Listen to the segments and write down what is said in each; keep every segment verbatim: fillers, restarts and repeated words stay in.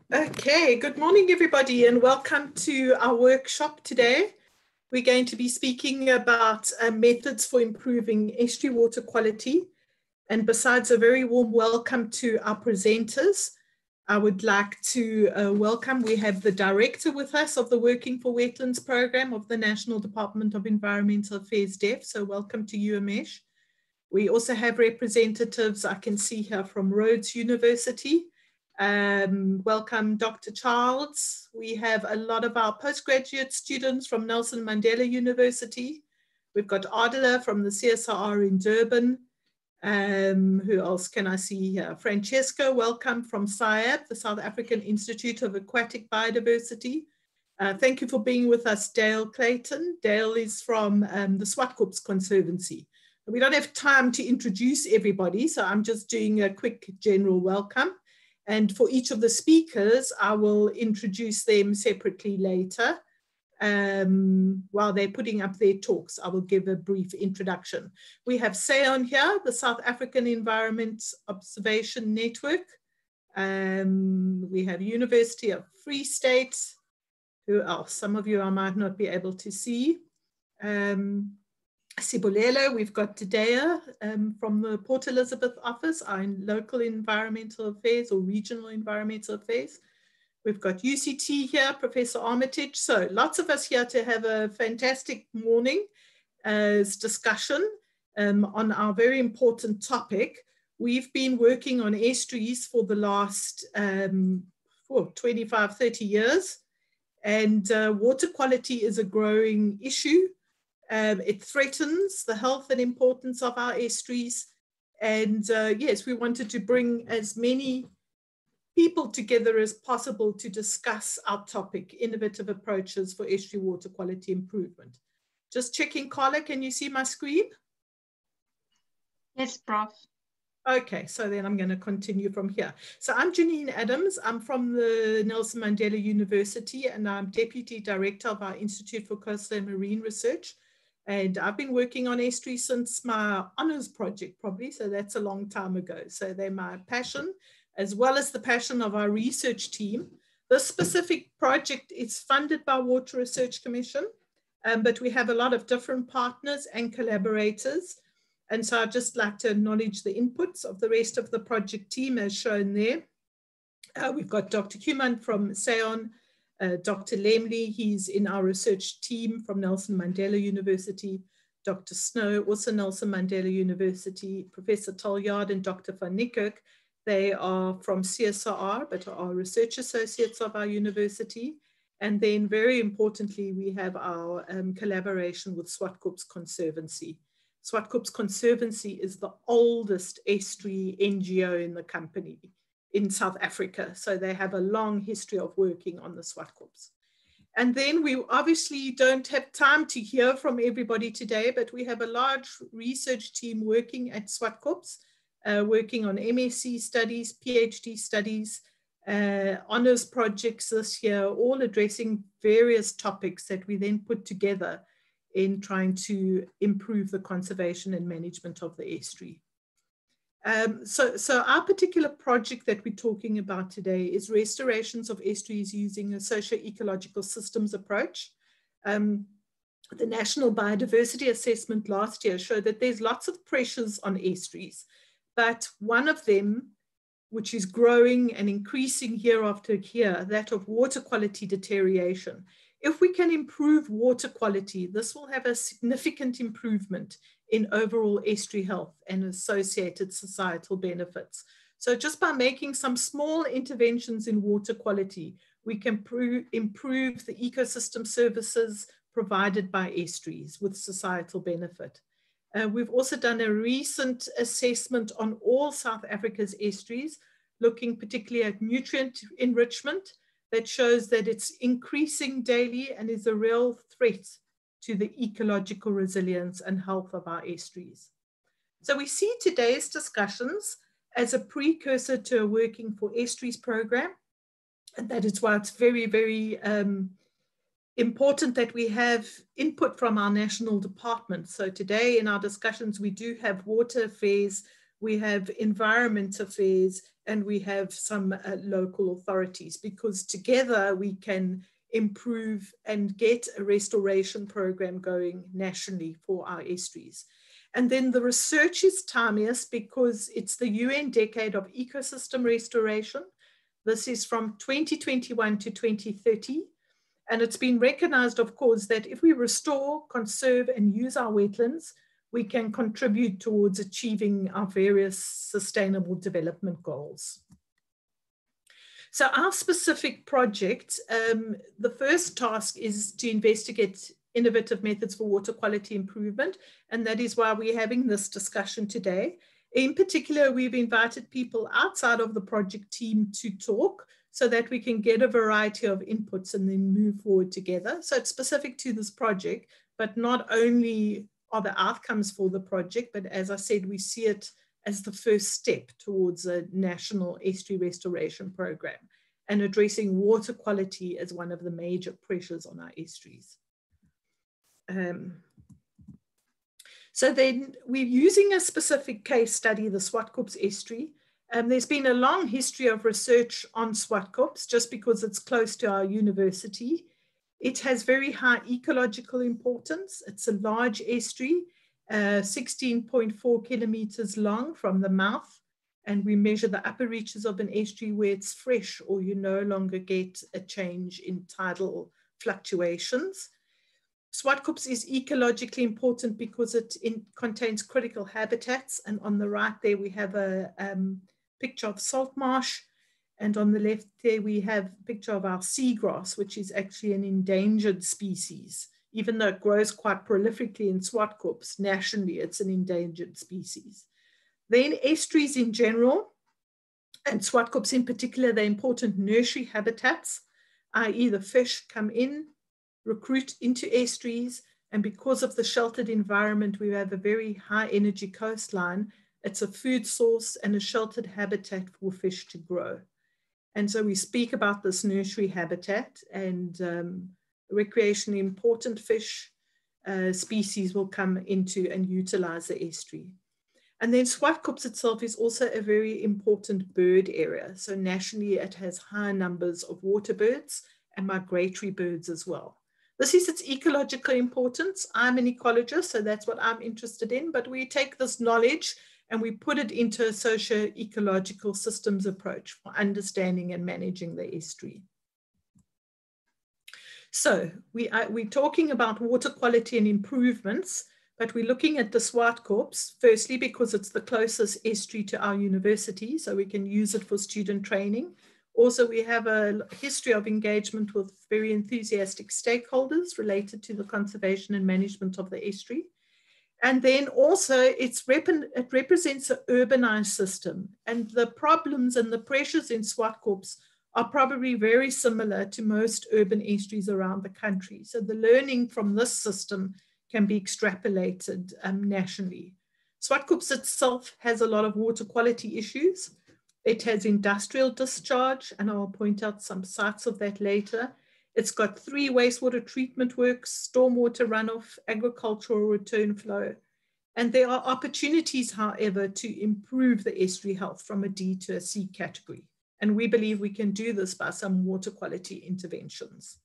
Okay, good morning everybody and welcome to our workshop today. We're going to be speaking about uh, methods for improving estuary water quality. And besides a very warm welcome to our presenters, I would like to uh, welcome, we have the director with us of the Working for Wetlands program of the National Department of Environmental Affairs, D E F. So welcome to you, Amesh. We also have representatives I can see here from Rhodes University. Um, welcome, Doctor Childs. We have a lot of our postgraduate students from Nelson Mandela University. We've got Adela from the C S R in Durban. Um, who else can I see here? Francesco, welcome from S I A B, the South African Institute of Aquatic Biodiversity. Uh, thank you for being with us, Dale Clayton. Dale is from um, the Swartkops Conservancy. We don't have time to introduce everybody, so I'm just doing a quick general welcome. And for each of the speakers, I will introduce them separately later. Um, while they're putting up their talks, I will give a brief introduction. We have SEON here, the South African Environment Observation Network. Um, we have University of Free State. Who else? Some of you I might not be able to see. Um, Sibolelo, we've got Tadea um, from the Port Elizabeth office, our local environmental affairs or regional environmental affairs. We've got U C T here, Professor Armitage. So lots of us here to have a fantastic morning as discussion um, on our very important topic. We've been working on estuaries for the last um, oh, twenty-five, thirty years. And uh, water quality is a growing issue. Um, it threatens the health and importance of our estuaries. And uh, yes, we wanted to bring as many people together as possible to discuss our topic, innovative approaches for estuary water quality improvement. Just checking, Carla, can you see my screen? Yes, Prof. Okay, so then I'm going to continue from here. So I'm Janine Adams. I'm from the Nelson Mandela University and I'm Deputy Director of our Institute for Coastal and Marine Research. And I've been working on estuaries since my honors project probably, so that's a long time ago. So they're my passion, as well as the passion of our research team. This specific project is funded by Water Research Commission, um, but we have a lot of different partners and collaborators. And so I'd just like to acknowledge the inputs of the rest of the project team as shown there. Uh, we've got Doctor Kuman from SEON, uh, Doctor Lemley, he's in our research team from Nelson Mandela University, Doctor Snow, also Nelson Mandela University, Professor Taljaard and Doctor Van Niekerk. They are from C S R, but are research associates of our university. And then very importantly, we have our um, collaboration with Swartkops Conservancy. Swartkops Conservancy is the oldest estuary N G O in the company in South Africa. So they have a long history of working on the Swartkops. And then we obviously don't have time to hear from everybody today, but we have a large research team working at Swartkops, uh, working on M S c studies, PhD studies, uh, honors projects this year, all addressing various topics that we then put together in trying to improve the conservation and management of the estuary. Um, so, so our particular project that we're talking about today is restorations of estuaries using a socio-ecological systems approach. Um, the National Biodiversity Assessment last year showed that there's lots of pressures on estuaries, but one of them, which is growing and increasing year after year, that of water quality deterioration. If we can improve water quality, this will have a significant improvement in overall estuary health and associated societal benefits. So just by making some small interventions in water quality, we can improve the ecosystem services provided by estuaries with societal benefit. Uh, we've also done a recent assessment on all South Africa's estuaries, looking particularly at nutrient enrichment, that shows that it's increasing daily and is a real threat to the ecological resilience and health of our estuaries. So we see today's discussions as a precursor to a Working for Estuaries program. And that is why it's very, very um, important that we have input from our national department. So today in our discussions, we do have water affairs, we have environment affairs, and we have some uh, local authorities, because together we can improve and get a restoration program going nationally for our estuaries. And then the research is timeous because it's the U N Decade of Ecosystem Restoration. This is from twenty twenty-one to twenty thirty. And it's been recognized, of course, that if we restore, conserve, and use our wetlands, we can contribute towards achieving our various sustainable development goals. So our specific project, um, the first task is to investigate innovative methods for water quality improvement. And that is why we're having this discussion today. In particular, we've invited people outside of the project team to talk so that we can get a variety of inputs and then move forward together. So it's specific to this project, but not only are the outcomes for the project, but as I said, we see it as the first step towards a national estuary restoration program and addressing water quality as one of the major pressures on our estuaries. Um, so then we're using a specific case study, the Swartkops Estuary. Um, there's been a long history of research on Swartkops just because it's close to our university. It has very high ecological importance. It's a large estuary, uh, sixteen point four kilometers long from the mouth. And we measure the upper reaches of an estuary where it's fresh, or you no longer get a change in tidal fluctuations. Swartkops is ecologically important because it in, contains critical habitats. And on the right there, we have a um, picture of salt marsh. And on the left there, we have a picture of our seagrass, which is actually an endangered species. Even though it grows quite prolifically in Swartkops, nationally, it's an endangered species. Then estuaries in general, and Swartkops in particular, they're important nursery habitats, that is the fish come in, recruit into estuaries, and because of the sheltered environment, we have a very high energy coastline. It's a food source and a sheltered habitat for fish to grow. And so we speak about this nursery habitat, and um, recreationally important fish uh, species will come into and utilize the estuary. And then Swartkops itself is also a very important bird area. So nationally, it has high numbers of water birds and migratory birds as well. This is its ecological importance. I'm an ecologist, so that's what I'm interested in, but we take this knowledge and we put it into a socio-ecological systems approach for understanding and managing the estuary. So we are, we're talking about water quality and improvements, but we're looking at the Swartkops, firstly, because it's the closest estuary to our university, so we can use it for student training. Also, we have a history of engagement with very enthusiastic stakeholders related to the conservation and management of the estuary. And then also it's rep it represents an urbanized system, and the problems and the pressures in Swartkops are probably very similar to most urban estuaries around the country. So the learning from this system can be extrapolated um, nationally. Swartkops itself has a lot of water quality issues. It has industrial discharge, and I'll point out some sites of that later. It's got three wastewater treatment works, stormwater runoff, agricultural return flow. And there are opportunities, however, to improve the estuary health from a D to a C category. And we believe we can do this by some water quality interventions.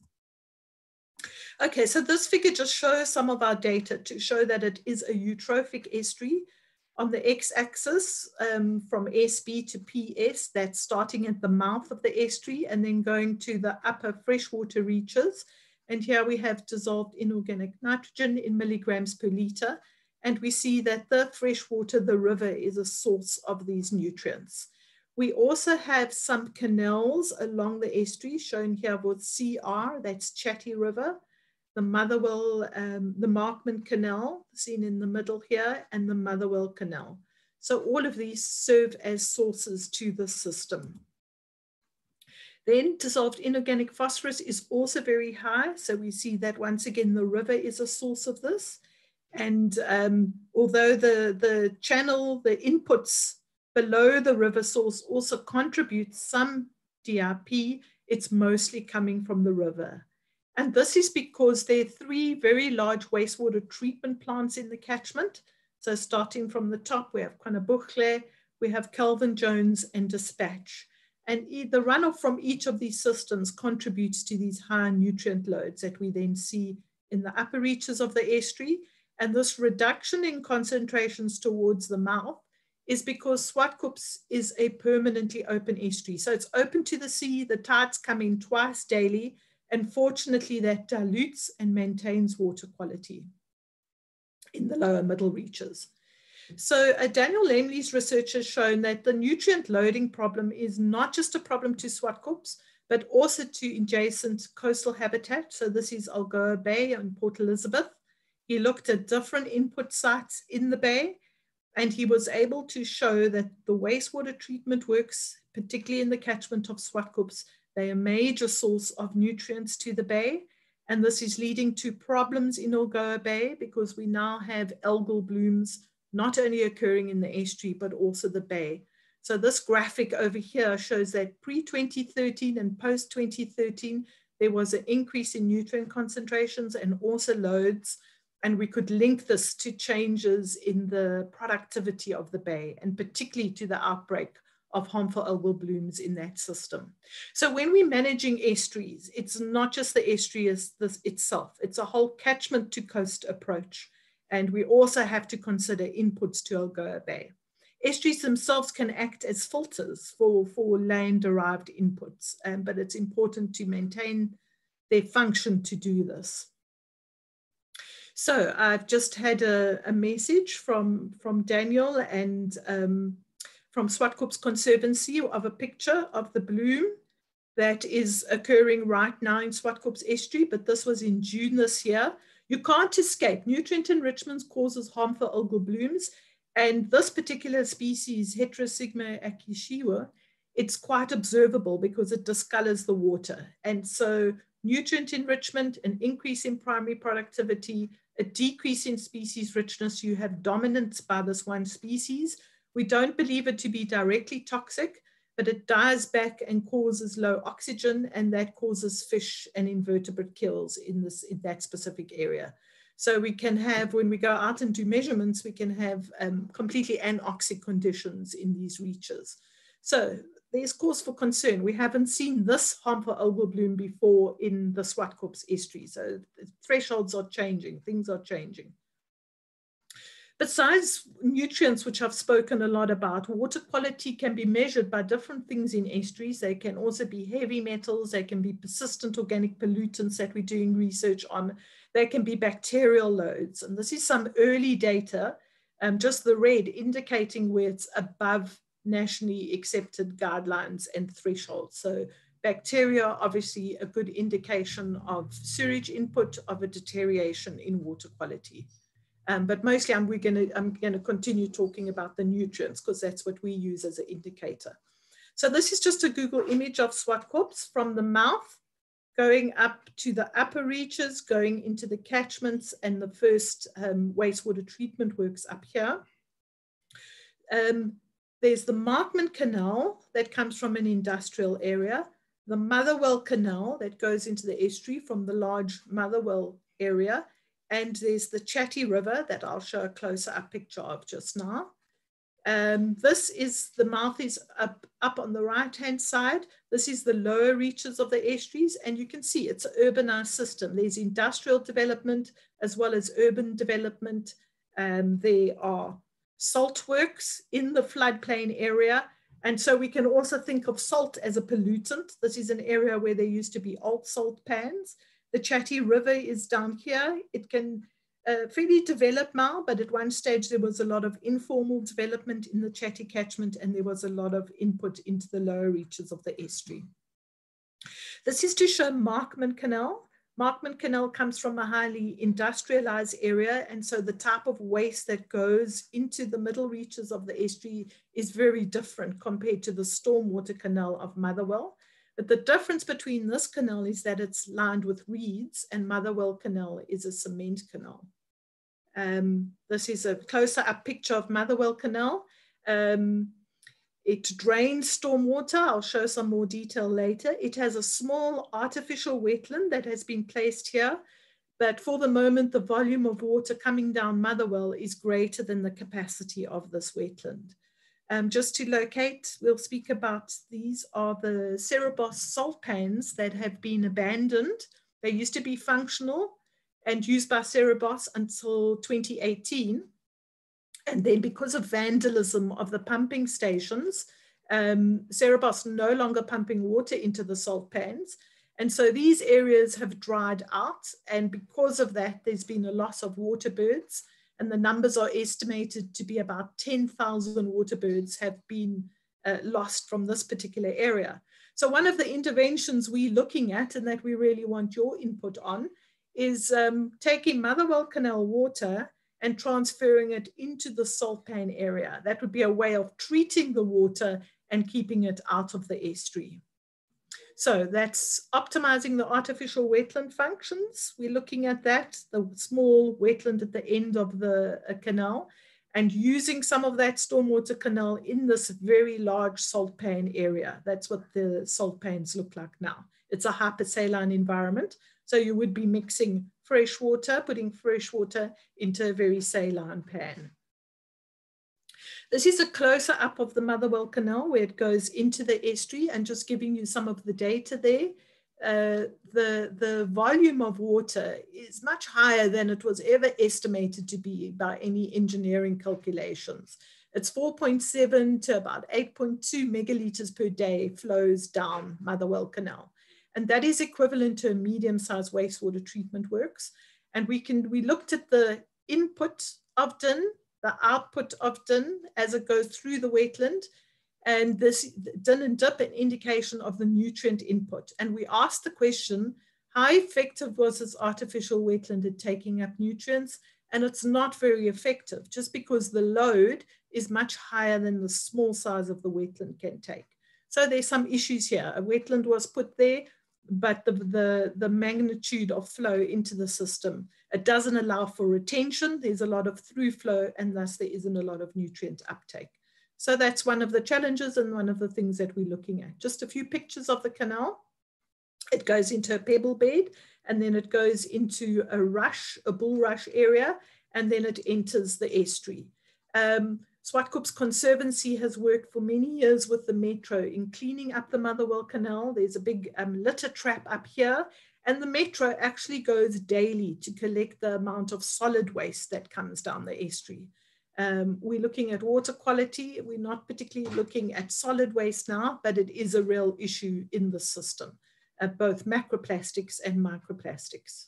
Okay, so this figure just shows some of our data to show that it is a eutrophic estuary. On the x-axis, um, from S B to P S, that's starting at the mouth of the estuary and then going to the upper freshwater reaches. And here we have dissolved inorganic nitrogen in milligrams per liter. And we see that the freshwater, the river, is a source of these nutrients. We also have some canals along the estuary, shown here with C R, that's Chatty River. The Motherwell, um, the Markman Canal, seen in the middle here, and the Motherwell Canal. So all of these serve as sources to the system. Then dissolved inorganic phosphorus is also very high. So we see that once again, the river is a source of this. And um, although the, the channel, the inputs below the river source also contribute some D I P, it's mostly coming from the river. And this is because there are three very large wastewater treatment plants in the catchment. So starting from the top, we have Quanabuchle, we have Calvin Jones and Dispatch. And the runoff from each of these systems contributes to these high nutrient loads that we then see in the upper reaches of the estuary. And this reduction in concentrations towards the mouth is because Swartkops is a permanently open estuary. So it's open to the sea, the tides come in twice daily, and fortunately that dilutes and maintains water quality in the lower middle reaches. So uh, Daniel Lemley's research has shown that the nutrient loading problem is not just a problem to Swartkops, but also to adjacent coastal habitat. So this is Algoa Bay and Port Elizabeth. He looked at different input sites in the bay, and he was able to show that the wastewater treatment works, particularly in the catchment of Swartkops. They are a major source of nutrients to the bay. And this is leading to problems in Algoa Bay because we now have algal blooms not only occurring in the estuary, but also the bay. So this graphic over here shows that pre twenty thirteen and post twenty thirteen, there was an increase in nutrient concentrations and also loads. And we could link this to changes in the productivity of the bay, and particularly to the outbreak of harmful algal blooms in that system. So when we're managing estuaries, it's not just the estuary as this itself, it's a whole catchment to coast approach. And we also have to consider inputs to Algoa Bay. Estuaries themselves can act as filters for, for land-derived inputs, um, but it's important to maintain their function to do this. So I've just had a, a message from, from Daniel and um, from Swartkops Conservancy of a picture of the bloom that is occurring right now in Swartkops Estuary, but this was in June this year. You can't escape. Nutrient enrichment causes harmful algal blooms, and this particular species, Heterosigma akishiwa, it's quite observable because it discolors the water. And so nutrient enrichment, an increase in primary productivity, a decrease in species richness, you have dominance by this one species. We don't believe it to be directly toxic, but it dies back and causes low oxygen, and that causes fish and invertebrate kills in, this, in that specific area. So we can have, when we go out and do measurements, we can have um, completely anoxic conditions in these reaches. So there's cause for concern. We haven't seen this harmful algal bloom before in the Swartkops estuary. So thresholds are changing, things are changing. Besides nutrients, which I've spoken a lot about, water quality can be measured by different things in estuaries. They can also be heavy metals, they can be persistent organic pollutants that we're doing research on, they can be bacterial loads. And this is some early data, um, just the red indicating where it's above nationally accepted guidelines and thresholds. So bacteria, obviously a good indication of sewage input, of a deterioration in water quality. Um, but mostly I'm, we're gonna, I'm gonna continue talking about the nutrients because that's what we use as an indicator. So this is just a Google image of Swartkops from the mouth, going up to the upper reaches, going into the catchments, and the first um, wastewater treatment works up here. Um, there's the Markman Canal that comes from an industrial area, the Motherwell Canal that goes into the estuary from the large Motherwell area, and there's the Chatty River that I'll show a closer up picture of just now. Um, this is, the mouth is up, up on the right-hand side. This is the lower reaches of the estuaries, and you can see it's an urbanized system. There's industrial development as well as urban development. Um, there are salt works in the floodplain area. And so we can also think of salt as a pollutant. This is an area where there used to be old salt pans. The Chatty River is down here. It can uh, fairly develop now, but at one stage there was a lot of informal development in the Chatty catchment, and there was a lot of input into the lower reaches of the estuary. This is to show Markman Canal. Markman Canal comes from a highly industrialized area, and so the type of waste that goes into the middle reaches of the estuary is very different compared to the stormwater canal of Motherwell. But the difference between this canal is that it's lined with reeds, and Motherwell Canal is a cement canal. Um, this is a closer up picture of Motherwell Canal. Um, it drains stormwater. I'll show some more detail later. It has a small artificial wetland that has been placed here But for the moment, the volume of water coming down Motherwell is greater than the capacity of this wetland. Um, just to locate, we'll speak about, these are the Cerebos salt pans that have been abandoned. They used to be functional and used by Cerebos until twenty eighteen. And then because of vandalism of the pumping stations, um, Cerebos no longer pumping water into the salt pans. And so these areas have dried out. And because of that, there's been a loss of water birds. And the numbers are estimated to be about ten thousand water birds have been uh, lost from this particular area. So one of the interventions we're looking at, and that we really want your input on, is um, taking Motherwell Canal water and transferring it into the salt pan area. That would be a way of treating the water and keeping it out of the estuary. So that's optimizing the artificial wetland functions. We're looking at that, the small wetland at the end of the uh, canal, and using some of that stormwater canal in this very large salt pan area. That's what the salt pans look like now. It's a hypersaline environment. So you would be mixing fresh water, putting fresh water into a very saline pan. This is a closer up of the Motherwell Canal where it goes into the estuary, and just giving you some of the data there. Uh, the, the volume of water is much higher than it was ever estimated to be by any engineering calculations. It's four point seven to about eight point two megaliters per day flows down Motherwell Canal. And that is equivalent to a medium-sized wastewater treatment works. And we can, we looked at the input of D I N, the output of D I N as it goes through the wetland, and this D I N and D I P an indication of the nutrient input. And we asked the question, how effective was this artificial wetland at taking up nutrients? And it's not very effective, just because the load is much higher than the small size of the wetland can take. So there's some issues here. A wetland was put there, but the, the, the magnitude of flow into the system, it doesn't allow for retention. There's a lot of through flow, and thus there isn't a lot of nutrient uptake. So that's one of the challenges and one of the things that we're looking at. Just a few pictures of the canal. It goes into a pebble bed, and then it goes into a rush, a bulrush area, and then it enters the estuary. Um, Swartkops Conservancy has worked for many years with the Metro in cleaning up the Motherwell Canal. There's a big um, litter trap up here, and the Metro actually goes daily to collect the amount of solid waste that comes down the estuary. Um, we're looking at water quality. We're not particularly looking at solid waste now, but it is a real issue in the system, uh, both macroplastics and microplastics.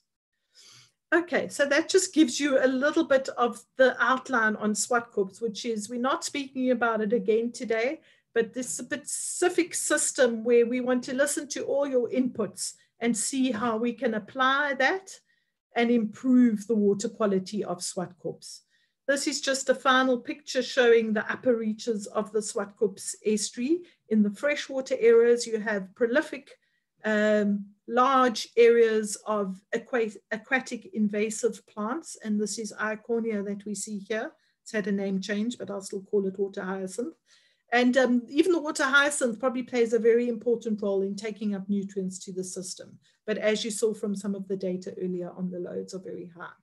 Okay, so that just gives you a little bit of the outline on Swartkops, which is, we're not speaking about it again today, but this specific system where we want to listen to all your inputs and see how we can apply that and improve the water quality of Swartkops. This is just a final picture showing the upper reaches of the Swartkops estuary. In the freshwater areas, you have prolific Um, large areas of aqua aquatic invasive plants, and this is Iacornia that we see here. It's had a name change, but I'll still call it water hyacinth. And um, even the water hyacinth probably plays a very important role in taking up nutrients to the system. But as you saw from some of the data earlier on, the loads are very high.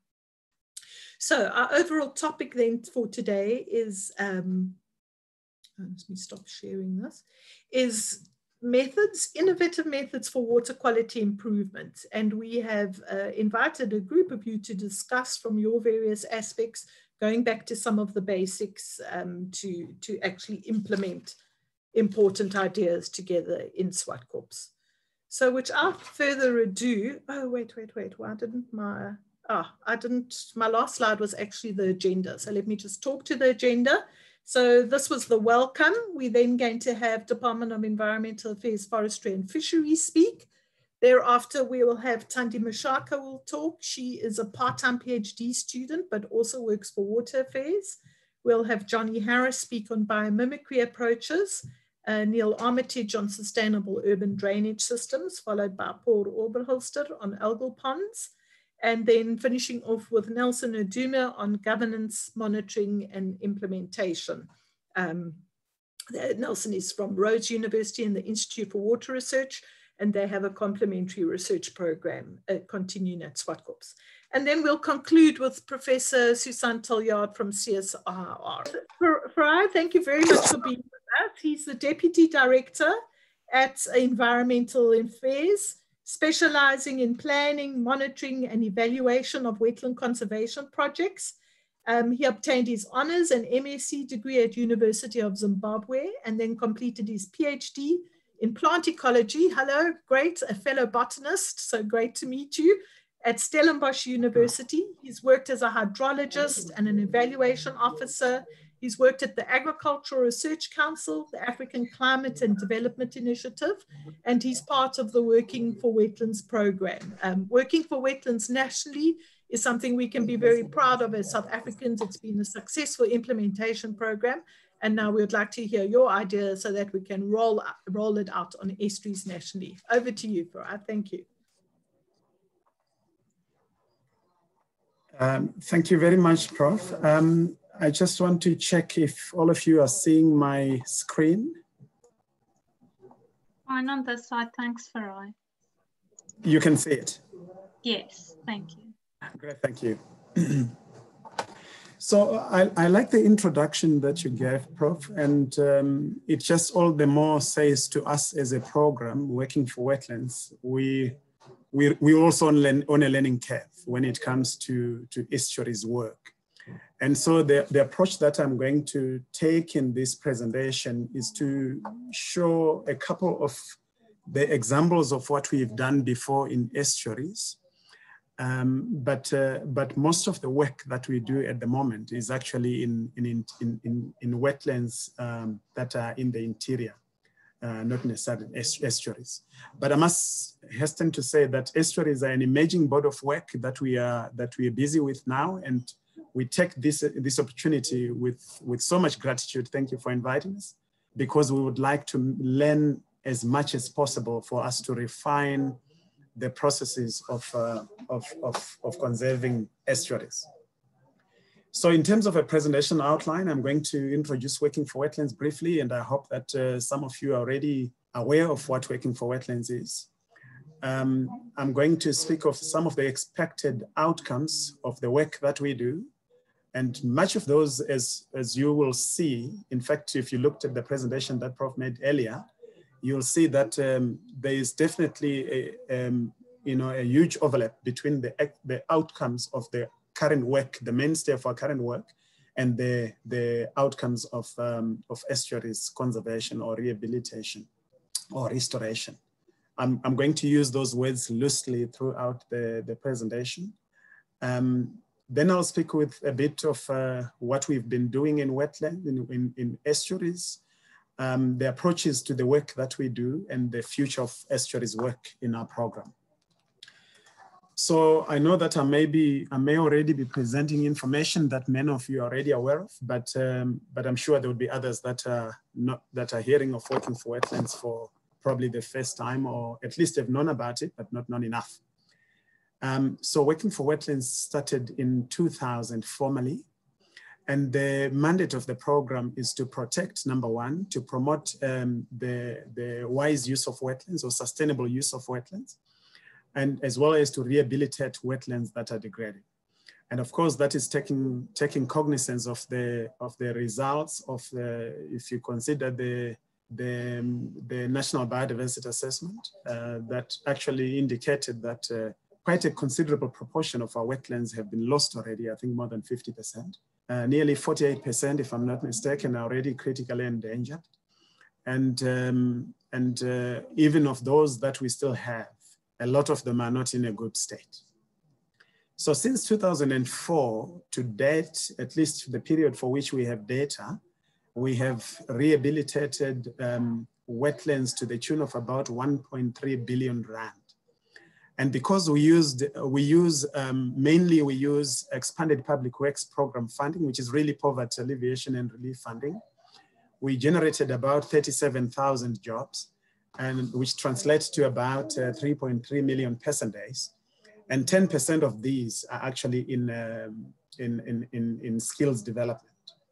So our overall topic then for today is, um, let me stop sharing this, is methods, innovative methods for water quality improvement. And we have uh, invited a group of you to discuss from your various aspects, going back to some of the basics um, to, to actually implement important ideas together in Swartkops. So without further ado, oh, wait, wait, wait, why didn't my, ah, I didn't, my last slide was actually the agenda. So let me just talk to the agenda. So this was the welcome. We're then going to have Department of Environmental Affairs, Forestry and Fisheries speak. Thereafter, we will have Thandi Mashaka will talk. She is a part-time PhD student, but also works for Water Affairs. We'll have Johnny Harris speak on biomimicry approaches, uh, Neil Armitage on sustainable urban drainage systems, followed by Paul Oberholster on algal ponds. And then finishing off with Nelson Oduma on governance, monitoring, and implementation. Um, Nelson is from Rhodes University and the Institute for Water Research, and they have a complementary research program uh, continuing at Swartkops. And then we'll conclude with Professor Susan Tilliard from C S I R. Farai, thank you very much for being with us. He's the Deputy Director at Environmental Affairs, specializing in planning, monitoring, and evaluation of wetland conservation projects. Um, he obtained his honors and M S c degree at University of Zimbabwe, and then completed his PhD in plant ecology. Hello, great, a fellow botanist, so great to meet you. At Stellenbosch University, he's worked as a hydrologist and an evaluation officer. He's worked at the Agricultural Research Council, the African Climate and Development Initiative, and he's part of the Working for Wetlands program. Um, Working for Wetlands nationally is something we can be very proud of as South Africans. It's been a successful implementation program, and now we would like to hear your ideas so that we can roll, roll it out on estuaries nationally. Over to you, Farai. Thank you. Um, thank you very much, Prof Um, I just want to check if all of you are seeing my screen. Fine on this side, thanks, Farai. You can see it? Yes, thank you. Great, thank you. So I, I like the introduction that you gave, Prof and um, it just all the more says to us as a program working for wetlands, we we we also on, on a learning curve when it comes to, to estuaries work. And so the, the approach that I'm going to take in this presentation is to show a couple of the examples of what we've done before in estuaries. Um, but, uh, but most of the work that we do at the moment is actually in, in, in, in, in wetlands um, that are in the interior. Uh, not necessarily estuaries. But I must hasten to say that estuaries are an emerging body of work that we are that we are busy with now, and we take this this opportunity with with so much gratitude. Thank you for inviting us, because we would like to learn as much as possible for us to refine the processes of uh, of, of of conserving estuaries. So in terms of a presentation outline, I'm going to introduce Working for Wetlands briefly, and I hope that uh, some of you are already aware of what Working for Wetlands is. Um, I'm going to speak of some of the expected outcomes of the work that we do. And much of those, as, as you will see, in fact, if you looked at the presentation that Prof made earlier, you'll see that um, there is definitely a, um, you know, a huge overlap between the, the outcomes of the current work, the mainstay of our current work, and the, the outcomes of, um, of estuaries conservation or rehabilitation or restoration. I'm, I'm going to use those words loosely throughout the, the presentation. Um, then I'll speak with a bit of uh, what we've been doing in wetland, in, in, in estuaries, um, the approaches to the work that we do, and the future of estuaries work in our program. So I know that I may be, I may already be presenting information that many of you are already aware of, but um, but I'm sure there will be others that are not that are hearing of Working for Wetlands for probably the first time, or at least have known about it, but not known enough. Um, so Working for Wetlands started in two thousand formally, and the mandate of the program is to protect, number one, to promote um, the the wise use of wetlands or sustainable use of wetlands, and as well as to rehabilitate wetlands that are degraded. And of course, that is taking, taking cognizance of the, of the results of the, if you consider the, the, the National Biodiversity Assessment uh, that actually indicated that uh, quite a considerable proportion of our wetlands have been lost already, I think more than fifty percent. Uh, nearly forty-eight percent, if I'm not mistaken, are already critically endangered. And, um, and uh, even of those that we still have, a lot of them are not in a good state. So since two thousand four to date, at least the period for which we have data, we have rehabilitated um, wetlands to the tune of about one point three billion rand. And because we used, we use, um, mainly we use expanded public works program funding, which is really poverty alleviation and relief funding, we generated about thirty-seven thousand jobs, and which translates to about uh, three point three million person days. And ten percent of these are actually in, um, in, in, in, in skills development.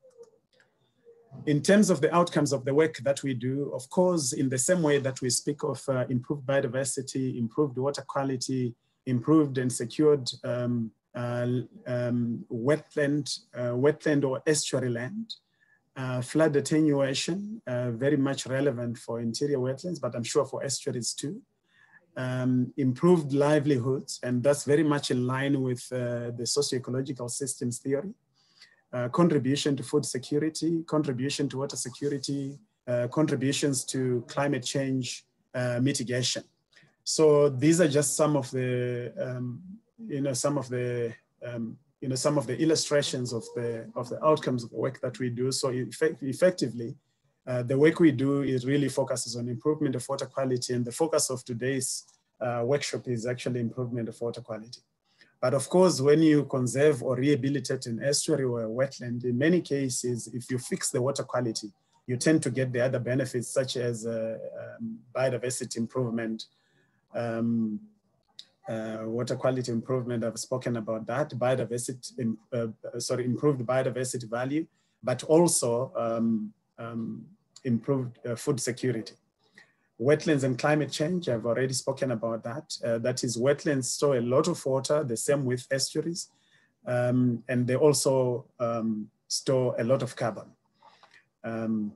In terms of the outcomes of the work that we do, of course, in the same way that we speak of uh, improved biodiversity, improved water quality, improved and secured um, uh, um, wetland, uh, wetland or estuary land, uh, flood attenuation, uh, very much relevant for interior wetlands, but I'm sure for estuaries too. Um, improved livelihoods, and that's very much in line with uh, the socio-ecological systems theory. Uh, contribution to food security, contribution to water security, uh, contributions to climate change uh, mitigation. So these are just some of the, um, you know, some of the, um, you know, some of the illustrations of the of the outcomes of the work that we do. So effect effectively, uh, the work we do is really focuses on improvement of water quality, and the focus of today's uh, workshop is actually improvement of water quality. But of course, when you conserve or rehabilitate an estuary or a wetland, in many cases, if you fix the water quality, you tend to get the other benefits such as uh, um, biodiversity improvement, um, uh, water quality improvement. I've spoken about that, biodiversity, uh, sorry, improved biodiversity value, but also um, um, improved uh, food security. Wetlands and climate change, I've already spoken about that. Uh, that is, wetlands store a lot of water, the same with estuaries, um, and they also um, store a lot of carbon. Um,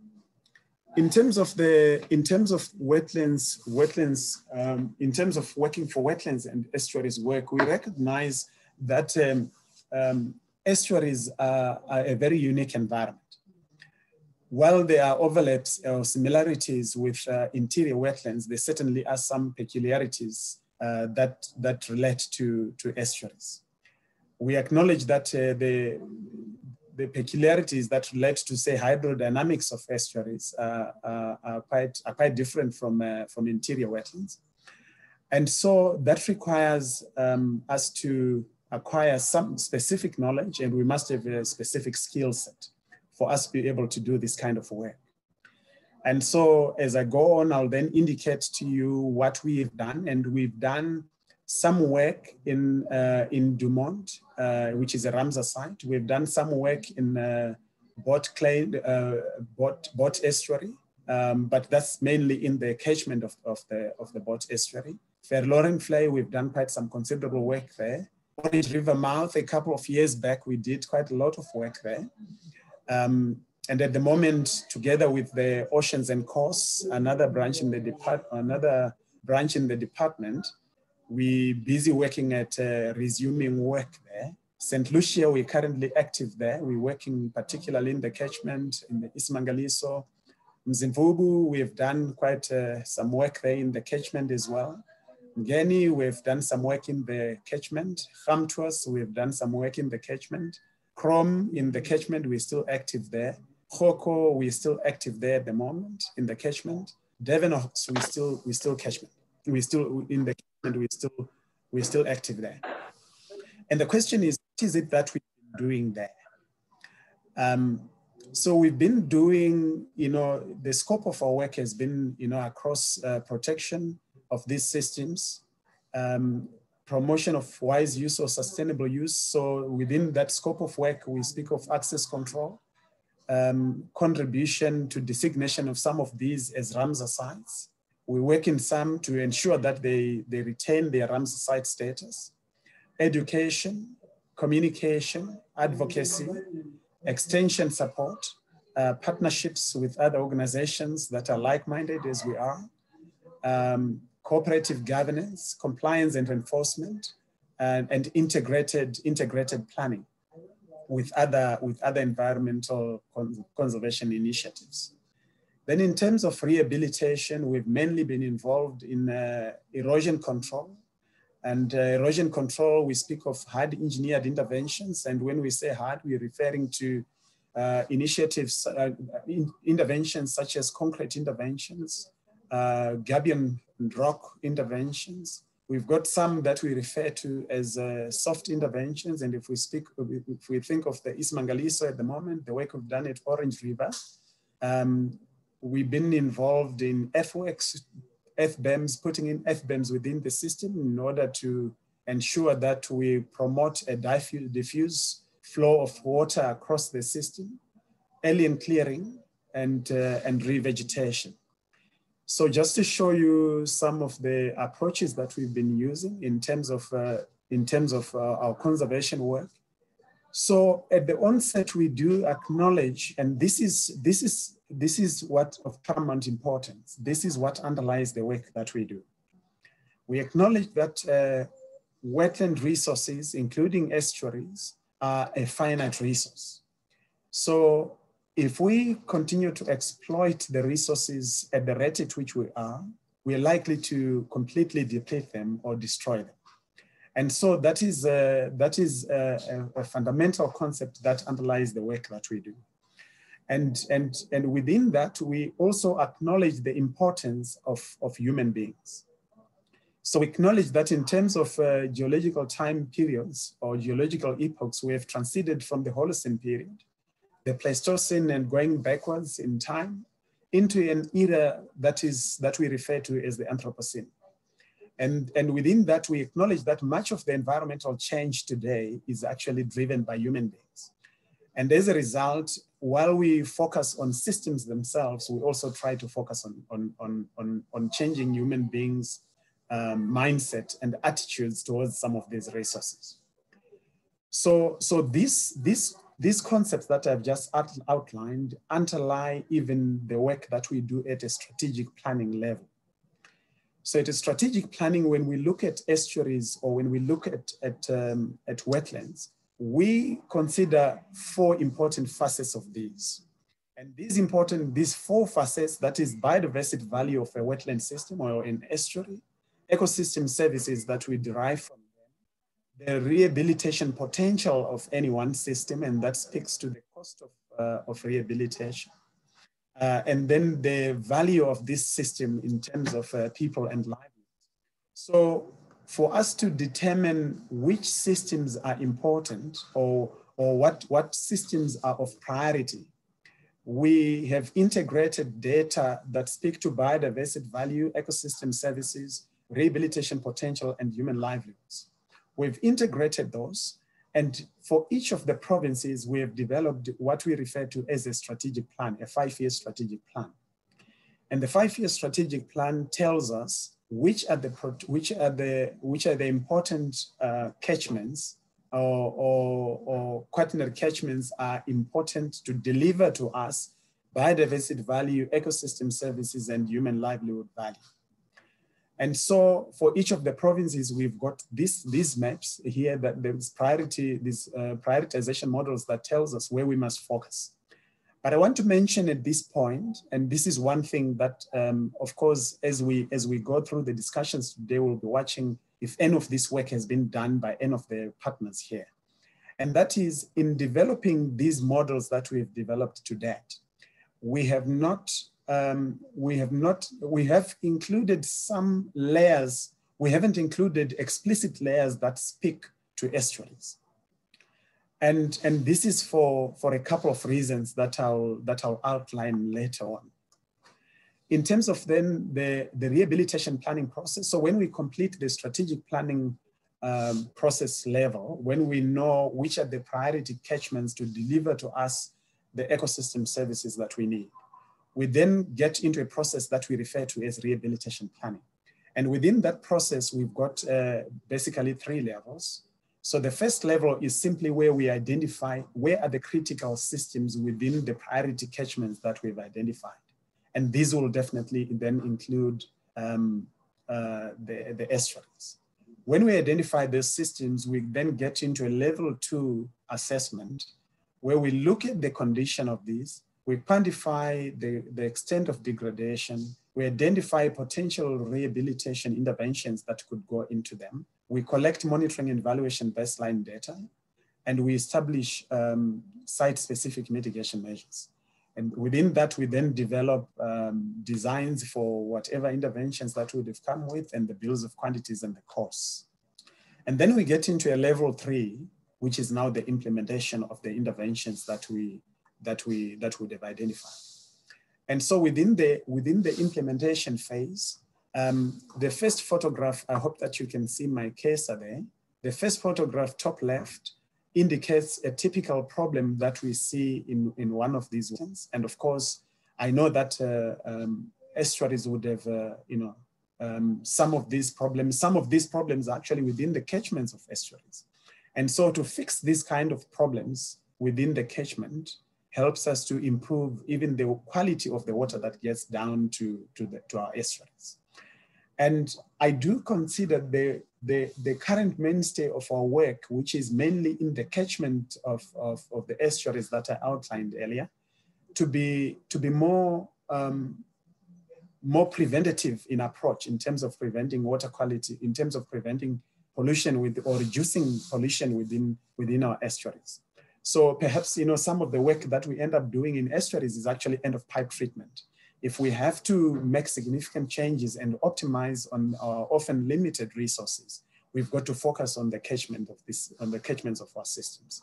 in terms of the, in terms of wetlands, wetlands, um, in terms of working for wetlands and estuaries work, we recognize that um, um, estuaries are, are a very unique environment. While there are overlaps or similarities with uh, interior wetlands, there certainly are some peculiarities uh, that, that relate to, to estuaries. We acknowledge that uh, the, the peculiarities that relate to, say, hydrodynamics of estuaries uh, uh, are, quite, are quite different from, uh, from interior wetlands. And so that requires um, us to acquire some specific knowledge, and we must have a specific skill set for us to be able to do this kind of work. And so as I go on, I'll then indicate to you what we've done. And we've done some work in, uh, in Dumont, uh, which is a Ramsar site. We've done some work in uh, Bot, Clay, uh, Bot, Bot Estuary, um, but that's mainly in the catchment of, of, the, of the Bot Estuary. Fairloren Flay, we've done quite some considerable work there. Orange River Mouth, a couple of years back, we did quite a lot of work there. Um, and at the moment, together with the Oceans and Coasts, another branch in the depart, another branch in the department, we busy working at uh, resuming work there. Saint Lucia, we're currently active there. We're working particularly in the catchment in the East Mangaliso. Mzimvubu, we've done quite uh, some work there in the catchment as well. Ngeni, we've done some work in the catchment. Khamtwas, we've done some work in the catchment. Chrome in the catchment, we're still active there. Khoko, we're still active there at the moment in the catchment. Devenox, we still we still catchment. We still in the catchment, we still we're still active there. And the question is, what is it that we've been doing there? Um, so we've been doing, you know, the scope of our work has been, you know, across uh, protection of these systems. Um, promotion of wise use or sustainable use. So within that scope of work, we speak of access control, um, contribution to designation of some of these as Ramsar sites. We work in some to ensure that they, they retain their Ramsar site status, education, communication, advocacy, extension support, uh, partnerships with other organizations that are like-minded as we are, um, cooperative governance, compliance and enforcement, and, and integrated, integrated planning with other, with other environmental con conservation initiatives. Then in terms of rehabilitation, we've mainly been involved in uh, erosion control. And uh, erosion control, we speak of hard engineered interventions. And when we say hard, we're referring to uh, initiatives, uh, in interventions such as concrete interventions, uh, gabion and rock interventions. We've got some that we refer to as uh, soft interventions. And if we speak, if we think of the East Mangaliso at the moment, the work we've done at Orange River, um, we've been involved in earthworks, F B E Ms, putting in F B E Ms within the system in order to ensure that we promote a diffuse, diffuse flow of water across the system, alien clearing, and, uh, and revegetation. So just to show you some of the approaches that we've been using in terms of uh, in terms of uh, our conservation work. So at the onset, we do acknowledge, and this is, this is, this is what of paramount importance. This is what underlies the work that we do. We acknowledge that uh, wetland resources, including estuaries, are a finite resource. So if we continue to exploit the resources at the rate at which we are, we are likely to completely deplete them or destroy them. And so that is, uh, that is a, a, a fundamental concept that underlies the work that we do. And, and, and within that, we also acknowledge the importance of, of human beings. So we acknowledge that in terms of uh, geological time periods or geological epochs, we have transited from the Holocene period, the Pleistocene, and going backwards in time into an era that is, that we refer to as the Anthropocene. And, and within that, we acknowledge that much of the environmental change today is actually driven by human beings. And as a result, while we focus on systems themselves, we also try to focus on, on, on, on, on changing human beings' um, mindset and attitudes towards some of these resources. So, so this, this, these concepts that I've just out, outlined underlie even the work that we do at a strategic planning level. So at a strategic planning, when we look at estuaries or when we look at, at, um, at wetlands, we consider four important facets of these. And these important, these four facets, that is biodiversity value of a wetland system or an estuary, ecosystem services that we derive from them, the rehabilitation potential of any one system, and that speaks to the cost of, uh, of rehabilitation. Uh, and then the value of this system in terms of uh, people and livelihoods. So for us to determine which systems are important or, or what, what systems are of priority, we have integrated data that speak to biodiversity value, ecosystem services, rehabilitation potential, and human livelihoods. We've integrated those. And for each of the provinces, we have developed what we refer to as a strategic plan, a five-year strategic plan. And the five-year strategic plan tells us which are the, which are the, which are the important uh, catchments or, or, or quaternary catchments are important to deliver to us biodiversity value, ecosystem services, and human livelihood value. And so for each of the provinces, we've got this, these maps here that there's priority, these uh, prioritization models that tells us where we must focus. But I want to mention at this point, and this is one thing that, um, of course, as we, as we go through the discussions today, we'll be watching if any of this work has been done by any of the partners here. And that is in developing these models that we've developed to date, we have not Um, we have not, we have included some layers. We haven't included explicit layers that speak to estuaries. And, and this is for, for a couple of reasons that I'll, that I'll outline later on. In terms of then the, the rehabilitation planning process, so when we complete the strategic planning um, process level, when we know which are the priority catchments to deliver to us the ecosystem services that we need, we then get into a process that we refer to as rehabilitation planning. And within that process, we've got uh, basically three levels. So the first level is simply where we identify where are the critical systems within the priority catchments that we've identified. And these will definitely then include um, uh, the, the estuaries. When we identify those systems, we then get into a level two assessment where we look at the condition of these. We quantify the, the extent of degradation. We identify potential rehabilitation interventions that could go into them. We collect monitoring and evaluation baseline data, and we establish um, site-specific mitigation measures. And within that, we then develop um, designs for whatever interventions that we would have come with and the bills of quantities and the costs. And then we get into a level three, which is now the implementation of the interventions that we that we that would have identified. And so within the within the implementation phase, um, the first photograph, I hope that you can see my cursor there. The first photograph, top left, indicates a typical problem that we see in, in one of these ones. And of course, I know that uh, um, estuaries would have, uh, you know, um, some of these problems. Some of these problems are actually within the catchments of estuaries. And so to fix these kind of problems within the catchment helps us to improve even the quality of the water that gets down to, to, the, to our estuaries. And I do consider the, the, the current mainstay of our work, which is mainly in the catchment of, of, of the estuaries that I outlined earlier, to be, to be more, um, more preventative in approach in terms of preventing water quality, in terms of preventing pollution with, or reducing pollution within, within our estuaries. So perhaps, you know, some of the work that we end up doing in estuaries is actually end of pipe treatment. If we have to make significant changes and optimize on our often limited resources, we've got to focus on the catchment of this, on the catchments of our systems.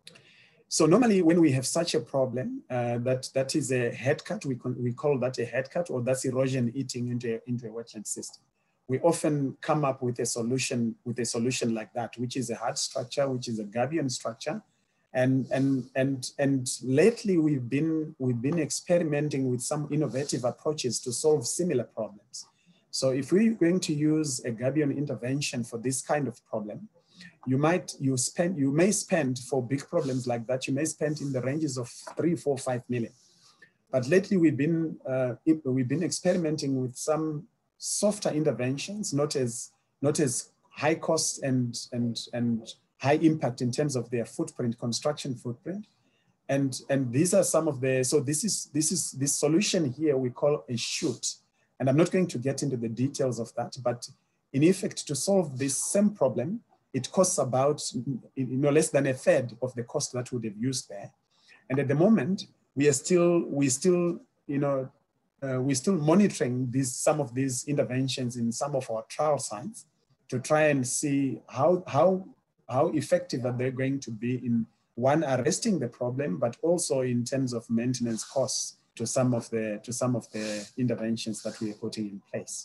So normally when we have such a problem, uh, that, that is a head cut, we, we call that a head cut, or that's erosion eating into a, into a wetland system. We often come up with a solution, with a solution like that, which is a hard structure, which is a gabion structure. And, and, and, and lately we've been, we've been experimenting with some innovative approaches to solve similar problems. So if we're going to use a gabion intervention for this kind of problem, you might, you spend, you may spend for big problems like that, you may spend in the ranges of three, four, five million. But lately we've been, uh, we've been experimenting with some softer interventions, not as, not as high cost and, and, and high impact in terms of their footprint, construction footprint. And, and these are some of the, so this is, this is, this solution here we call a chute. And I'm not going to get into the details of that, but in effect to solve this same problem, it costs about, you know, less than a third of the cost that would have used there. And at the moment, we are still, we still, you know, uh, we're still monitoring these, some of these interventions in some of our trial sites to try and see how, how, how effective are they going to be in, one, arresting the problem, but also in terms of maintenance costs to some of the, to some of the interventions that we are putting in place.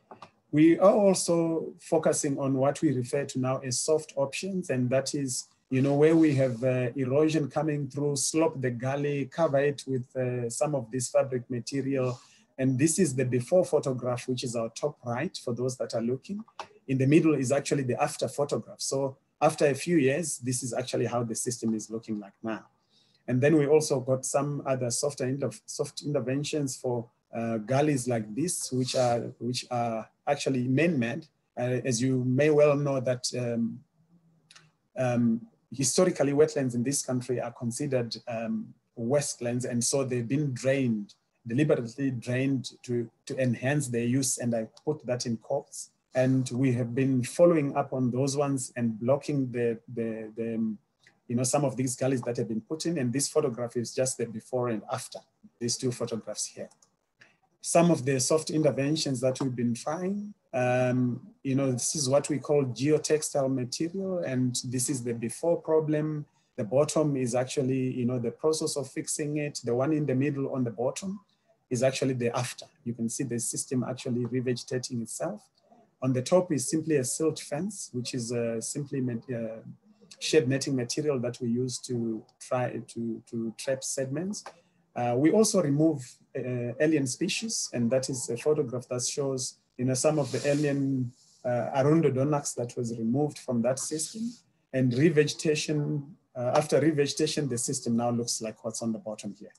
We are also focusing on what we refer to now as soft options, and that is, you know, where we have uh, erosion coming through, slope the gully, cover it with uh, some of this fabric material. And this is the before photograph, which is our top right for those that are looking. In the middle is actually the after photograph. So after a few years, this is actually how the system is looking like now. And then we also got some other soft, inter soft interventions for uh, gullies like this, which are, which are actually man-made. Uh, as you may well know that um, um, historically wetlands in this country are considered um, wastelands, and so they've been drained, deliberately drained to, to enhance their use, and I put that in quotes. And we have been following up on those ones and blocking the, the, the you know, some of these gullies that have been put in, and this photograph is just the before and after, these two photographs here. Some of the soft interventions that we've been trying, um, you know, this is what we call geotextile material, and this is the before problem. The bottom is actually, you know, the process of fixing it. The one in the middle on the bottom is actually the after. You can see the system actually revegetating itself. On the top is simply a silt fence, which is uh, simply uh, shed netting material that we use to try to, to trap sediments. Uh, we also remove uh, alien species, and that is a photograph that shows, you know, some of the alien uh, Arundodonts that was removed from that system. And revegetation, uh, after revegetation, the system now looks like what's on the bottom here.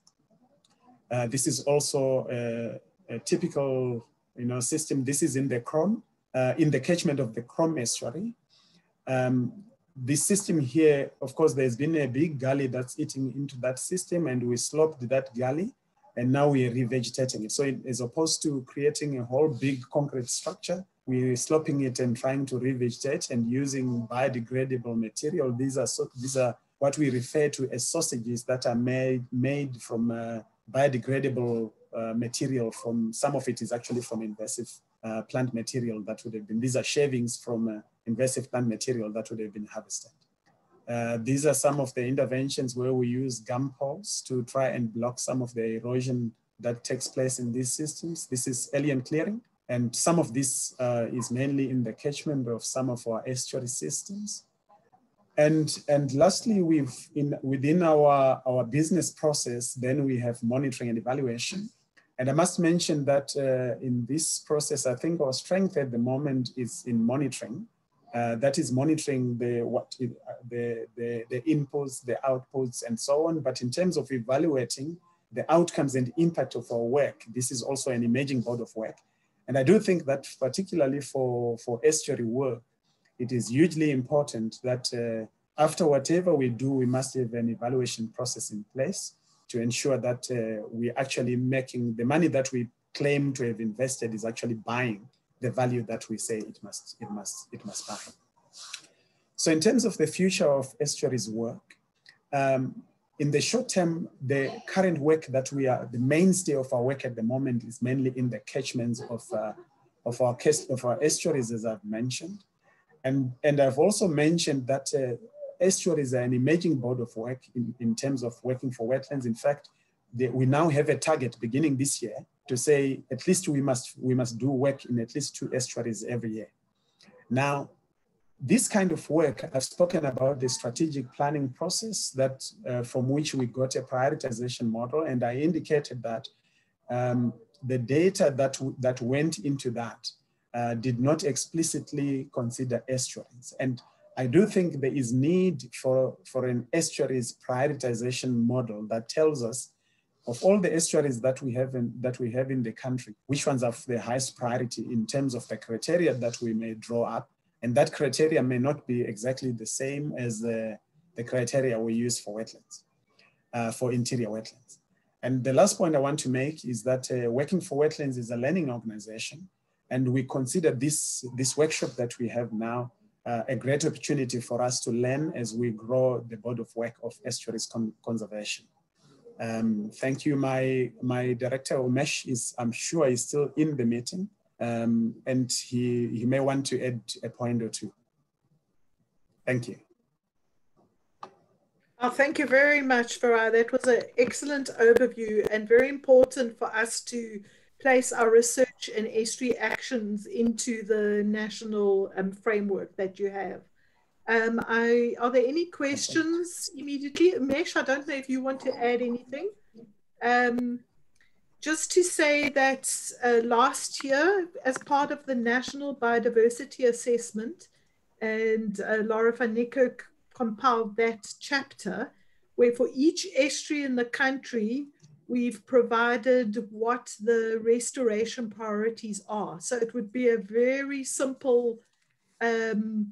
Uh, this is also a, a typical, you know, system. This is in the Crom, uh, in the catchment of the Crom estuary. Um, This system here, of course, there's been a big gully that's eating into that system, and we sloped that gully, and now we are revegetating it. So it, as opposed to creating a whole big concrete structure, we're sloping it and trying to revegetate and using biodegradable material. These are, so, these are what we refer to as sausages that are made, made from uh, biodegradable uh, material. From some of it is actually from invasive uh, plant material that would have been, these are shavings from uh, invasive plant material that would have been harvested. Uh, these are some of the interventions where we use gum poles to try and block some of the erosion that takes place in these systems. This is alien clearing, and some of this uh, is mainly in the catchment of some of our estuary systems. And, and lastly, we've in, within our, our business process, then we have monitoring and evaluation. And I must mention that uh, in this process, I think our strength at the moment is in monitoring. Uh, that is monitoring the, what, it, uh, the, the, the inputs, the outputs, and so on. But in terms of evaluating the outcomes and impact of our work, this is also an emerging body of work. And I do think that particularly for, for estuary work, it is hugely important that uh, after whatever we do, we must have an evaluation process in place to ensure that uh, we're actually making the money that we claim to have invested is actually buying the value that we say it must, it must, it must buy. So in terms of the future of estuaries work, um, in the short term, the current work that we are, the mainstay of our work at the moment is mainly in the catchments of, uh, of, our, of our estuaries, as I've mentioned. And, and I've also mentioned that uh, estuaries are an emerging body of work in, in terms of working for wetlands. In fact, the, we now have a target beginning this year to say at least we must, we must do work in at least two estuaries every year. Now, this kind of work, I've spoken about the strategic planning process that uh, from which we got a prioritization model, and I indicated that um, the data that, that went into that uh, did not explicitly consider estuaries. And I do think there is need for, for an estuaries prioritization model that tells us of all the estuaries that we have in, that we have in the country, which ones have the highest priority in terms of the criteria that we may draw up. And that criteria may not be exactly the same as the, the criteria we use for wetlands, uh, for interior wetlands. And the last point I want to make is that uh, Working for Wetlands is a learning organization. And we consider this, this workshop that we have now uh, a great opportunity for us to learn as we grow the body of work of estuaries con conservation. Um, thank you. My, my director, Umesh, is, I'm sure is still in the meeting. Um, and he, he may want to add a point or two. Thank you. Oh, thank you very much, Farai. That was an excellent overview and very important for us to place our research and estuary actions into the national um, framework that you have. Um, I, are there any questions immediately? Umesh, I don't know if you want to add anything. Um, Just to say that uh, last year, as part of the National Biodiversity Assessment, and uh, Laura van Niekerk compiled that chapter, where for each estuary in the country, we've provided what the restoration priorities are. So it would be a very simple um,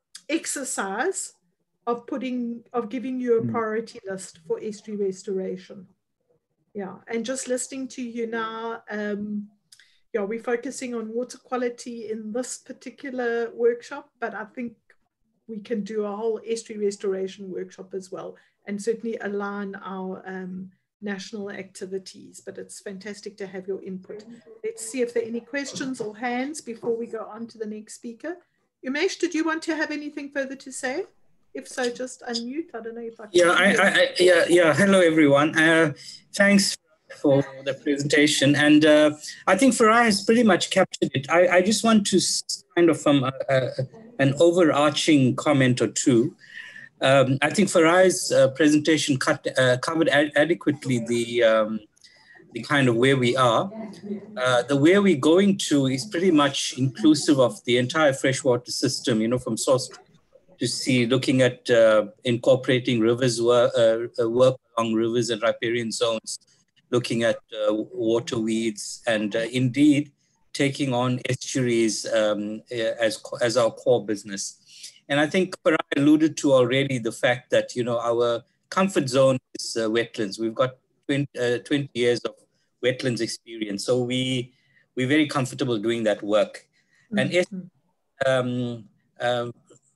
exercise of putting, of giving you a priority list for estuary restoration. Yeah, and just listening to you now, um, yeah, we're focusing on water quality in this particular workshop, but I think we can do a whole estuary restoration workshop as well, and certainly align our um, national activities. But it's fantastic to have your input. Let's see if there are any questions or hands before we go on to the next speaker. Umesh, did you want to have anything further to say? If so, just unmute. I don't know if I can. Yeah, I, I, I, yeah, yeah. Hello, everyone. Uh, thanks for the presentation. And uh, I think Farai has pretty much captured it. I, I just want to kind of from um, an overarching comment or two. Um, I think Farai's uh, presentation cut, uh, covered ad adequately the um, the kind of where we are. Uh, the where we're going to is pretty much inclusive of the entire freshwater system, you know, from source to see, looking at uh, incorporating rivers, work, uh, work along rivers and riparian zones, looking at uh, water weeds, and uh, indeed taking on estuaries um, as, as our core business. And I think Farai alluded to already the fact that, you know, our comfort zone is uh, wetlands. We've got twenty, uh, twenty years of wetlands experience. So we, we're very comfortable doing that work. Mm-hmm. And um, um,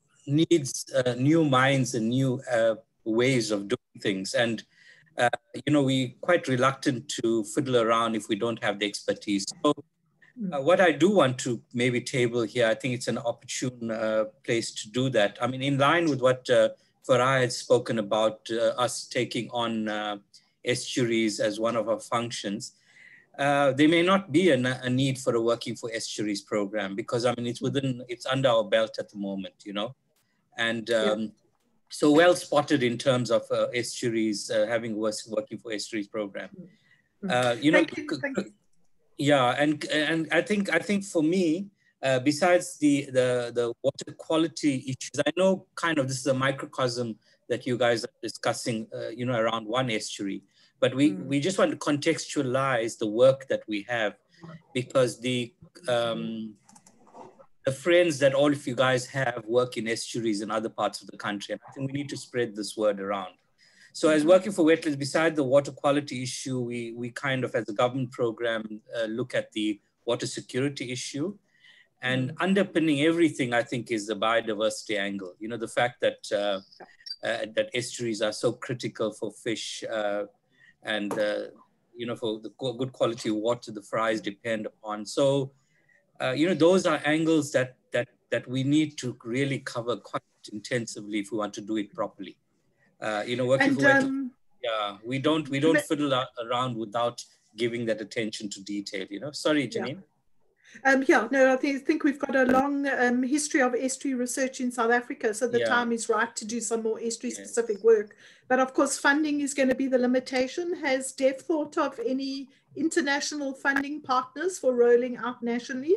needs uh, new minds and new uh, ways of doing things. And, uh, you know, we're quite reluctant to fiddle around if we don't have the expertise. So uh, what I do want to maybe table here, I think it's an opportune uh, place to do that. I mean, in line with what uh, Farai had spoken about, uh, us taking on uh, estuaries as one of our functions, Uh, there may not be a, a need for a Working for Estuaries program, because I mean, it's within, it's under our belt at the moment, you know, and um, yeah. So well spotted in terms of uh, estuaries, uh, having Working for Estuaries program. Uh, you know, Thank you. Thank you. yeah, and and I think I think for me, uh, besides the the the water quality issues, I know kind of this is a microcosm that you guys are discussing, uh, you know, around one estuary, but we mm. we just want to contextualize the work that we have, because the um, the friends that all of you guys have work in estuaries in other parts of the country, and I think we need to spread this word around. So as working for wetlands, beside the water quality issue, we, we kind of, as a government program, uh, look at the water security issue. And mm-hmm. underpinning everything, I think, is the biodiversity angle. You know, the fact that, uh, uh, that estuaries are so critical for fish uh, and, uh, you know, for the good quality water the fries depend upon. So, uh, you know, those are angles that, that, that we need to really cover quite intensively if we want to do it properly. Uh, you know, working and, for um, yeah, we don't we don't fiddle around without giving that attention to detail. You know, sorry, Janine. Yeah, um, yeah no, I think, think we've got a long um, history of estuary research in South Africa, so the yeah. time is right to do some more estuary-specific yes. work. But of course, funding is going to be the limitation. Has D E F thought of any international funding partners for rolling out nationally?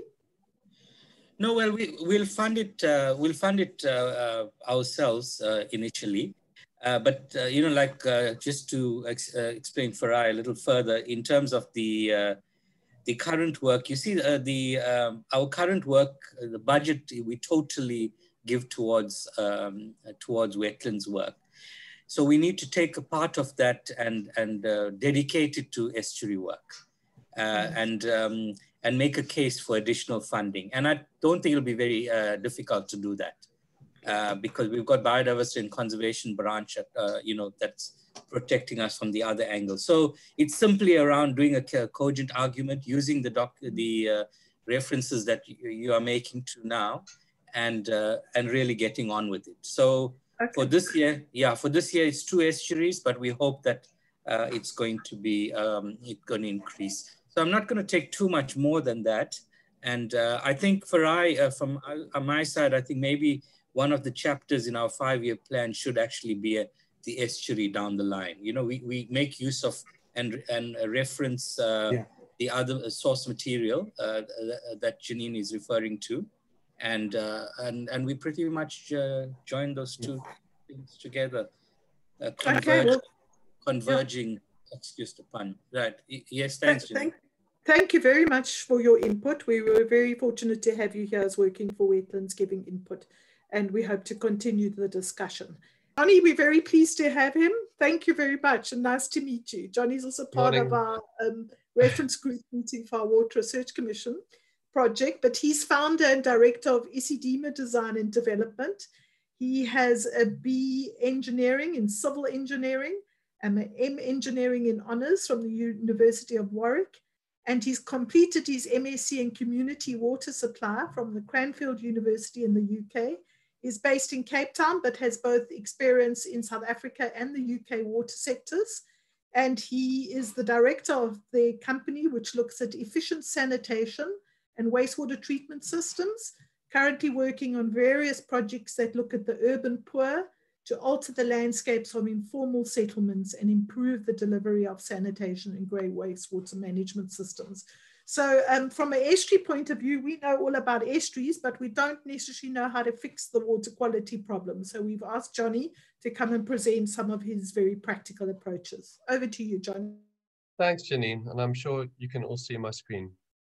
No, well, we will fund it. Uh, we'll fund it uh, uh, ourselves uh, initially. Uh, but, uh, you know, like uh, just to ex uh, explain Farai a little further, in terms of the uh, the current work, you see uh, the um, our current work, uh, the budget we totally give towards um, uh, towards wetlands work. So we need to take a part of that and and uh, dedicate it to estuary work, uh, mm-hmm. and um, and make a case for additional funding. And I don't think it'll be very uh, difficult to do that. Uh, because we've got biodiversity and conservation branch, uh, you know, that's protecting us from the other angle. So it's simply around doing a cogent argument, using the doc, the uh, references that you, you are making to now, and uh, and really getting on with it. So okay. for this year, yeah, for this year it's two estuaries, but we hope that uh, it's going to be um, it's going to increase. So I'm not going to take too much more than that. And uh, I think for I, uh, from uh, on my side, I think maybe one of the chapters in our five-year plan should actually be a, the estuary down the line. You know, we, we make use of and, and reference uh, yeah. the other source material uh, that Janine is referring to. And, uh, and, and we pretty much uh, join those two yeah. things together, uh, converge, okay, well, converging, yeah. excuse the pun. Right, yes, thanks, Janine. Thank, thank you very much for your input. We were very fortunate to have you here as working for wetlands, giving input. And we hope to continue the discussion. Johnny, we're very pleased to have him. Thank you very much and nice to meet you. Johnny's also part Morning. of our um, reference group meeting for our Water Research Commission project, but he's founder and director of Isidima Design and Development. He has a B Engineering in Civil Engineering and an M Engineering in Honours from the University of Warwick. And he's completed his M S c in Community Water Supply from the Cranfield University in the U K. Is based in Cape Town, but has both experience in South Africa and the U K water sectors. And he is the director of the company which looks at efficient sanitation and wastewater treatment systems, currently working on various projects that look at the urban poor to alter the landscapes of informal settlements and improve the delivery of sanitation and grey wastewater management systems. So um, from an estuary point of view, we know all about estuaries, but we don't necessarily know how to fix the water quality problem. So we've asked Johnny to come and present some of his very practical approaches. Over to you, Johnny. Thanks, Janine. And I'm sure you can all see my screen.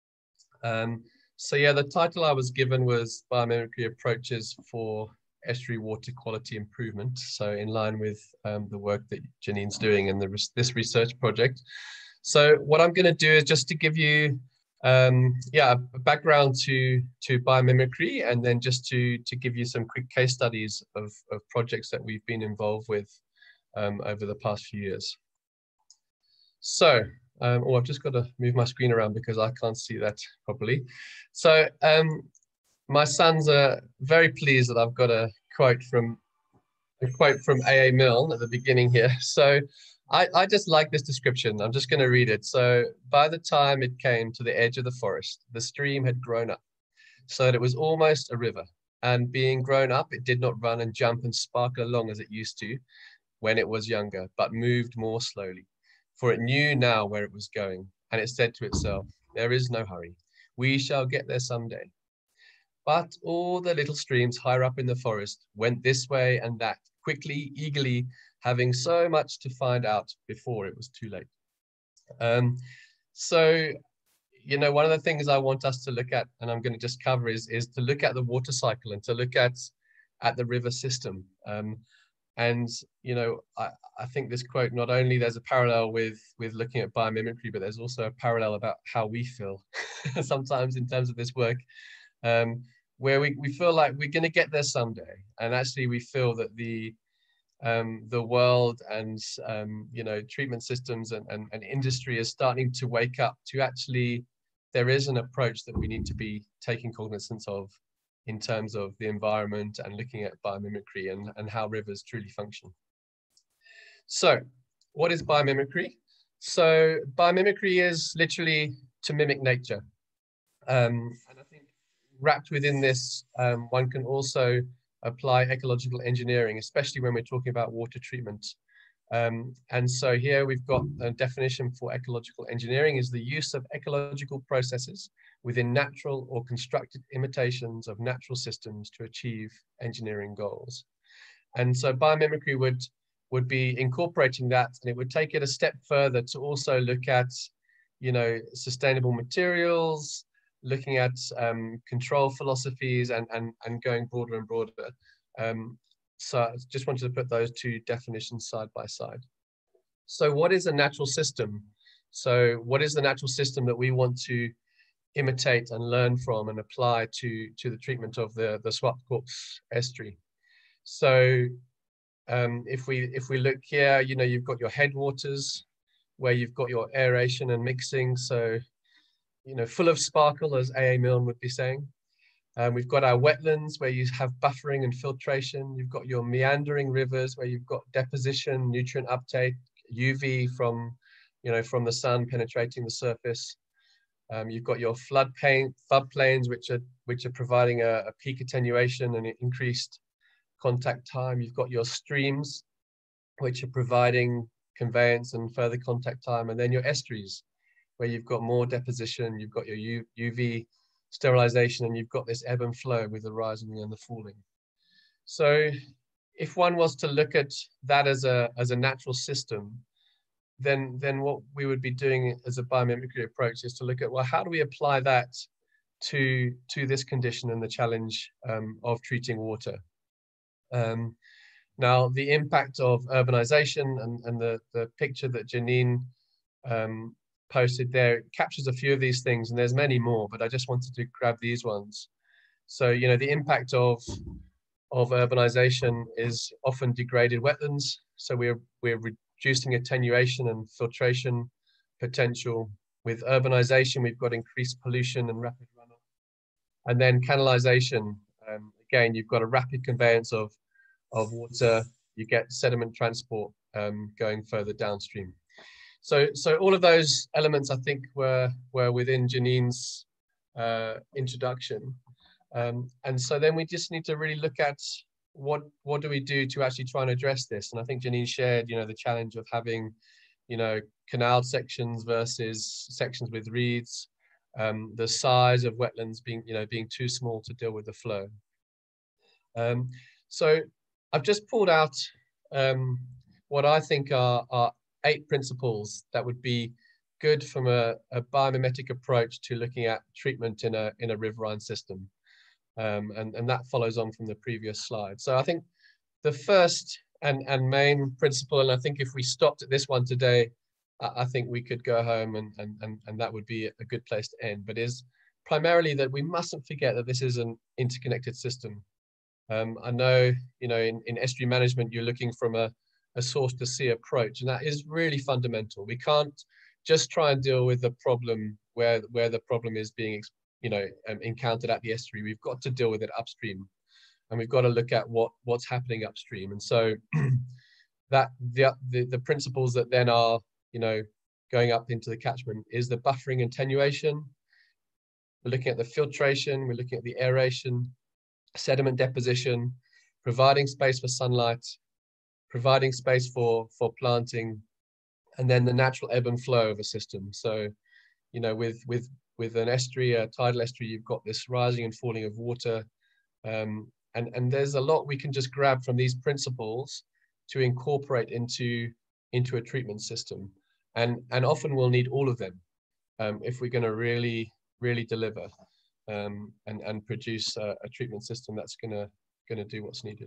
Um, so yeah, the title I was given was Biomimicry Approaches for Estuary Water Quality Improvement. So in line with um, the work that Janine's doing in the, this research project. So what I'm going to do is just to give you, um, yeah, a background to to biomimicry, and then just to to give you some quick case studies of, of projects that we've been involved with um, over the past few years. So, um, oh, I've just got to move my screen around because I can't see that properly. So, um, my sons are very pleased that I've got a quote from a quote from A A Milne at the beginning here. So. I, I just like this description. I'm just going to read it. So by the time it came to the edge of the forest, the stream had grown up so that it was almost a river. And being grown up, it did not run and jump and sparkle along as it used to when it was younger, but moved more slowly. for it knew now where it was going, and it said to itself, there is no hurry. We shall get there someday. But all the little streams higher up in the forest went this way and that, quickly, eagerly, having so much to find out before it was too late. Um, so, you know, one of the things I want us to look at, and I'm going to just cover, is, is to look at the water cycle and to look at, at the river system. Um, and, you know, I, I think this quote, not only there's a parallel with, with looking at biomimicry, but there's also a parallel about how we feel sometimes in terms of this work, um, where we, we feel like we're going to get there someday. And actually we feel that the, um, the world and, um, you know, treatment systems and, and, and industry is starting to wake up to actually, there is an approach that we need to be taking cognizance of in terms of the environment and looking at biomimicry and, and how rivers truly function. So what is biomimicry? So biomimicry is literally to mimic nature. Um, and I think wrapped within this, um, one can also apply ecological engineering, especially when we're talking about water treatment. Um, and so here we've got a definition for ecological engineering is the use of ecological processes within natural or constructed imitations of natural systems to achieve engineering goals. And so biomimicry would, would be incorporating that, and it would take it a step further to also look at, you know, sustainable materials, looking at um, control philosophies and, and, and going broader and broader. Um, so I just wanted to put those two definitions side by side. So what is a natural system? So what is the natural system that we want to imitate and learn from and apply to, to the treatment of the, the Swartkops Estuary? So um, if we if we look here, you know, you've got your headwaters where you've got your aeration and mixing. So, you know, full of sparkle, as A A Milne would be saying. Um, we've got our wetlands where you have buffering and filtration. You've got your meandering rivers where you've got deposition, nutrient uptake, U V from, you know, from the sun penetrating the surface. Um, you've got your flood plain, flood plains, which are which are providing a, a peak attenuation and increased contact time. You've got your streams, which are providing conveyance and further contact time, and then your estuaries, where you've got more deposition. You've got your U, UV sterilization, and you've got this ebb and flow with the rising and the falling. So if one was to look at that as a as a natural system, then then what we would be doing as a biomimicry approach is to look at, well, how do we apply that to to this condition and the challenge um, of treating water? Um, now the impact of urbanization and, and the the picture that Janine um, posted there captures a few of these things, and there's many more, but I just wanted to grab these ones. So, you know, the impact of of urbanization is often degraded wetlands. So we're we're reducing attenuation and filtration potential. With urbanization, we've got increased pollution and rapid runoff. And then canalization, um, again, you've got a rapid conveyance of of water. You get sediment transport um, going further downstream. So, so all of those elements, I think, were were within Janine's uh, introduction, um, and so then we just need to really look at what what do we do to actually try and address this. And I think Janine shared, you know, the challenge of having, you know, canal sections versus sections with reeds, um, the size of wetlands being, you know, being too small to deal with the flow. Um, so I've just pulled out um, what I think are, are eight principles that would be good from a, a biomimetic approach to looking at treatment in a in a riverine system, um, and and that follows on from the previous slide. So I think the first and and main principle, and I think if we stopped at this one today, I, I think we could go home and and and and that would be a good place to end. But is primarily that we mustn't forget that this is an interconnected system. Um, I know, you know, in, in estuary management, you're looking from a a source to sea approach, and that is really fundamental. We can't just try and deal with the problem where where the problem is being, you know, um, encountered at the estuary. We've got to deal with it upstream, and we've got to look at what what's happening upstream. And so that the, the the principles that then are, you know, going up into the catchment is the buffering and attenuation. We're looking at the filtration. We're looking at the aeration, sediment deposition, providing space for sunlight, providing space for, for planting, and then the natural ebb and flow of a system. So, you know, with with with an estuary, a tidal estuary, you've got this rising and falling of water, um, and and there's a lot we can just grab from these principles to incorporate into into a treatment system, and and often we'll need all of them um, if we're going to really really deliver um, and and produce a, a treatment system that's going to going to do what's needed.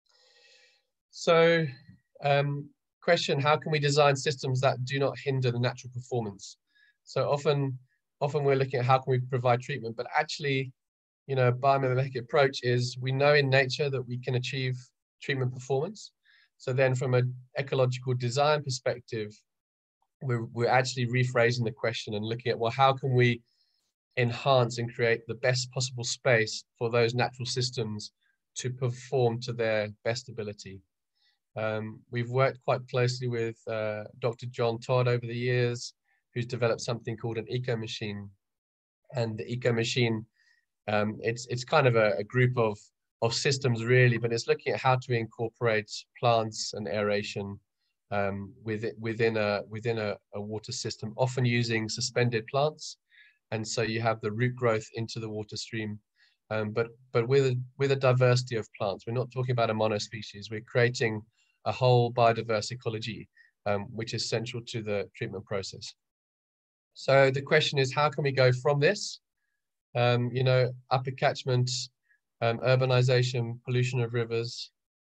So, um, question: how can we design systems that do not hinder the natural performance? So often, often we're looking at how can we provide treatment, but actually, you know, biomimetic approach is we know in nature that we can achieve treatment performance. So then, from an ecological design perspective, we're we're actually rephrasing the question and looking at, well, how can we enhance and create the best possible space for those natural systems to perform to their best ability. Um, we've worked quite closely with uh, Doctor John Todd over the years, who's developed something called an eco machine. And the eco machine, um, it's it's kind of a, a group of of systems really, but it's looking at how to incorporate plants and aeration um, with it, within a within a, a water system, often using suspended plants. And so you have the root growth into the water stream, um, but but with a, with a diversity of plants. We're not talking about a monospecies. We're creating a whole biodiverse ecology, um, which is central to the treatment process. So the question is, how can we go from this, um, you know, upper catchment, um, urbanization, pollution of rivers?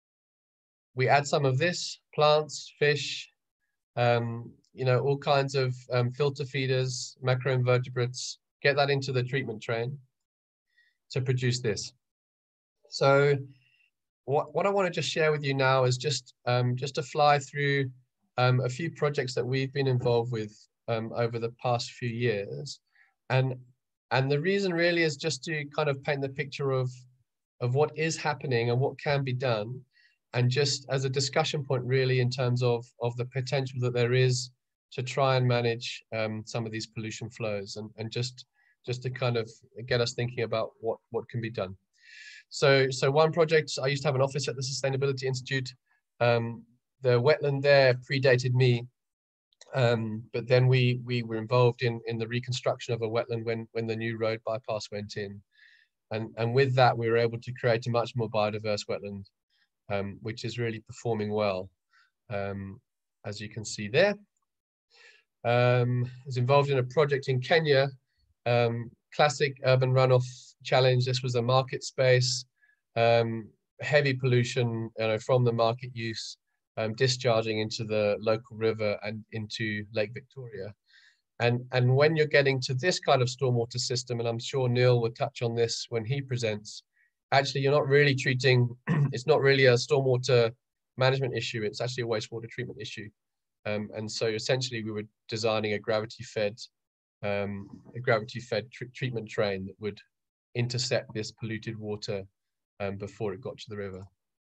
We add some of this, plants, fish, um, you know, all kinds of um, filter feeders, macroinvertebrates, get that into the treatment train to produce this. So what, what I want to just share with you now is just, um, just to fly through um, a few projects that we've been involved with um, over the past few years. And, and the reason really is just to kind of paint the picture of, of what is happening and what can be done. And just as a discussion point really in terms of, of the potential that there is to try and manage um, some of these pollution flows, and, and just, just to kind of get us thinking about what, what can be done. So, so one project, I used to have an office at the Sustainability Institute. Um, the wetland there predated me, um, but then we, we were involved in, in the reconstruction of a wetland when, when the new road bypass went in. And, and with that, we were able to create a much more biodiverse wetland, um, which is really performing well, um, as you can see there. Um, I was involved in a project in Kenya, um, classic urban runoff challenge. This was a market space, um, heavy pollution, you know, from the market use, um, discharging into the local river and into Lake Victoria. And, and when you're getting to this kind of stormwater system, and I'm sure Neil will touch on this when he presents, actually you're not really treating, it's not really a stormwater management issue, it's actually a wastewater treatment issue. Um, and so essentially we were designing a gravity-fed um, a gravity-fed tr treatment train that would intercept this polluted water um, before it got to the river.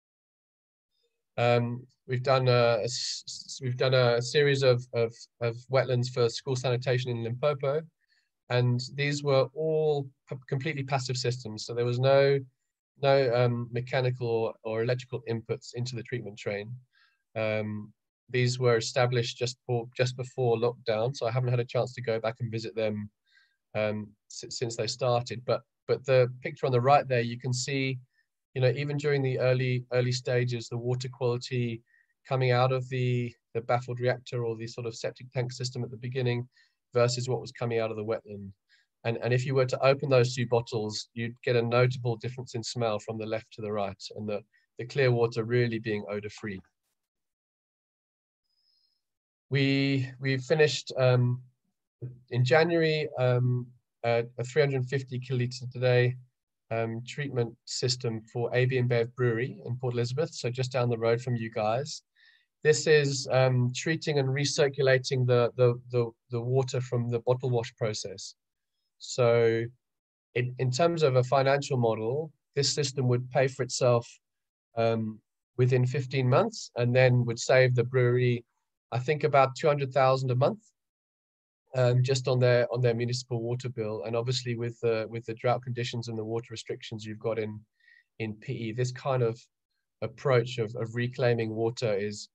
Um, we've done a, a we've done a series of, of of wetlands for school sanitation in Limpopo, and these were all completely passive systems. So there was no no um, mechanical or electrical inputs into the treatment train. Um, These were established just for just before lockdown, so I haven't had a chance to go back and visit them um, since they started. But but the picture on the right there, you can see, you know, even during the early early stages, the water quality coming out of the the baffled reactor or the sort of septic tank system at the beginning, versus what was coming out of the wetland. And and if you were to open those two bottles, you'd get a notable difference in smell from the left to the right, and the the clear water really being odor free. We, we finished um, in January um, a, a three hundred fifty kiloliter per day um, treatment system for A B InBev Brewery in Port Elizabeth, so just down the road from you guys. This is um, treating and recirculating the, the, the, the water from the bottle wash process. So it, in terms of a financial model, this system would pay for itself um, within fifteen months, and then would save the brewery, I think, about two hundred thousand a month, um, just on their on their municipal water bill. And obviously, with the with the drought conditions and the water restrictions you've got in in P E, this kind of approach of, of reclaiming water is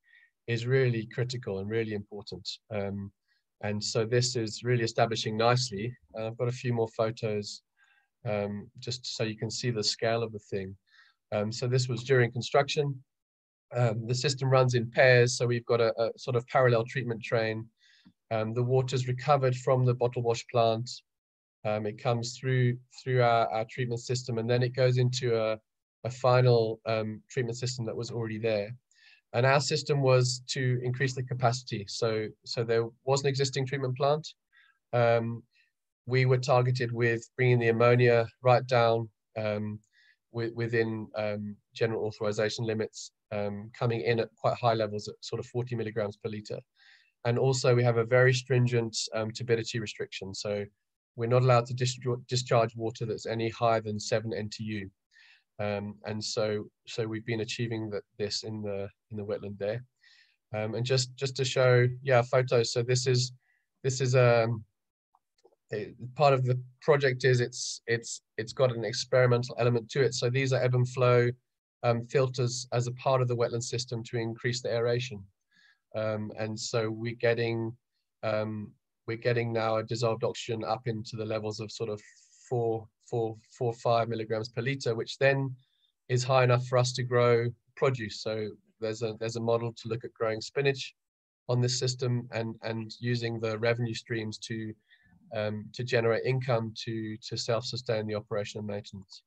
is really critical and really important. Um, and so this is really establishing nicely. Uh, I've got a few more photos um, just so you can see the scale of the thing. Um, so this was during construction. Um, the system runs in pairs, so we've got a, a sort of parallel treatment train. Um, the water's recovered from the bottle wash plant. Um, it comes through through our, our treatment system, and then it goes into a, a final um, treatment system that was already there. And our system was to increase the capacity. So, so there was an existing treatment plant. Um, we were targeted with bringing the ammonia right down um, with, within um, general authorization limits, um, coming in at quite high levels at sort of forty milligrams per liter. And also we have a very stringent um, turbidity restriction. So we're not allowed to discharge water that's any higher than seven N T U. Um, and so, so we've been achieving that this in the in the wetland there. Um, and just just to show, yeah, photos. So this is this is um, a, part of the project is it's it's it's got an experimental element to it. So these are ebb and flow um, filters as a part of the wetland system to increase the aeration. Um, and so we're getting um, we're getting now a dissolved oxygen up into the levels of sort of four, four, four, five milligrams per liter, which then is high enough for us to grow produce. So there's a there's a model to look at growing spinach on this system and and using the revenue streams to um, to generate income to to self-sustain the operation and maintenance.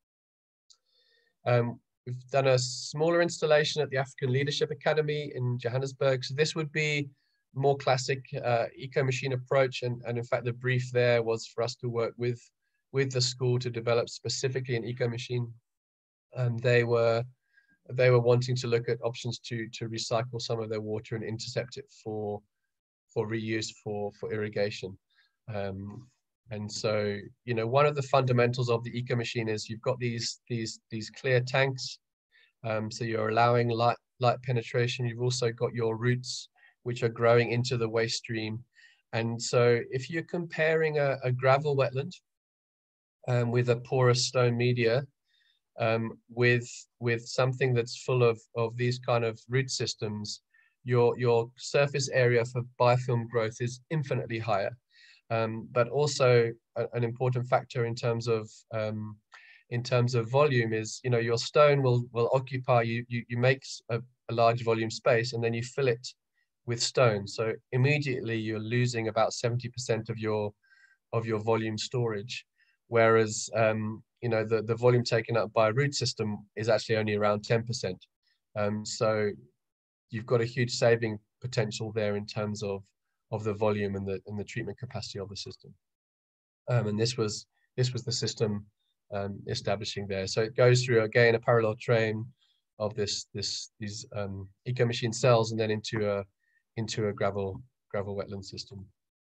Um, we've done a smaller installation at the African Leadership Academy in Johannesburg. So this would be more classic uh, eco-machine approach, and, and in fact the brief there was for us to work with with the school to develop specifically an eco-machine. And they were they were wanting to look at options to to recycle some of their water and intercept it for for reuse for for irrigation. Um, and so, you know, one of the fundamentals of the eco-machine is you've got these these these clear tanks. Um, so you're allowing light light penetration. You've also got your roots, which are growing into the waste stream. And so if you're comparing a, a gravel wetland um, with a porous stone media um, with, with something that's full of, of these kind of root systems, your, your surface area for biofilm growth is infinitely higher. Um, but also a, an important factor in terms of um, in terms of volume is, you know, your stone will, will occupy, you, you, you make a, a large volume space and then you fill it with stone. So immediately you're losing about seventy percent of your of your volume storage, whereas um, you know the, the volume taken up by a root system is actually only around ten percent. Um, so you've got a huge saving potential there in terms of of the volume and the and the treatment capacity of the system. Um, and this was this was the system um, establishing there. So it goes through again a parallel train of this this these um, eco machine cells and then into a into a gravel gravel wetland system.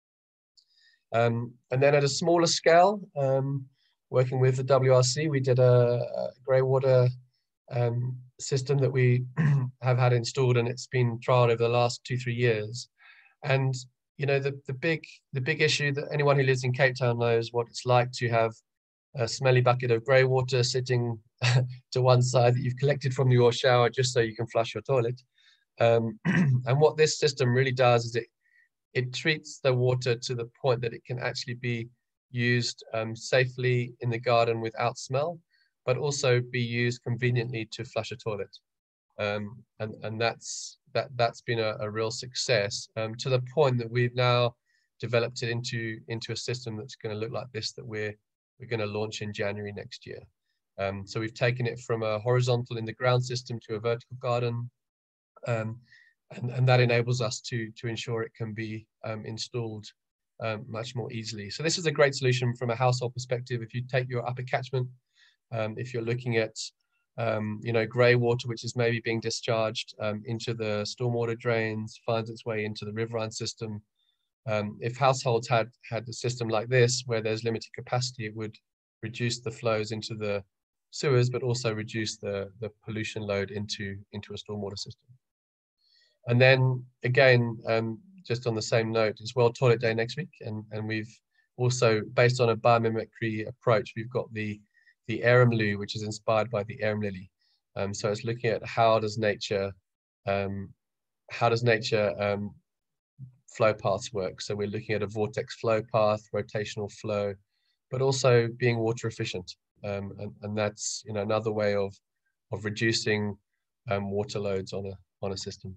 Um, and then at a smaller scale, um, working with the W R C, we did a, a grey water um, system that we have had installed, and it's been trialed over the last two, three years. And you know, the, the big the big issue that anyone who lives in Cape Town knows what it's like to have a smelly bucket of grey water sitting to one side that you've collected from your shower just so you can flush your toilet. Um, and what this system really does is it it treats the water to the point that it can actually be used um, safely in the garden without smell, but also be used conveniently to flush a toilet. Um, and and that's that that's been a, a real success um, to the point that we've now developed it into into a system that's going to look like this that we're we're going to launch in January next year. Um, so we've taken it from a horizontal in the ground system to a vertical garden. Um, and, and that enables us to, to ensure it can be um, installed um, much more easily. So this is a great solution from a household perspective. If you take your upper catchment, um, if you're looking at, um, you know, grey water, which is maybe being discharged um, into the stormwater drains, finds its way into the riverine system. Um, if households had, had a system like this, where there's limited capacity, it would reduce the flows into the sewers, but also reduce the, the pollution load into, into a stormwater system. And then again, um, just on the same note, it's World Toilet Day next week, and, and we've also, based on a biomimicry approach, we've got the, the arum loo, which is inspired by the arum lily. Um, so it's looking at how does nature um, how does nature um, flow paths work? So we're looking at a vortex flow path, rotational flow, but also being water efficient. Um, and, and that's, you know, another way of, of reducing um, water loads on a, on a system.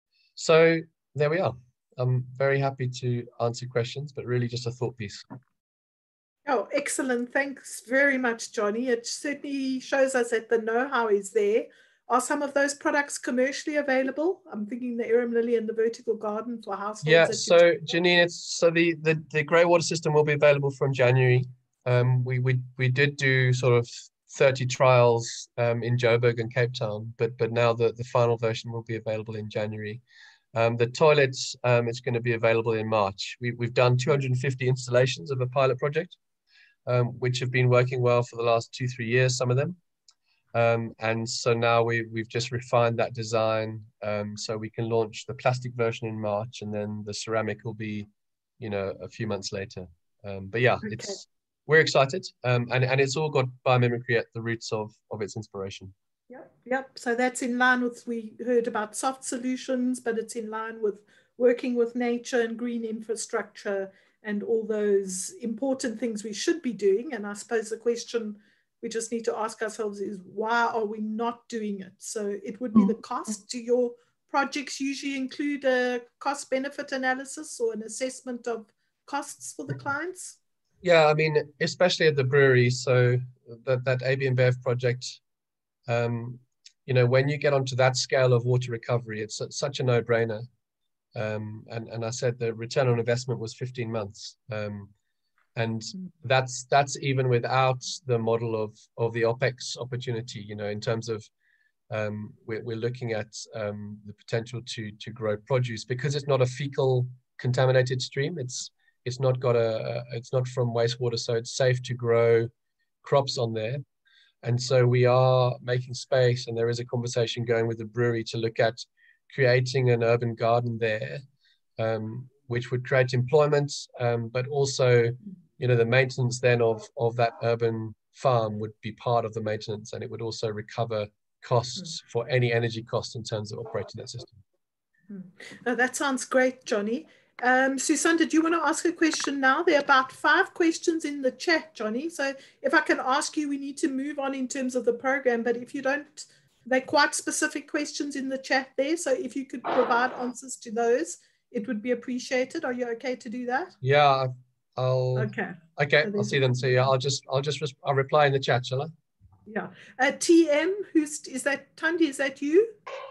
So there we are. I'm very happy to answer questions, but really just a thought piece. Oh, excellent. Thanks very much, Johnny. It certainly shows us that the know-how is there. Are some of those products commercially available? I'm thinking the arum lily and the vertical garden for households. Yeah, so Janine, it's so the, the, the grey water system will be available from January. Um, we, we, we did do sort of thirty trials um, in Joburg and Cape Town, but, but now the, the final version will be available in January. Um, the toilets, um, it's going to be available in March. We, we've done two hundred fifty installations of a pilot project, um, which have been working well for the last two, three years, some of them. Um, and so now we, we've just refined that design um, so we can launch the plastic version in March, and then the ceramic will be, you know, a few months later. Um, but yeah, okay. it's we're excited, um, and, and it's all got biomimicry at the roots of, of its inspiration. Yep, yep. So that's in line with, we heard about soft solutions, but it's in line with working with nature and green infrastructure and all those important things we should be doing. And I suppose the question we just need to ask ourselves is, why are we not doing it? So it would be the cost. Do your projects usually include a cost benefit analysis or an assessment of costs for the clients? Yeah, I mean, especially at the brewery. So that, that A B and B E V project, um, you know, when you get onto that scale of water recovery, it's such a no-brainer. Um, and, and I said the return on investment was fifteen months. Um, and that's that's even without the model of, of the OPEX opportunity, you know, in terms of um, we're, we're looking at um, the potential to, to grow produce, because it's not a fecal contaminated stream. It's it's not got a, it's not from wastewater, so it's safe to grow crops on there. And so we are making space, and there is a conversation going with the brewery to look at creating an urban garden there, um, which would create employment, um, but also, you know, the maintenance then of, of that urban farm would be part of the maintenance, and it would also recover costs for any energy costs in terms of operating that system. Oh, that sounds great, Johnny. Um, Susan, did you want to ask a question now? There are about five questions in the chat, Johnny. So if I can ask you, we need to move on in terms of the program, but if you don't, they're quite specific questions in the chat there. So if you could provide answers to those, it would be appreciated. Are you okay to do that? Yeah, I'll. Okay. Okay, so I'll see them. So yeah, I'll just, I'll just, I'll reply in the chat, shall I? Yeah. Uh, T M, who's, is that, Tandi, is that you?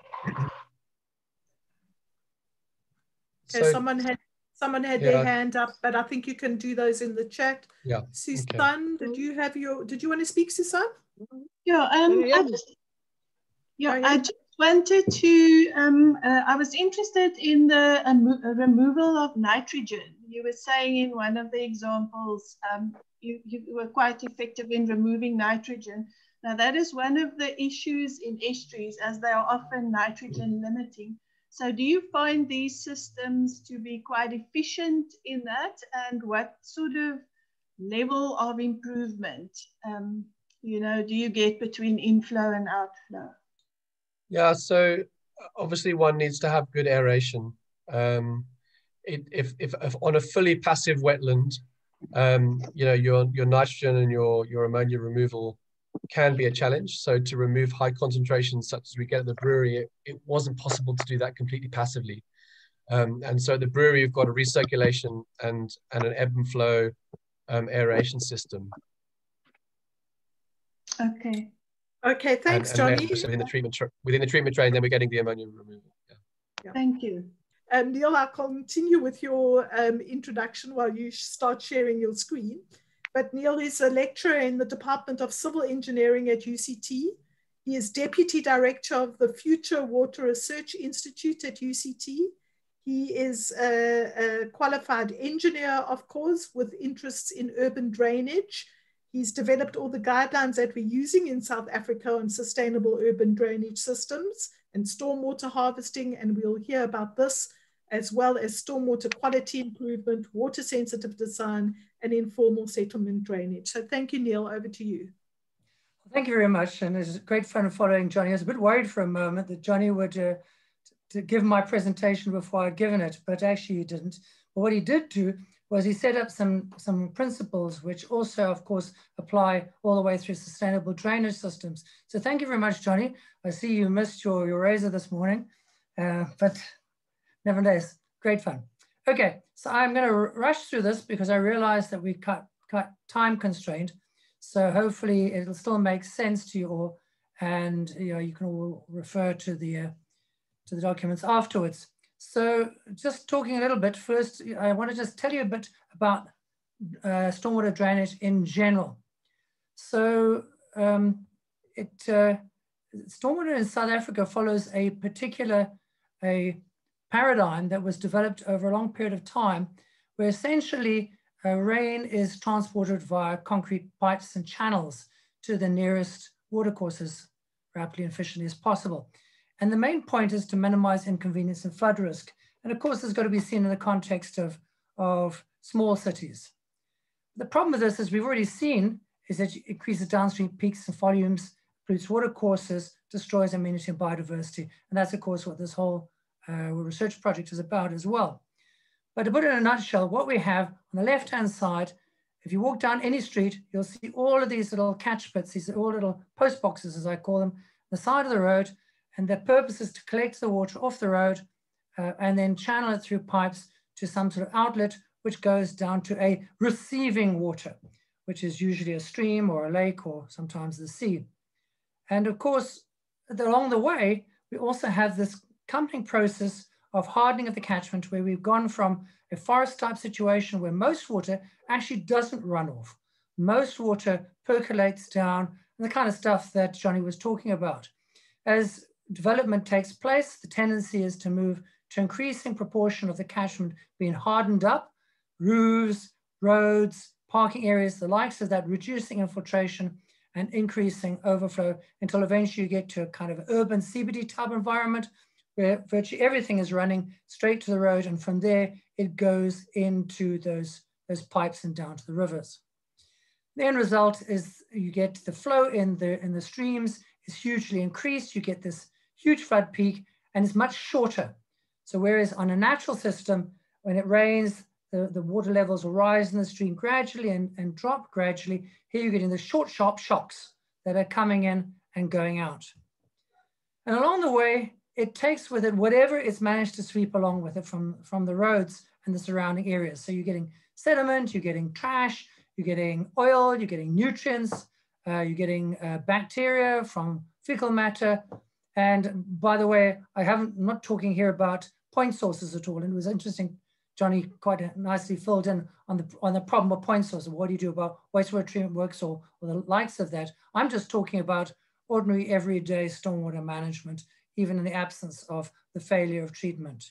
Okay, so, someone had someone had yeah. their hand up, but I think you can do those in the chat. Yeah. Susan, okay. did you have your? Did you want to speak, Susan? Yeah. Um. I just, yeah. I just wanted to. Um. Uh, I was interested in the um, removal of nitrogen. You were saying in one of the examples, um, you you were quite effective in removing nitrogen. Now that is one of the issues in estuaries, as they are often nitrogen limiting. So do you find these systems to be quite efficient in that? And what sort of level of improvement, um, you know, do you get between inflow and outflow? Yeah, so obviously one needs to have good aeration. Um, it, if, if, if on a fully passive wetland, um, you know, your, your nitrogen and your, your ammonia removal can be a challenge. So to remove high concentrations such as we get at the brewery, it, it wasn't possible to do that completely passively. Um, and so the brewery, we've got a recirculation and, and an ebb and flow um, aeration system. Okay. Okay, thanks, and, and Johnny. within the treatment within the treatment train, then we're getting the ammonia removal. Yeah. Yeah. Thank you. Um, Neil, I'll continue with your um, introduction while you start sharing your screen. But Neil is a lecturer in the Department of Civil Engineering at U C T. He is Deputy Director of the Future Water Research Institute at U C T. He is a, a qualified engineer, of course, with interests in urban drainage. He's developed all the guidelines that we're using in South Africa on sustainable urban drainage systems and stormwater harvesting, and we'll hear about this, as well as stormwater quality improvement, water sensitive design, and informal settlement drainage. So thank you, Neil, over to you. Thank you very much. And it's great fun following Johnny. I was a bit worried for a moment that Johnny would uh, to give my presentation before I'd given it, but actually he didn't. But what he did do was he set up some, some principles which also, of course, apply all the way through sustainable drainage systems. So thank you very much, Johnny. I see you missed your, your razor this morning, uh, but nevertheless, great fun. Okay, so I'm going to rush through this because I realize that we cut, cut time constraint. So hopefully it'll still make sense to you all, and you know, you can all refer to the, uh, to the documents afterwards. So just talking a little bit, first, I want to just tell you a bit about uh, stormwater drainage in general. So um, it, uh, stormwater in South Africa follows a particular a paradigm that was developed over a long period of time, where essentially uh, rain is transported via concrete pipes and channels to the nearest watercourses rapidly and efficiently as possible. And the main point is to minimize inconvenience and flood risk. And of course, it's got to be seen in the context of, of small cities. The problem with this, as we've already seen, is that it increases downstream peaks and volumes, pollutes watercourses, destroys amenity and biodiversity. And that's, of course, what this whole uh, research project is about as well. But to put it in a nutshell, what we have on the left-hand side, if you walk down any street, you'll see all of these little catch pits, these all little post boxes, as I call them, on the side of the road. And their purpose is to collect the water off the road uh, and then channel it through pipes to some sort of outlet, which goes down to a receiving water, which is usually a stream or a lake or sometimes the sea. And of course, along the way, we also have this accompanying process of hardening of the catchment, where we've gone from a forest type situation where most water actually doesn't run off. Most water percolates down, and the kind of stuff that Johnny was talking about. As development takes place, the tendency is to move to increasing proportion of the catchment being hardened up, roofs, roads, parking areas, the likes of that, reducing infiltration and increasing overflow until eventually you get to a kind of urban C B D type environment where virtually everything is running straight to the road, and from there it goes into those, those pipes and down to the rivers. The end result is you get the flow in the, in the streams is hugely increased. You get this huge flood peak, and it's much shorter. So whereas on a natural system, when it rains, the, the water levels will rise in the stream gradually and, and drop gradually. Here you're getting the short, sharp shocks that are coming in and going out. And along the way, it takes with it whatever it's managed to sweep along with it from, from the roads and the surrounding areas. So you're getting sediment, you're getting trash, you're getting oil, you're getting nutrients, uh, you're getting uh, bacteria from fecal matter. And by the way, I haven't, I'm not talking here about point sources at all. And it was interesting, Johnny quite nicely filled in on the, on the problem of point sources. What do you do about wastewater treatment works or, or the likes of that? I'm just talking about ordinary everyday stormwater management, even in the absence of the failure of treatment.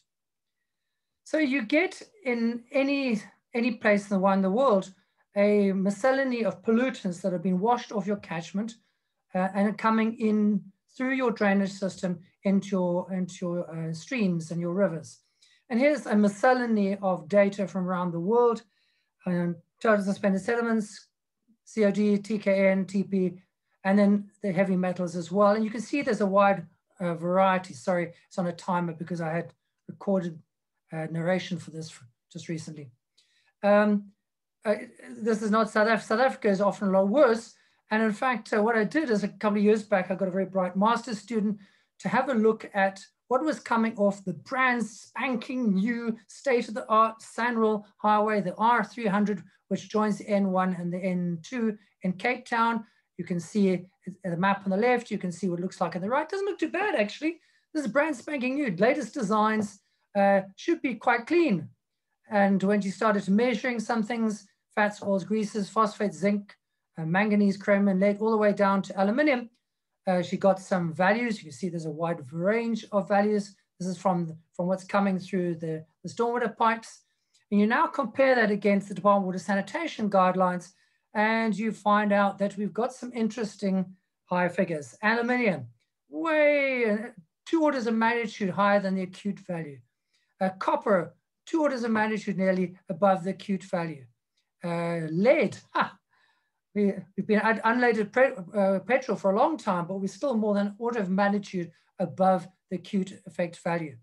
So you get in any, any place in the, in the world, a miscellany of pollutants that have been washed off your catchment uh, and are coming in through your drainage system into your, into your uh, streams and your rivers. And here's a miscellany of data from around the world, um, total suspended sediments, C O D, T K N, T P, and then the heavy metals as well. And you can see there's a wide uh, variety. Sorry, it's on a timer because I had recorded uh, narration for this just recently. Um, uh, this is not South Africa. South Africa is often a lot worse. And in fact, uh, what I did is a couple of years back, I got a very bright master's student to have a look at what was coming off the brand spanking new state-of-the-art Sanral Highway, the R three hundred, which joins the N one and the N two in Cape Town. You can see the map on the left. You can see what it looks like on the right. Doesn't look too bad, actually. This is brand spanking new. Latest designs uh, should be quite clean. And when you started measuring some things, fats, oils, greases, phosphates, zinc, uh, manganese, chromium, lead, all the way down to aluminium, Uh, she got some values. You can see there's a wide range of values. This is from, from what's coming through the, the stormwater pipes. And you now compare that against the Department of Water Sanitation guidelines, and you find out that we've got some interesting high figures. Aluminium, way, uh, two orders of magnitude higher than the acute value. Uh, copper, two orders of magnitude nearly above the acute value. Uh, lead, ha, We, we've been at unleaded uh, petrol for a long time, but we're still more than an order of magnitude above the acute effect value.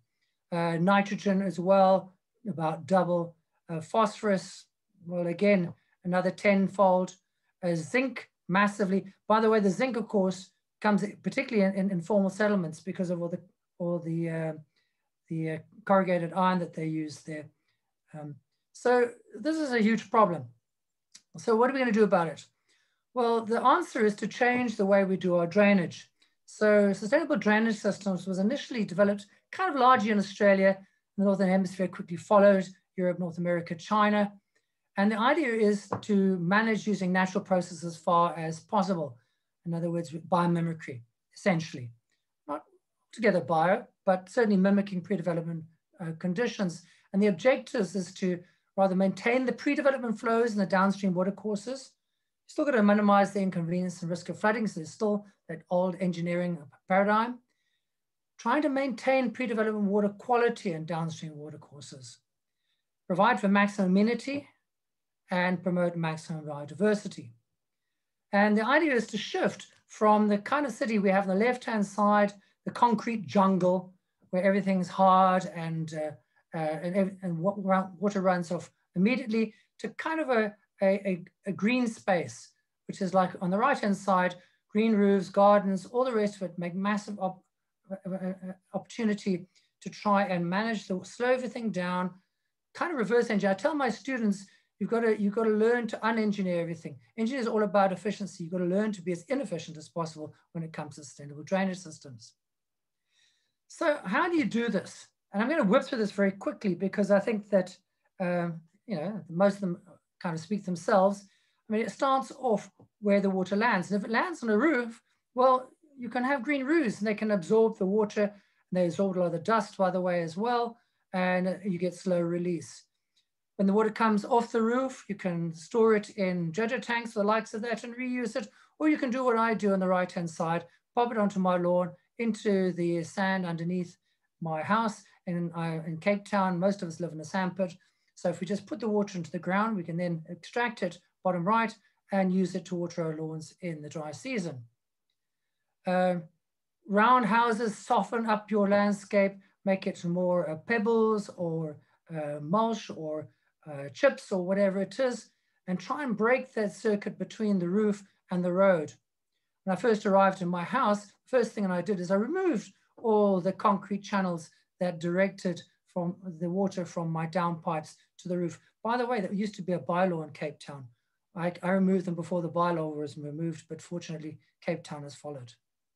Uh, nitrogen as well, about double. Uh, phosphorus, well, again, another tenfold. Uh, zinc, massively. By the way, the zinc, of course, comes particularly in, in informal settlements because of all the, all the, uh, the uh, corrugated iron that they use there. Um, so this is a huge problem. So what are we going to do about it? Well, the answer is to change the way we do our drainage. So sustainable drainage systems was initially developed kind of largely in Australia. The Northern Hemisphere quickly followed, Europe, North America, China. And the idea is to manage using natural processes as far as possible. In other words, biomimicry, essentially. Not together bio, but certainly mimicking pre-development uh, conditions. And the objectives is to rather maintain the pre-development flows in the downstream watercourses. Still got to minimize the inconvenience and risk of flooding, so there's still that old engineering paradigm. Trying to maintain pre-development water quality in downstream watercourses. Provide for maximum amenity and promote maximum biodiversity. And the idea is to shift from the kind of city we have on the left-hand side, the concrete jungle, where everything's hard and, uh, uh, and, and water runs off immediately, to kind of a, a, a green space, which is like on the right-hand side, green roofs, gardens, all the rest of it, make massive op opportunity to try and manage to slow everything down, kind of reverse engineer. I tell my students, you've got to, you've got to learn to unengineer everything. Engineering is all about efficiency. You've got to learn to be as inefficient as possible when it comes to sustainable drainage systems. So how do you do this? And I'm going to whip through this very quickly because I think that, um, you know, most of them kind of speak themselves. I mean, it starts off where the water lands. And if it lands on a roof, well, you can have green roofs and they can absorb the water. And they absorb a lot of the dust, by the way, as well. And you get slow release. When the water comes off the roof, you can store it in JoJo tanks, the likes of that, and reuse it. Or you can do what I do on the right-hand side, pop it onto my lawn, into the sand underneath my house. And I, in Cape Town, most of us live in a sand pit. So if we just put the water into the ground, we can then extract it, bottom right, and use it to water our lawns in the dry season. Uh, round houses soften up your landscape, make it more uh, pebbles or uh, mulch or uh, chips or whatever it is, and try and break that circuit between the roof and the road. When I first arrived in my house, the first thing I did is I removed all the concrete channels that directed from the water from my downpipes to the roof. By the way, that used to be a bylaw in Cape Town. I, I removed them before the bylaw was removed, but fortunately, Cape Town has followed.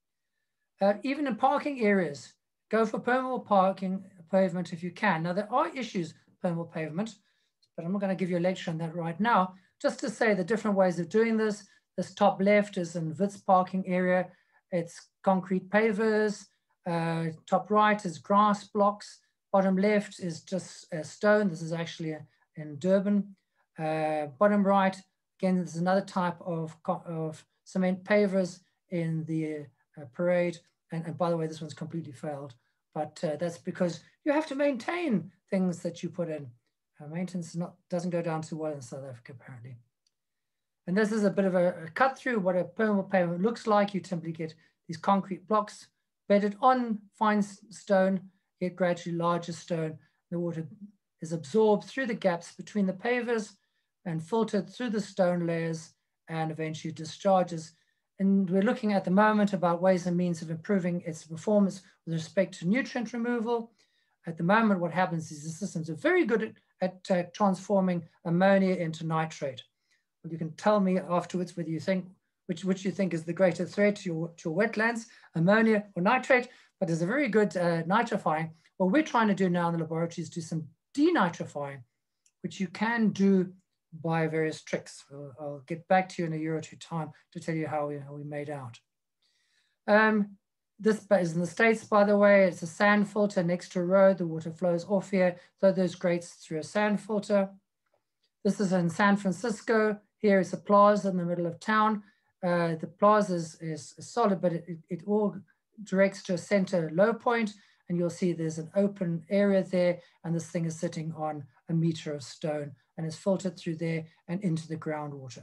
Uh, even in parking areas, go for permeable parking pavement if you can. Now, there are issues with permeable pavement, but I'm not going to give you a lecture on that right now. Just to say the different ways of doing this. This top left is in Wits parking area. It's concrete pavers. Uh, top right is grass blocks. Bottom left is just a stone. This is actually a, in Durban. Uh, bottom right, again, there's another type of, of cement pavers in the uh, parade. And, and by the way, this one's completely failed. But uh, that's because you have to maintain things that you put in. Uh, maintenance not, doesn't go down too well in South Africa, apparently. And this is a bit of a, a cut through what a permeable pavement looks like. You simply get these concrete blocks bedded on fine stone, get gradually larger stone. The water is absorbed through the gaps between the pavers and filtered through the stone layers and eventually discharges. And we're looking at the moment about ways and means of improving its performance with respect to nutrient removal. At the moment, what happens is the systems are very good at, at uh, transforming ammonia into nitrate. Well, you can tell me afterwards whether you think, which, which you think is the greater threat to your, to your wetlands, ammonia or nitrate, but there's a very good uh, nitrifying. What we're trying to do now in the laboratory is do some denitrifying, which you can do by various tricks. I'll, I'll get back to you in a year or two time to tell you how we, how we made out. Um, this is in the States, by the way. It's a sand filter next to a road. The water flows off here, so there's grates through a sand filter. This is in San Francisco. Here is a plaza in the middle of town. Uh, the plaza is, is, is solid, but it, it, it all directs to a center low point, and you'll see there's an open area there, and this thing is sitting on a meter of stone, and it's filtered through there and into the groundwater.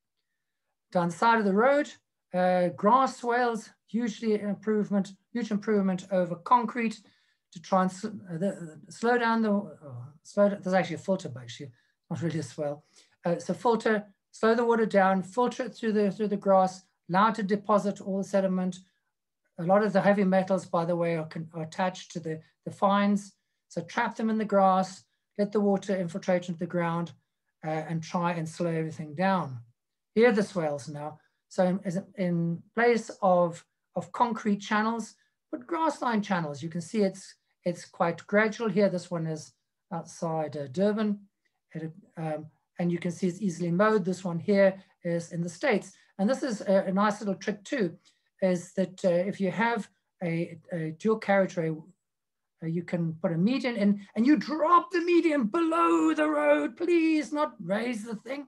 Down the side of the road, uh, grass swales, hugely improvement, huge improvement over concrete to try and sl uh, the, slow down the, oh, slow down, there's actually a filter, but actually not really a swell. Uh, so filter, slow the water down, filter it through the, through the grass, allow it to deposit all the sediment. A lot of the heavy metals, by the way, are, are attached to the, the fines. So trap them in the grass, let the water infiltrate into the ground, uh, and try and slow everything down. Here are the swells now. So in, in place of, of concrete channels, put grassline channels. You can see it's, it's quite gradual here. This one is outside uh, Durban. It, um, and you can see it's easily mowed. This one here is in the States. And this is a, a nice little trick too, is that uh, if you have a, a dual carriageway, uh, you can put a median in and you drop the median below the road, please, not raise the thing.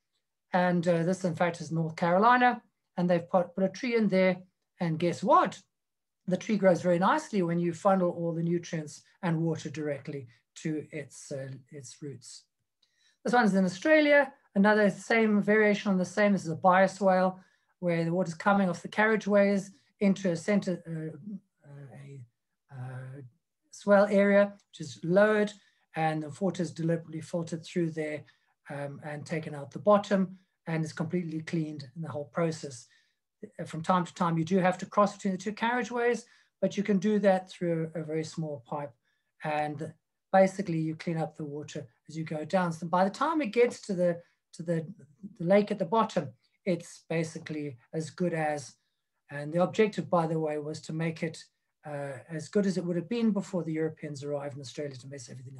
And uh, this in fact is North Carolina, and they've put, put a tree in there, and guess what? The tree grows very nicely when you funnel all the nutrients and water directly to its, uh, its roots. This one's in Australia, another same variation on the same. This is a bioswale, where the water's coming off the carriageways into a center, uh, a uh, swell area, which is lowered, and the water is deliberately filtered through there um, and taken out the bottom, and is completely cleaned in the whole process. From time to time, you do have to cross between the two carriageways, but you can do that through a very small pipe. And basically you clean up the water as you go down. So by the time it gets to the, to the, the lake at the bottom, it's basically as good as, and the objective, by the way, was to make it uh, as good as it would have been before the Europeans arrived in Australia to mess everything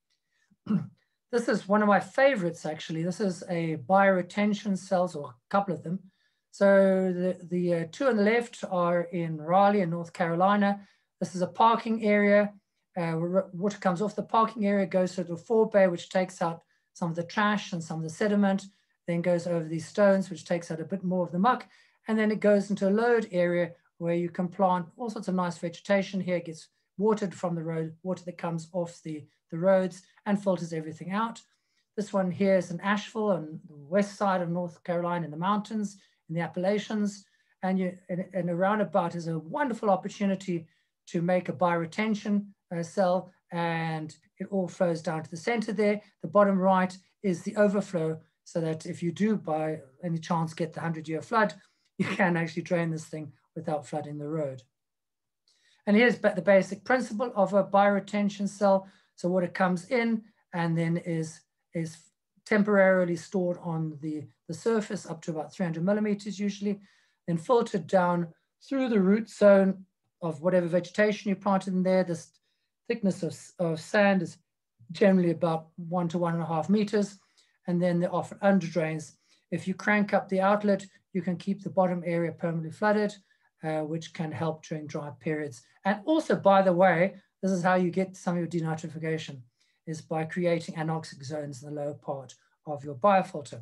up. This is one of my favorites, actually. This is a bioretention cells, or a couple of them. So the, the uh, two on the left are in Raleigh in North Carolina. This is a parking area. Uh, where water comes off the parking area, goes to the forebay, which takes out some of the trash and some of the sediment, then goes over these stones, which takes out a bit more of the muck. And then it goes into a load area where you can plant all sorts of nice vegetation. Here it gets watered from the road, water that comes off the, the roads, and filters everything out. This one here is an Asheville on the west side of North Carolina in the mountains, in the Appalachians. And, you, and, and a roundabout is a wonderful opportunity to make a bioretention uh, cell, and it all flows down to the center there. The bottom right is the overflow, so that if you do by any chance get the hundred year flood, you can actually drain this thing without flooding the road. And here's the basic principle of a bioretention cell. So water comes in and then is, is temporarily stored on the, the surface up to about three hundred millimeters usually, then filtered down through the root zone of whatever vegetation you planted in there. This thickness of, of sand is generally about one to one and a half meters. And then they're often under drains. If you crank up the outlet, you can keep the bottom area permanently flooded, uh, which can help during dry periods. And also, by the way, this is how you get some of your denitrification, is by creating anoxic zones in the lower part of your biofilter.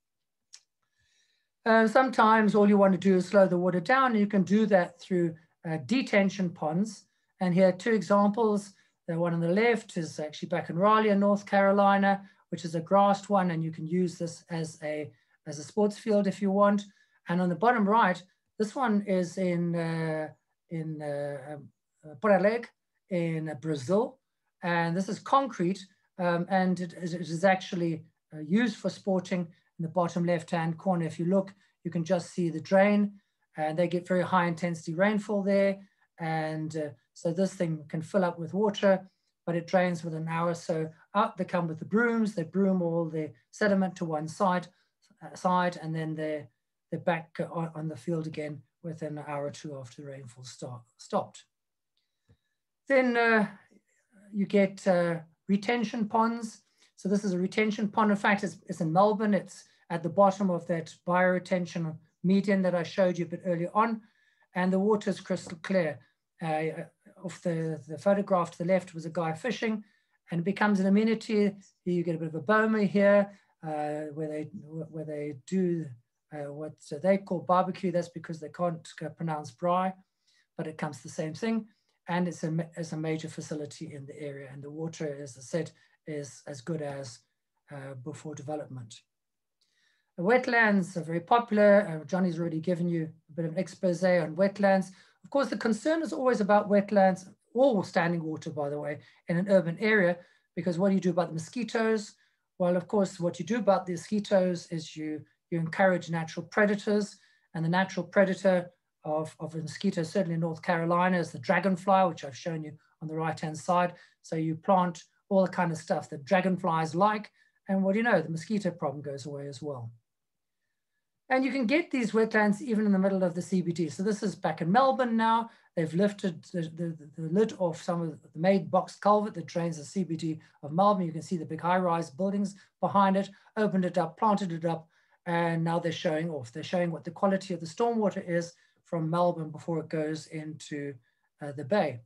Uh, sometimes all you want to do is slow the water down, and you can do that through uh, detention ponds. And here are two examples. The one on the left is actually back in Raleigh in North Carolina, which is a grassed one, and you can use this as a, as a sports field if you want. And on the bottom right, this one is in, uh, in uh, Porto Alegre in uh, Brazil. And this is concrete, um, and it, it is actually uh, used for sporting. In the bottom left-hand corner, if you look, you can just see the drain, and they get very high intensity rainfall there. And uh, so this thing can fill up with water, but it drains within an hour. So out they come with the brooms, they broom all the sediment to one side, uh, side and then they're, they're back on, on the field again within an hour or two after the rainfall start, stopped. Then uh, you get uh, retention ponds. So this is a retention pond. In fact, it's, it's in Melbourne. It's at the bottom of that bioretention median that I showed you a bit earlier on. And the water is crystal clear. Uh, off the, the photograph to the left was a guy fishing, and it becomes an amenity. You get a bit of a boma here, uh, where they where they do uh, what they call barbecue. That's because they can't pronounce braai, but it comes to the same thing. And it's a, it's a major facility in the area. And the water, as I said, is as good as uh, before development. The wetlands are very popular. Uh, Johnny's already given you a bit of an expose on wetlands. Of course, the concern is always about wetlands, all standing water, by the way, in an urban area, because what do you do about the mosquitoes? Well, of course, what you do about the mosquitoes is you, you encourage natural predators, and the natural predator of, of a mosquito, certainly in North Carolina, is the dragonfly, which I've shown you on the right-hand side. So you plant all the kind of stuff that dragonflies like, and what do you know, the mosquito problem goes away as well. And you can get these wetlands even in the middle of the C B D. So this is back in Melbourne now. They've lifted the, the, the lid off some of the made box culvert that drains the C B D of Melbourne. You can see the big high-rise buildings behind it, opened it up, planted it up, and now they're showing off. They're showing what the quality of the stormwater is from Melbourne before it goes into uh, the bay.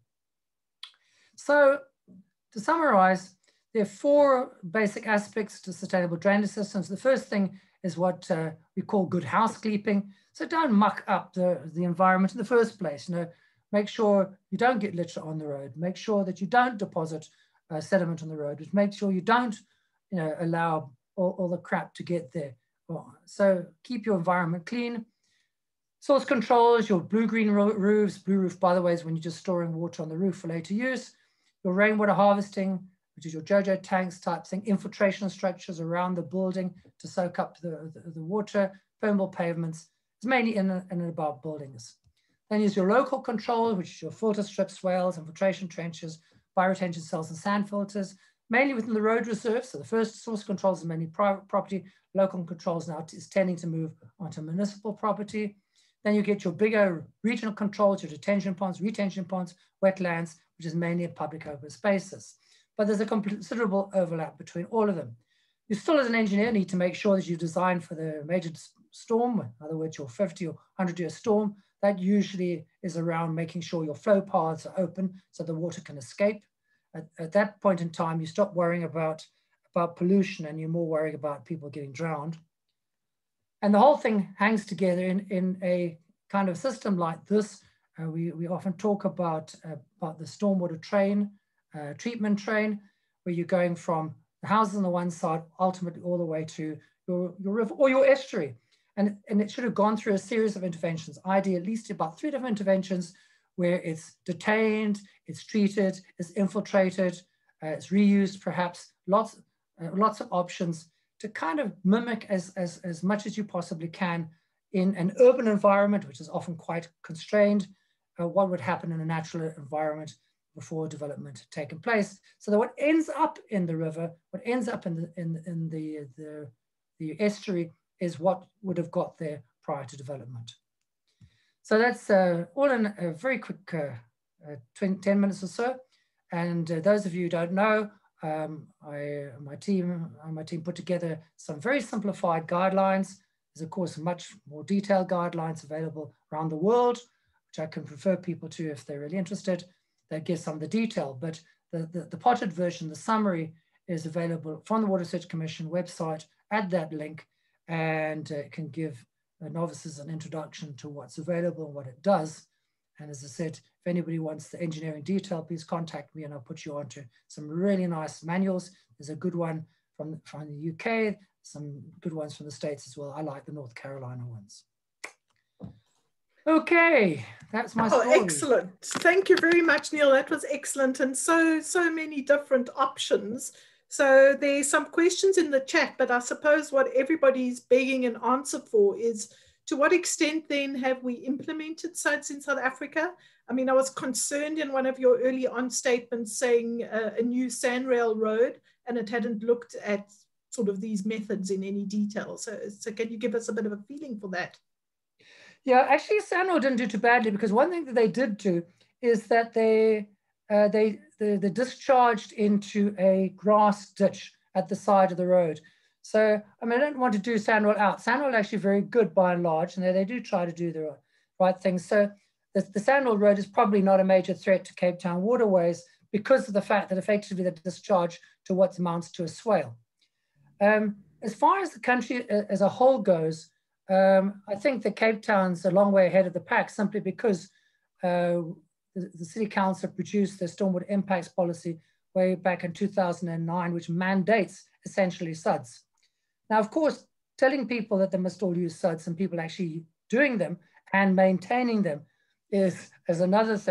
So to summarize, there are four basic aspects to sustainable drainage systems. The first thing is what uh, we call good housekeeping. So don't muck up the, the environment in the first place. You know, make sure you don't get litter on the road. Make sure that you don't deposit uh, sediment on the road. Make sure you don't, you know, allow all, all the crap to get there. So keep your environment clean. Source controls, your blue-green roofs. Blue roof, by the way, is when you're just storing water on the roof for later use. Your rainwater harvesting, which is your JoJo tanks type thing, infiltration structures around the building to soak up the, the, the water, permeable pavements. It's mainly in and about buildings. Then there's your local control, which is your filter strips, swales, infiltration trenches, bioretention cells and sand filters, mainly within the road reserve. So the first source controls is mainly private property. Local controls now is tending to move onto municipal property. Then you get your bigger regional controls, your detention ponds, retention ponds, wetlands, which is mainly in public open spaces. But there's a considerable overlap between all of them. You still, as an engineer, need to make sure that you design for the major storm, in other words, your fifty or one hundred year storm. That usually is around making sure your flow paths are open so the water can escape. At, at that point in time, you stop worrying about, about pollution and you're more worried about people getting drowned. And the whole thing hangs together in, in a kind of system like this. Uh, we, we often talk about, uh, about the stormwater train, uh, treatment train, where you're going from the houses on the one side, ultimately all the way to your, your river or your estuary. And, and it should have gone through a series of interventions, ideally at least about three different interventions where it's detained, it's treated, it's infiltrated, uh, it's reused perhaps, lots, uh, lots of options to kind of mimic as, as, as much as you possibly can in an urban environment, which is often quite constrained, uh, what would happen in a natural environment before development had taken place. So that what ends up in the river, what ends up in the, in, in the, the, the estuary is what would have got there prior to development. So that's uh, all in a very quick uh, uh, twenty, ten minutes or so. And uh, those of you who don't know, Um, I, my team, my team put together some very simplified guidelines. There's of course much more detailed guidelines available around the world, which I can refer people to if they're really interested. That gives some of the detail, but the, the, the potted version, the summary, is available from the Water Research Commission website at that link, and uh, it can give uh, novices an introduction to what's available and what it does. And as I said, if anybody wants the engineering detail, please contact me and I'll put you on to some really nice manuals. There's a good one from, from the U K, some good ones from the States as well. I like the North Carolina ones. Okay, that's my story. Oh, excellent. Thank you very much, Neil. That was excellent. And so, so many different options. So there's some questions in the chat, but I suppose what everybody's begging an answer for is, to what extent then have we implemented S U Ds in South Africa? I mean, I was concerned in one of your early on statements saying uh, a new Sanrail road, and it hadn't looked at sort of these methods in any detail. So, so can you give us a bit of a feeling for that? Yeah, actually Sanrail didn't do too badly, because one thing that they did do is that they, uh, they, they, they discharged into a grass ditch at the side of the road. So, I mean, I don't want to do Sanrail out. Sanrail actually very good by and large, and they, they do try to do the right things. So the, the Sanrail road is probably not a major threat to Cape Town waterways because of the fact that effectively they discharge to what amounts to a swale. Um, as far as the country as a whole goes, um, I think that Cape Town's a long way ahead of the pack, simply because uh, the, the City Council produced the Stormwater Impacts Policy way back in two thousand nine, which mandates essentially S U Ds. Now, of course, telling people that they must all use S U Ds and people actually doing them and maintaining them is, is another thing.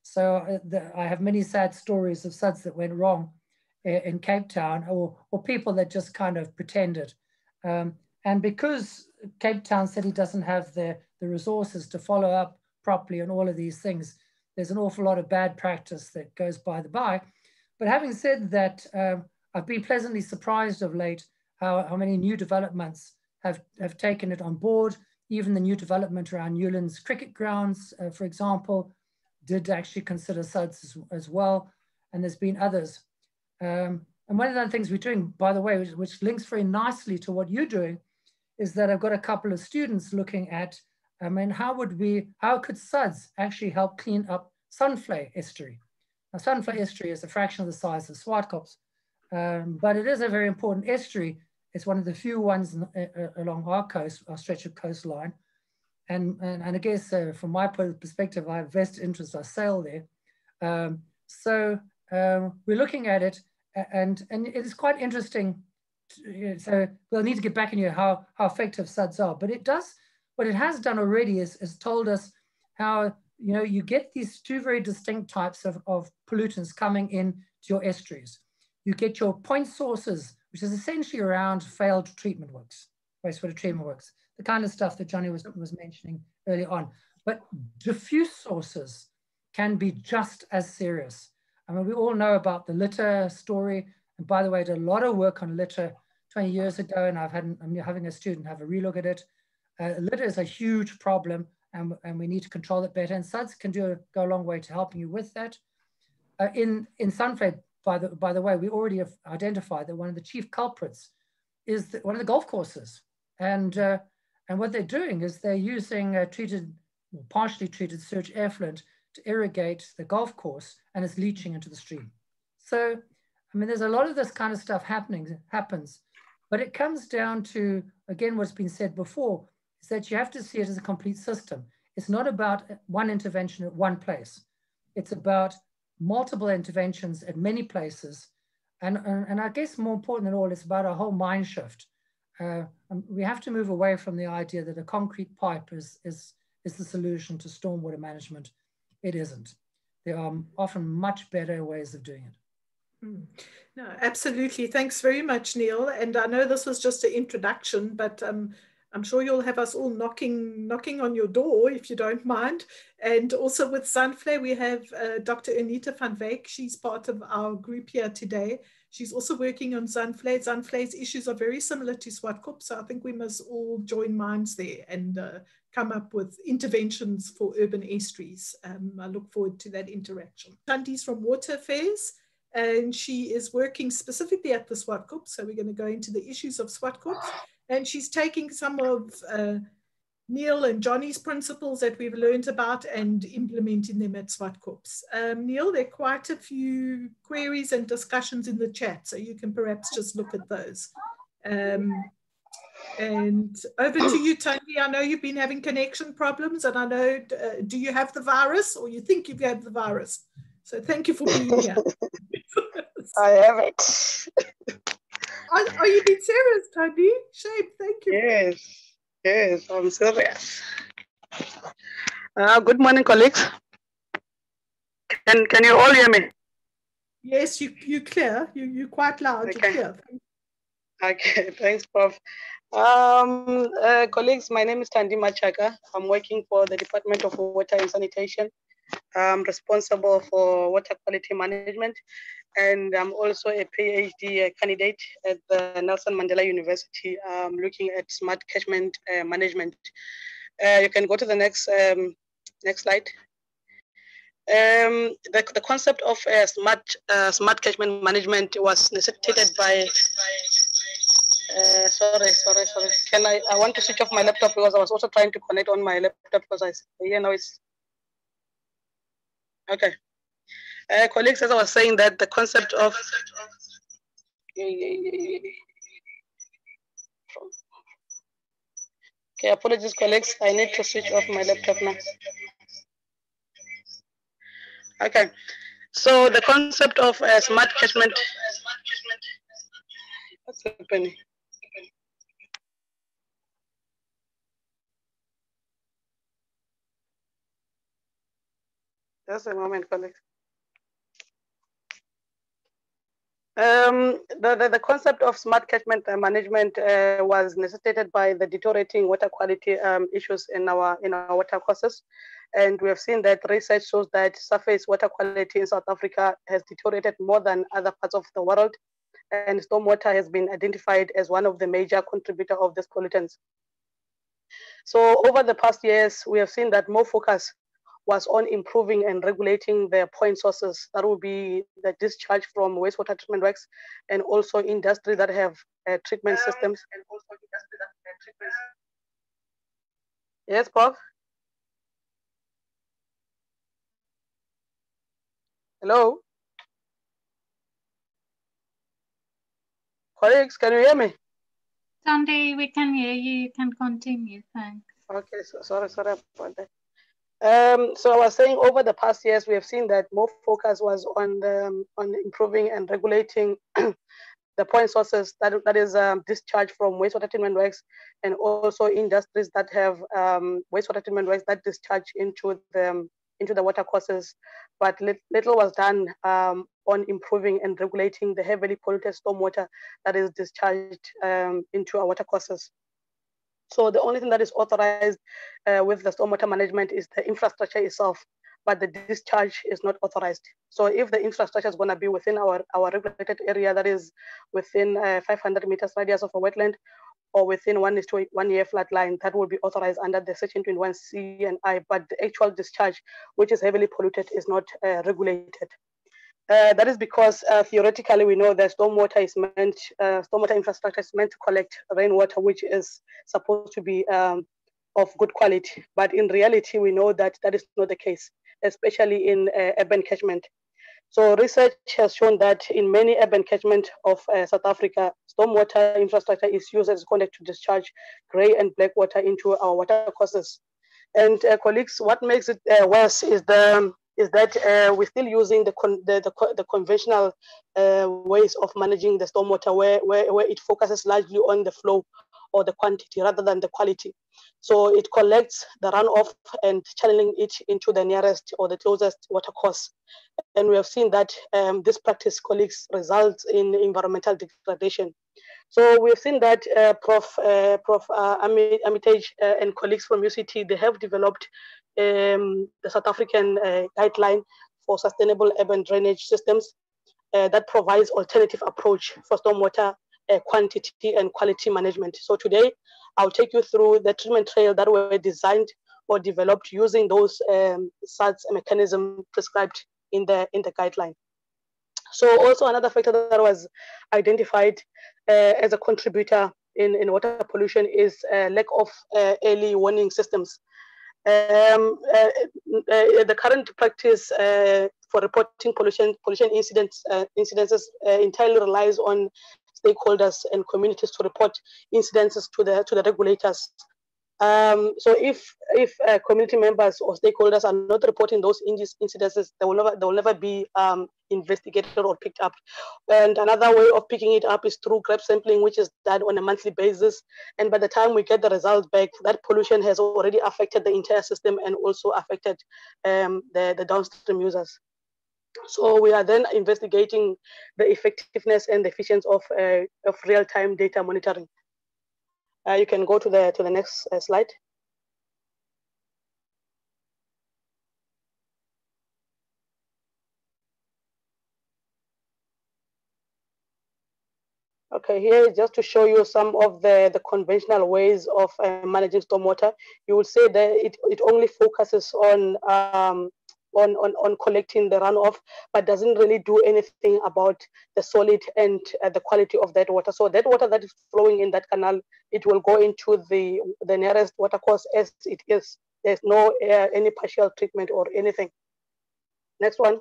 So uh, the, I have many sad stories of suds that went wrong in, in Cape Town, or, or people that just kind of pretended. Um, and because Cape Town City doesn't have the, the resources to follow up properly on all of these things, there's an awful lot of bad practice that goes by the by. But having said that, um, I've been pleasantly surprised of late how, how many new developments have, have taken it on board. Even the new development around Newlands cricket grounds, uh, for example, did actually consider suds as, as well. And there's been others. Um, and one of the things we're doing, by the way, which, which links very nicely to what you're doing, is that I've got a couple of students looking at, I mean, how would we, how could suds actually help clean up Sunflower Estuary? Now, Sunflower Estuary is a fraction of the size of Swartkops, um, but it is a very important estuary. It's one of the few ones in, uh, along our coast, our stretch of coastline. And, and, and I guess uh, from my perspective, I have vested interest, I sail there. Um, so um, we're looking at it, and, and it is quite interesting. To, so we'll need to get back into how, how effective suds are, but it does, what it has done already is, is told us how, you know, you get these two very distinct types of, of pollutants coming in to your estuaries. You get your point sources, which is essentially around failed treatment works, wastewater treatment works, the kind of stuff that Johnny was, was mentioning early on. But diffuse sources can be just as serious. I mean, we all know about the litter story. And by the way, I did a lot of work on litter twenty years ago, and I've had, I'm having a student have a relook at it. Uh, litter is a huge problem, and, and we need to control it better. And suds can do, go a long way to helping you with that. Uh, in, in Sunflower, by the, by the way, we already have identified that one of the chief culprits is the, one of the golf courses. And, uh, and what they're doing is they're using uh, treated, partially treated sewage effluent to irrigate the golf course, and it's leaching into the stream. So, I mean, there's a lot of this kind of stuff happening, happens, but it comes down to, again, what's been said before, is that you have to see it as a complete system. It's not about one intervention at one place. It's about multiple interventions at many places. And, and, and I guess more important than all, it's about a whole mind shift. Uh, we have to move away from the idea that a concrete pipe is, is, is the solution to stormwater management. It isn't. There are often much better ways of doing it. Mm. No, absolutely. Thanks very much, Neil. And I know this was just an introduction, but um, I'm sure you'll have us all knocking knocking on your door, if you don't mind. And also with Sunflower, we have uh, Doctor Anita van Wyk. She's part of our group here today. She's also working on Sunflower. Sunflower's issues are very similar to Swartkops, so I think we must all join minds there and uh, come up with interventions for urban estuaries. Um, I look forward to that interaction. Tandi's from Water Affairs, and she is working specifically at the Swartkops, so we're going to go into the issues of Swartkops. And she's taking some of uh, Neil and Johnny's principles that we've learned about and implementing them at Swartkops. Um, Neil, there are quite a few queries and discussions in the chat, so you can perhaps just look at those. Um, and over to you, Tony. I know you've been having connection problems, and I know, uh, do you have the virus, or you think you've had the virus? So thank you for being here. I have it. Are, are you being serious, Tony? Shame, thank you. Yes, yes, I'm serious. Uh, good morning, colleagues. Can can you all hear me? Yes, you you clear. You you're quite loud. Okay. You're clear. Okay, thanks, Prof. Um, uh, colleagues, my name is Tandi Machaka. I'm working for the Department of Water and Sanitation. I'm responsible for water quality management, and I'm also a PhD candidate at the Nelson Mandela University. I'm looking at smart catchment uh, management. Uh, you can go to the next um, next slide. Um, the, the concept of uh, smart uh, smart catchment management was necessitated by. Uh, sorry, sorry, sorry. Can I? I want to switch off my laptop because I was also trying to connect on my laptop because I hear noise. Okay, uh, colleagues, as I was saying, that the concept of okay, apologies, colleagues. I need to switch off my laptop now. Okay, so the concept of uh, smart catchment. What's happening? Just a moment, colleagues. Um, the, the, the concept of smart catchment management uh, was necessitated by the deteriorating water quality um, issues in our in our water courses, and we have seen that research shows that surface water quality in South Africa has deteriorated more than other parts of the world, and stormwater has been identified as one of the major contributors of these pollutants. So over the past years, we have seen that more focus was on improving and regulating the point sources. That will be the discharge from wastewater treatment works and also industry that have uh, treatment um, systems. And also industry that have treatment. Yes, Bob? Hello? Colleagues, can you hear me? Sunday, we can hear you. You can continue. Thanks. Okay, so sorry, sorry about that. Um, so I was saying over the past years, we have seen that more focus was on the, um, on improving and regulating the point sources, that, that is um, discharge from wastewater treatment works, and also industries that have um, wastewater treatment works that discharge into the, um, into the water courses. But little was done um, on improving and regulating the heavily polluted stormwater that is discharged um, into our water courses. So the only thing that is authorized uh, with the stormwater management is the infrastructure itself, but the discharge is not authorized. So if the infrastructure is going to be within our, our regulated area, that is within uh, five hundred meters radius of a wetland, or within one is to one year flat line, that will be authorized under the section twenty-one C and I, but the actual discharge, which is heavily polluted, is not uh, regulated. Uh, that is because uh, theoretically we know that stormwater is meant, uh, stormwater infrastructure is meant to collect rainwater, which is supposed to be um, of good quality. But in reality, we know that that is not the case, especially in uh, urban catchment. So research has shown that in many urban catchment of uh, South Africa, stormwater infrastructure is used as conduit to discharge gray and black water into our water courses. And uh, colleagues, what makes it uh, worse is the is that uh, we're still using the, con the, the, the conventional uh, ways of managing the stormwater, where, where, where it focuses largely on the flow or the quantity rather than the quality. So it collects the runoff and channeling it into the nearest or the closest water course. And we have seen that um, this practice, colleagues, results in environmental degradation. So we've seen that uh, Prof Uh, Prof Uh, Armitage uh, and colleagues from U C T, they have developed um, the South African uh, guideline for sustainable urban drainage systems uh, that provides alternative approach for stormwater uh, quantity and quality management. So today, I'll take you through the treatment trail that were designed or developed using those um, such mechanism prescribed in the in the guideline. So also another factor that was identified uh, as a contributor in, in water pollution is uh, lack of uh, early warning systems. Um, uh, uh, the current practice uh, for reporting pollution pollution incidents uh, incidences uh, entirely relies on stakeholders and communities to report incidences to the to the regulators. Um, so if if uh, community members or stakeholders are not reporting those incidences, they will never they will never be um, investigated or picked up. And another way of picking it up is through grab sampling, which is done on a monthly basis. And by the time we get the results back, that pollution has already affected the entire system and also affected um, the, the downstream users. So we are then investigating the effectiveness and the efficiency of, uh, of real-time data monitoring. Uh, you can go to the to the next uh, slide. Okay, here is just to show you some of the, the conventional ways of uh, managing stormwater. You will say that it, it only focuses on, um, on, on, on collecting the runoff, but doesn't really do anything about the solid and uh, the quality of that water. So that water that is flowing in that canal, it will go into the, the nearest water course as it is. There's no uh, any partial treatment or anything. Next one.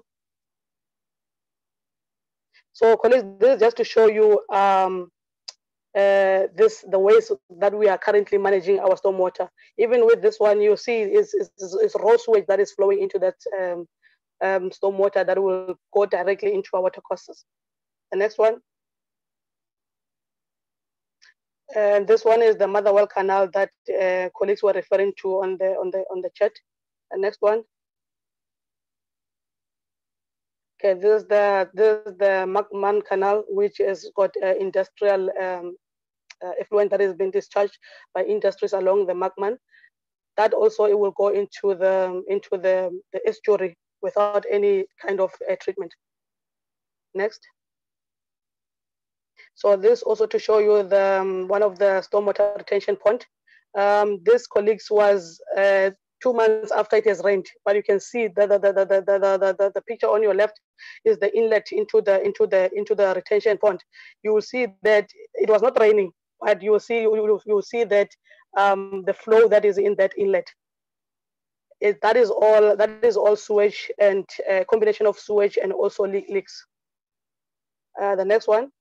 So colleagues, this is just to show you um, uh, this the ways that we are currently managing our stormwater. Even with this one, you see is is, is raw sewage that is flowing into that um, um, stormwater that will go directly into our water courses. The next one. And this one is the Motherwell Canal that uh, colleagues were referring to on the on the on the chat. The next one. Okay, this is the this is the Macman Canal, which has got uh, industrial um, uh, effluent that is being discharged by industries along the Macman. That also it will go into the into the, the estuary without any kind of uh, treatment. Next. So this also to show you the um, one of the stormwater retention pond. Um, this, colleagues, was uh, two months after it has rained, but you can see the the, the, the, the, the, the, the picture on your left is the inlet into the into the into the retention pond. You will see that it was not raining, but you will see you will, you will see that um, the flow that is in that inlet. It, that is all that is all sewage and a combination of sewage and also leak, leaks. Uh, the next one.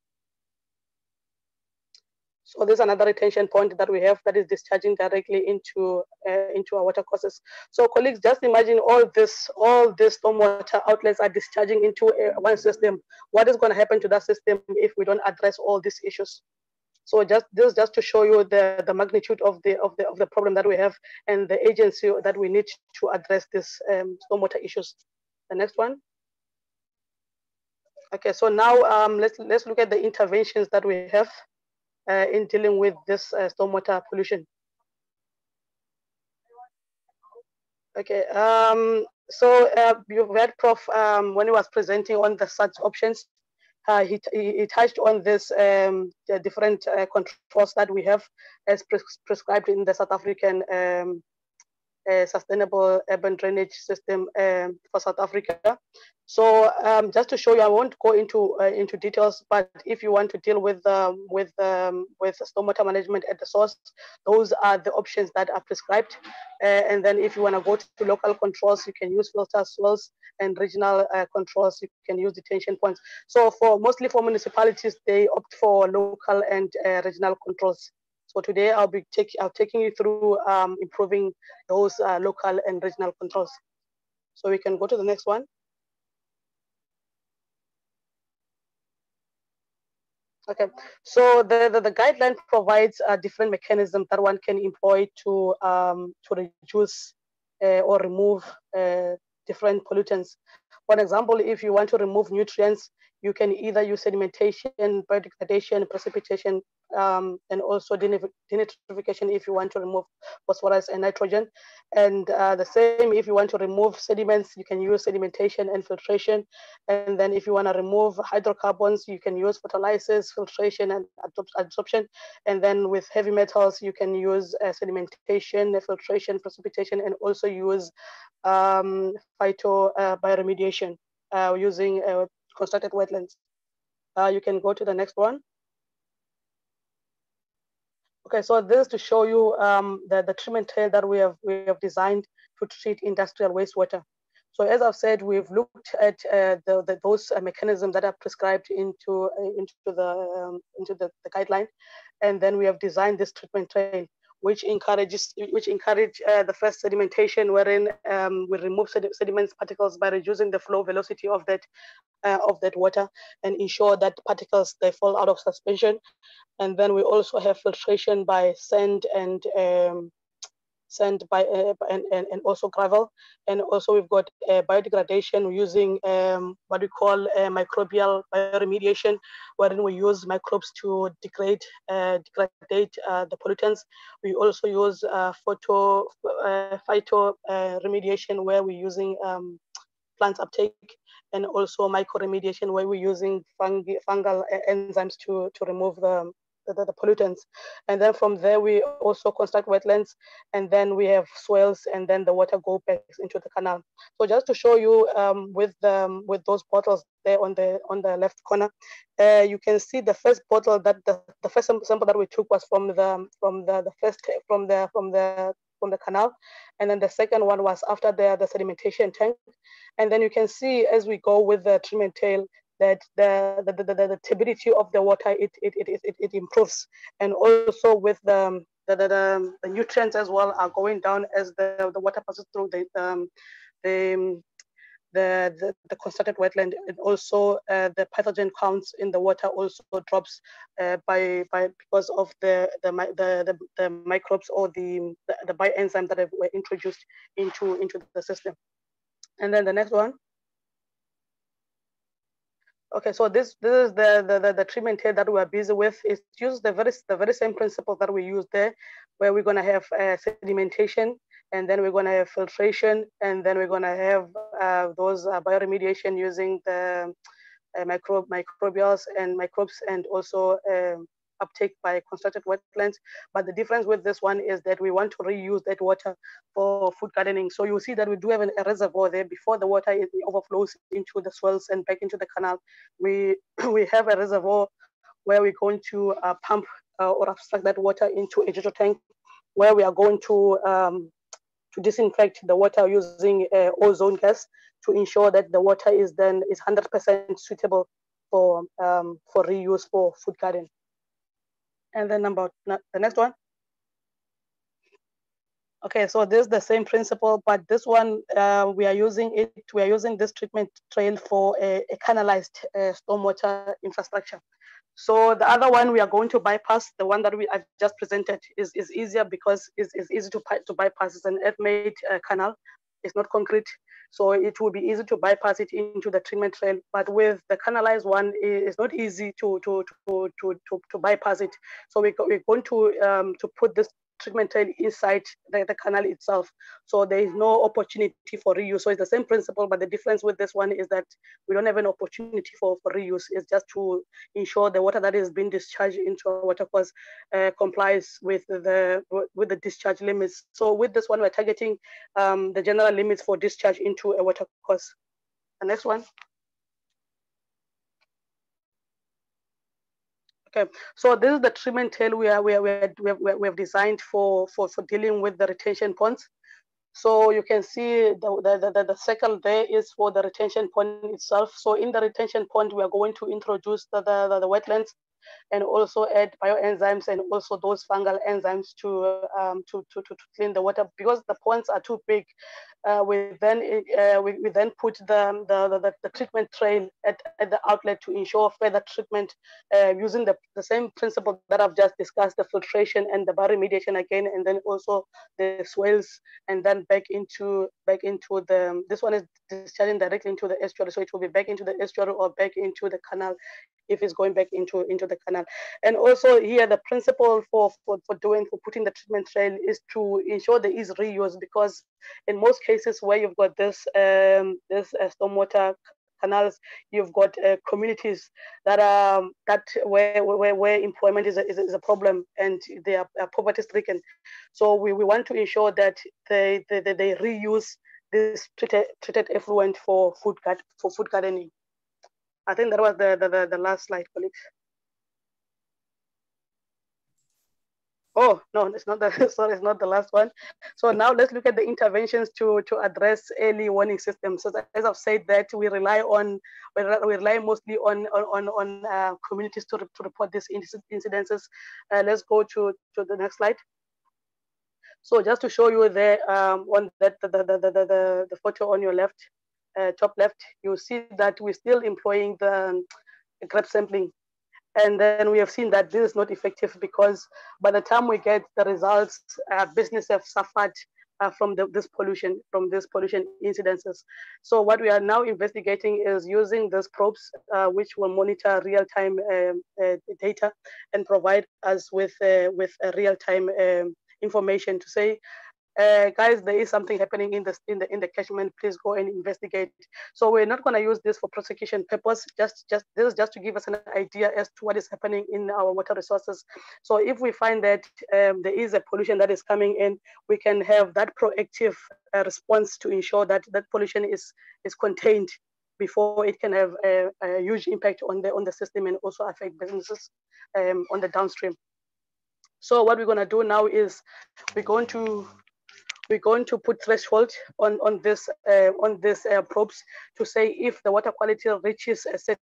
So there's another retention point that we have that is discharging directly into uh, into our water courses. So colleagues, just imagine all this, all these stormwater outlets are discharging into uh, one system. What is going to happen to that system if we don't address all these issues? So just this just to show you the, the magnitude of the of the of the problem that we have and the agency that we need to address this um, stormwater issues. The next one. Okay, so now um, let's let's look at the interventions that we have Uh, in dealing with this uh, stormwater pollution. Okay, um, so uh, you've heard Prof um, when he was presenting on the such options, uh, he, he touched on this um, the different uh, controls that we have as pres prescribed in the South African um, uh, sustainable urban drainage system um, for South Africa. So um, just to show you, I won't go into uh, into details, but if you want to deal with um, with um, with stormwater management at the source, those are the options that are prescribed. Uh, and then if you want to go to local controls, you can use filter swells, and regional uh, controls, you can use detention points. So for mostly for municipalities, they opt for local and uh, regional controls. So today I'll be take, I'll taking you through um, improving those uh, local and regional controls. So we can go to the next one. Okay, so the, the, the guideline provides a different mechanism that one can employ to, um, to reduce uh, or remove uh, different pollutants. For example, if you want to remove nutrients, you can either use sedimentation, biodegradation, precipitation, um, and also denitrification if you want to remove phosphorus and nitrogen. And uh, the same if you want to remove sediments, you can use sedimentation and filtration. And then if you want to remove hydrocarbons, you can use photolysis, filtration, and adsorption. And then with heavy metals, you can use uh, sedimentation, filtration, precipitation, and also use um, phyto uh, bioremediation uh, using uh, constructed wetlands. Uh, you can go to the next one. Okay, so this is to show you um, the, the treatment tail that we have, we have designed to treat industrial wastewater. So as I've said, we've looked at uh, the, the, those uh, mechanisms that are prescribed into, uh, into, the, um, into the, the guideline. And then we have designed this treatment trail, which encourages, which encourage uh, the first sedimentation, wherein um, we remove sed sediments particles by reducing the flow velocity of that, uh, of that water and ensure that particles, they fall out of suspension. And then we also have filtration by sand and um, sand by uh, and, and, and also gravel. And also we've got uh, biodegradation using um, what we call uh, microbial bioremediation, wherein we use microbes to degrade, uh, degrade uh, the pollutants. We also use uh, photo, uh, phyto uh, remediation, where we're using um, plant uptake, and also microremediation, where we're using fungi, fungal enzymes to, to remove the The, the pollutants. And then from there we also construct wetlands, and then we have swales, and then the water go back into the canal. So just to show you um, with the, with those bottles there on the on the left corner, uh, you can see the first bottle that the, the first sample that we took was from the from the, the first from the from the from the canal, and then the second one was after the the sedimentation tank. And then you can see as we go with the treatment tail that the the, the, the, the turbidity of the water, it it, it, it, it improves. And also with the, the, the, the nutrients as well are going down as the, the water passes through the, um, the, the, the, the constructed wetland. And also uh, the pathogen counts in the water also drops uh, by, by because of the, the, the, the, the microbes or the, the, the bioenzymes that were introduced into, into the system. And then the next one. Okay, so this this is the the, the, the treatment here that we are busy with. It uses the very the very same principle that we use there, where we're gonna have uh, sedimentation, and then we're gonna have filtration, and then we're gonna have uh, those uh, bioremediation using the uh, microbe microbials and microbes, and also um, uptake by constructed wetlands. But the difference with this one is that we want to reuse that water for food gardening. So you see that we do have an, a reservoir there before the water is, overflows into the swells and back into the canal. We we have a reservoir where we're going to uh, pump uh, or abstract that water into a JoJo tank, where we are going to um, to disinfect the water using uh, ozone gas to ensure that the water is then is one hundred percent suitable for um, for reuse for food garden. And then number the next one. Okay, so this is the same principle, but this one uh, we are using it. We are using this treatment trail for a, a canalized uh, stormwater infrastructure. So the other one we are going to bypass, the one that we I've just presented, is is easier because it's, it's easy to to bypass. It's an earth-made uh, canal. It's not concrete, so it will be easy to bypass it into the treatment trail. But with the canalized one, it's not easy to to to to to, to bypass it. So we we're going to um, to put this treatment trail inside the, the canal itself. So there is no opportunity for reuse. So it's the same principle, but the difference with this one is that we don't have an opportunity for, for reuse. It's just to ensure the water that is being discharged into our watercourse uh, complies with the with the discharge limits. So with this one, we're targeting um, the general limits for discharge into a watercourse. The next one. Okay, so this is the treatment tail we are we are, we, are, we, have, we have designed for, for for dealing with the retention ponds. So you can see the the, the the circle there is for the retention pond itself. So in the retention pond, we are going to introduce the the, the, the wetlands, and also add bioenzymes and also those fungal enzymes to um, to, to to clean the water, because the ponds are too big. Uh, we then uh, we, we then put the the, the the treatment trail at, at the outlet to ensure further treatment uh, using the, the same principle that I've just discussed, the filtration and the bioremediation again, and then also the swales, and then back into back into the this one is discharging directly into the estuary, so it will be back into the estuary or back into the canal if it's going back into into the canal. And also here the principle for for, for doing for putting the treatment trail is to ensure there is reuse, because in most cases where you've got this um this uh, stormwater canals, you've got uh, communities that are that where where, where employment is a, is, a, is a problem, and they are, are poverty stricken. So we, we want to ensure that they they, they, they reuse this treated treated effluent for food for food gardening. I think that was the, the, the, the last slide, colleagues. Oh, no, it's not the, sorry, it's not the last one. So now let's look at the interventions to, to address early warning systems. So as I've said that we rely on, we rely mostly on, on, on uh, communities to, to report these incidences. Uh, let's go to, to the next slide. So just to show you there um, on that, the, the, the, the, the, the photo on your left, Uh, top left, you see that we're still employing the um, grab sampling. And then we have seen that this is not effective, because by the time we get the results, uh, business have suffered uh, from the, this pollution, from this pollution incidences. So what we are now investigating is using these probes, uh, which will monitor real-time uh, uh, data and provide us with, uh, with a real-time um, information to say, Uh, guys, there is something happening in the in the in the catchment. Please go and investigate. So we're not going to use this for prosecution purpose. Just just this is just to give us an idea as to what is happening in our water resources. So if we find that um, there is a pollution that is coming in, we can have that proactive uh, response to ensure that that pollution is is contained before it can have a, a huge impact on the on the system and also affect businesses um, on the downstream. So what we're going to do now is we're going to we're going to put threshold on on this uh, on this uh, probes to say if the water quality reaches a certain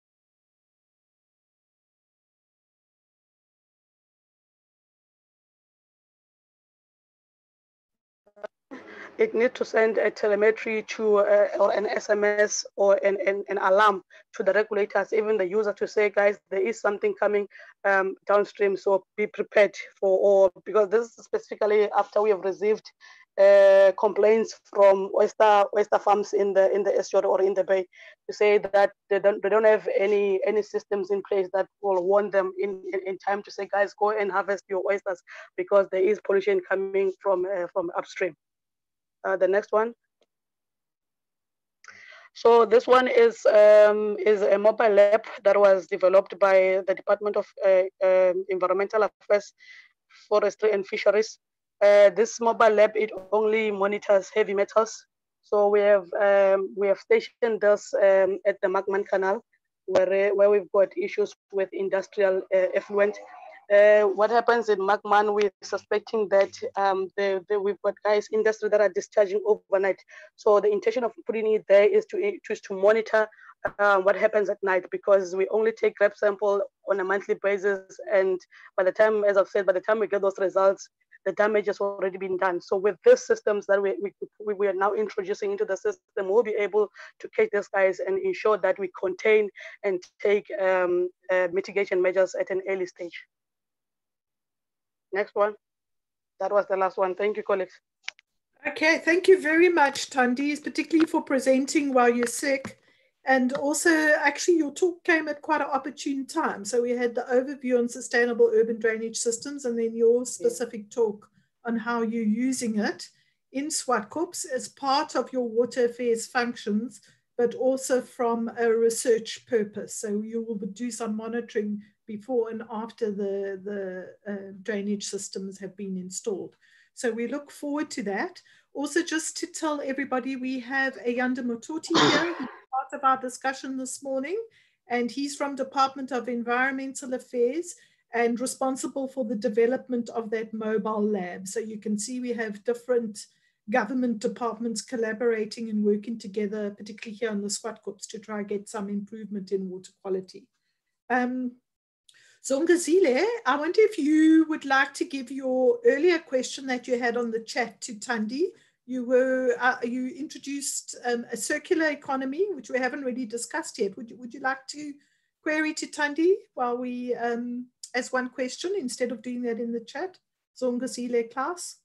it needs to send a telemetry to uh, or an S M S or an, an, an alarm to the regulators, even the user, to say, guys, there is something coming um, downstream, so be prepared for, or because this is specifically after we have received uh, complaints from oyster oyster farms in the in the estuary or in the bay to say that they don't they don't have any any systems in place that will warn them in, in, in time to say, guys, go and harvest your oysters because there is pollution coming from uh, from upstream. Uh, the next one. So this one is um, is a mobile app that was developed by the Department of uh, um, Environmental Affairs, Forestry and Fisheries. Uh, this mobile lab, it only monitors heavy metals. So we have um, we have stationed this um, at the Magman Canal, where where we've got issues with industrial uh, effluent. Uh, what happens in Magman? We're suspecting that um, the, the, we've got guys industry that are discharging overnight. So the intention of putting it there is to is to monitor uh, what happens at night, because we only take grab sample on a monthly basis, and by the time, as I've said, by the time we get those results, the damage has already been done. So with these systems that we, we, we are now introducing into the system, we'll be able to catch these guys and ensure that we contain and take um, uh, mitigation measures at an early stage. Next one. That was the last one. Thank you, colleagues. Okay, thank you very much, Thandi, particularly for presenting while you're sick. And also, actually, your talk came at quite an opportune time. So we had the overview on sustainable urban drainage systems, and then your specific yeah. talk on how you're using it in Swartkops as part of your water affairs functions, but also from a research purpose. So you will do some monitoring before and after the, the uh, drainage systems have been installed. So we look forward to that. Also, just to tell everybody, we have Ayanda Mototi here, who's part of our discussion this morning, and he's from Department of Environmental Affairs and responsible for the development of that mobile lab. So you can see we have different government departments collaborating and working together, particularly here on the Swartkops, to try and get some improvement in water quality. Um, Zongazile, I wonder if you would like to give your earlier question that you had on the chat to Thandi. You were uh, you introduced um, a circular economy, which we haven't really discussed yet. Would you, would you like to query to Thandi while we um, as one question instead of doing that in the chat? Zongazile class.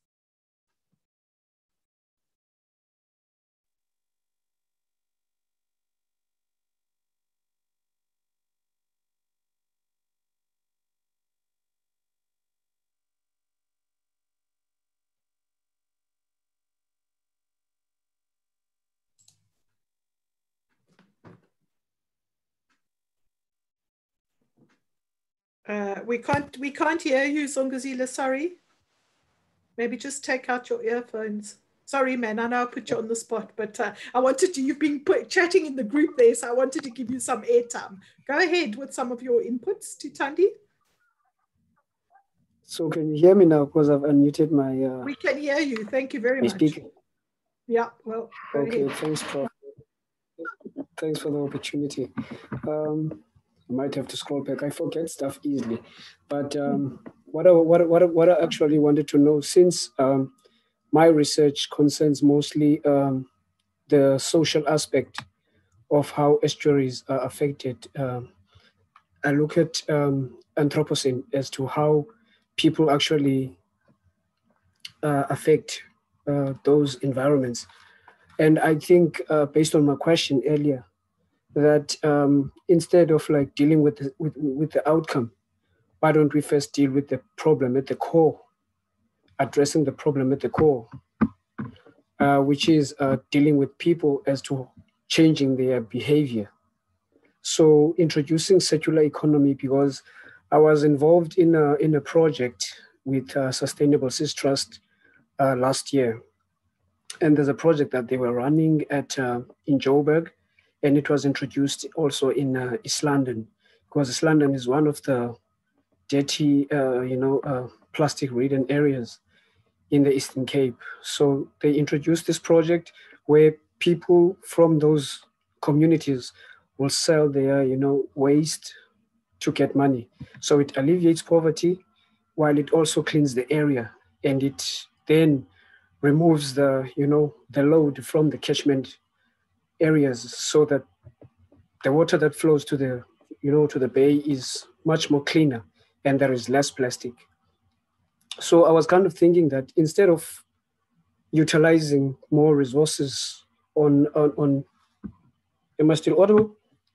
Uh, we can't we can't hear you, Zongazile, sorry. Maybe just take out your earphones. Sorry, man, I know I put you on the spot, but uh, I wanted to, you've been put, chatting in the group there, so I wanted to give you some airtime. Go ahead with some of your inputs to Thandi. So can you hear me now? Because I've unmuted my... Uh, we can hear you, thank you very much. Speaking. Yeah, well, go Okay, ahead. thanks, Prof. Thanks for the opportunity. Um, I might have to scroll back. I forget stuff easily. But um, what, I, what, what, what I actually wanted to know, since um, my research concerns mostly um, the social aspect of how estuaries are affected, um, I look at um, Anthropocene as to how people actually uh, affect uh, those environments. And I think uh, based on my question earlier, that um, instead of like dealing with the, with, with the outcome, why don't we first deal with the problem at the core, addressing the problem at the core, uh, which is uh, dealing with people as to changing their behavior. So introducing circular economy, because I was involved in a, in a project with uh, Sustainable Seas Trust uh, last year. And there's a project that they were running at uh, in Joburg, and it was introduced also in uh, East London, because East London is one of the dirty, uh, you know, uh, plastic-ridden areas in the Eastern Cape. So they introduced this project where people from those communities will sell their, you know, waste to get money. So it alleviates poverty, while it also cleans the area, and it then removes the, you know, the load from the catchment areas, so that the water that flows to the, you know, to the bay is much more cleaner, and there is less plastic. So I was kind of thinking that instead of utilizing more resources on, on, on am I still audible?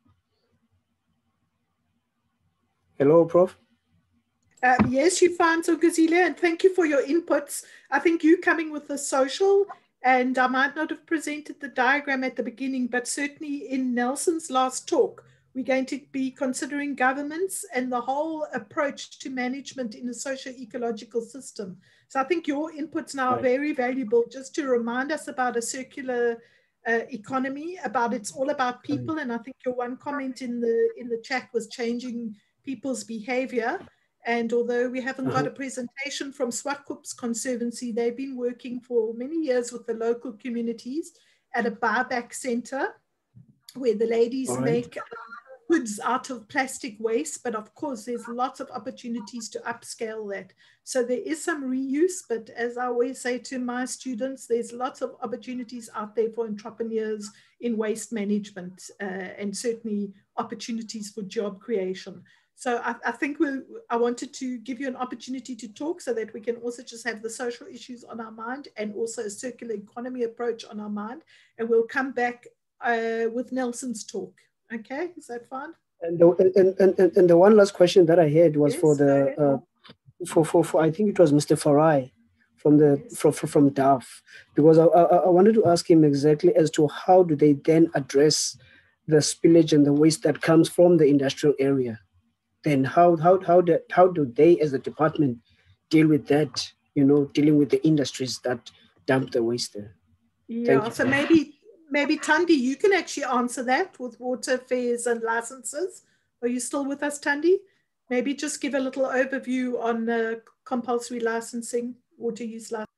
Hello, Prof Um, yes, you fine, so Gazile, and thank you for your inputs. I think you coming with the social, and I might not have presented the diagram at the beginning, but certainly in Nelson's last talk, we're going to be considering governments and the whole approach to management in a socio-ecological system. So I think your inputs now are very valuable, just to remind us about a circular uh, economy, about it's all about people. And I think your one comment in the, in the chat was changing people's behavior. And although we haven't got a presentation from Swartkops Conservancy, they've been working for many years with the local communities at a buyback center where the ladies right. make goods out of plastic waste. But of course, there's lots of opportunities to upscale that. So there is some reuse, but as I always say to my students, there's lots of opportunities out there for entrepreneurs in waste management uh, and certainly opportunities for job creation. So I, I think we, I wanted to give you an opportunity to talk so that we can also just have the social issues on our mind and also a circular economy approach on our mind. And we'll come back uh, with Nelson's talk. Okay, is that fine? And the, and, and, and the one last question that I had was yes, for the, uh, for, for, for, I think it was Mister Farai from the, yes. from, from D A F, because I, I, I wanted to ask him exactly as to how do they then address the spillage and the waste that comes from the industrial area? Then how how how do, how do they as a department deal with that, you know, dealing with the industries that dump the waste there? Yeah, so maybe maybe Thandi, you can actually answer that with water fares and licenses. Are you still with us, Thandi? Maybe just give a little overview on uh, compulsory licensing, water use license.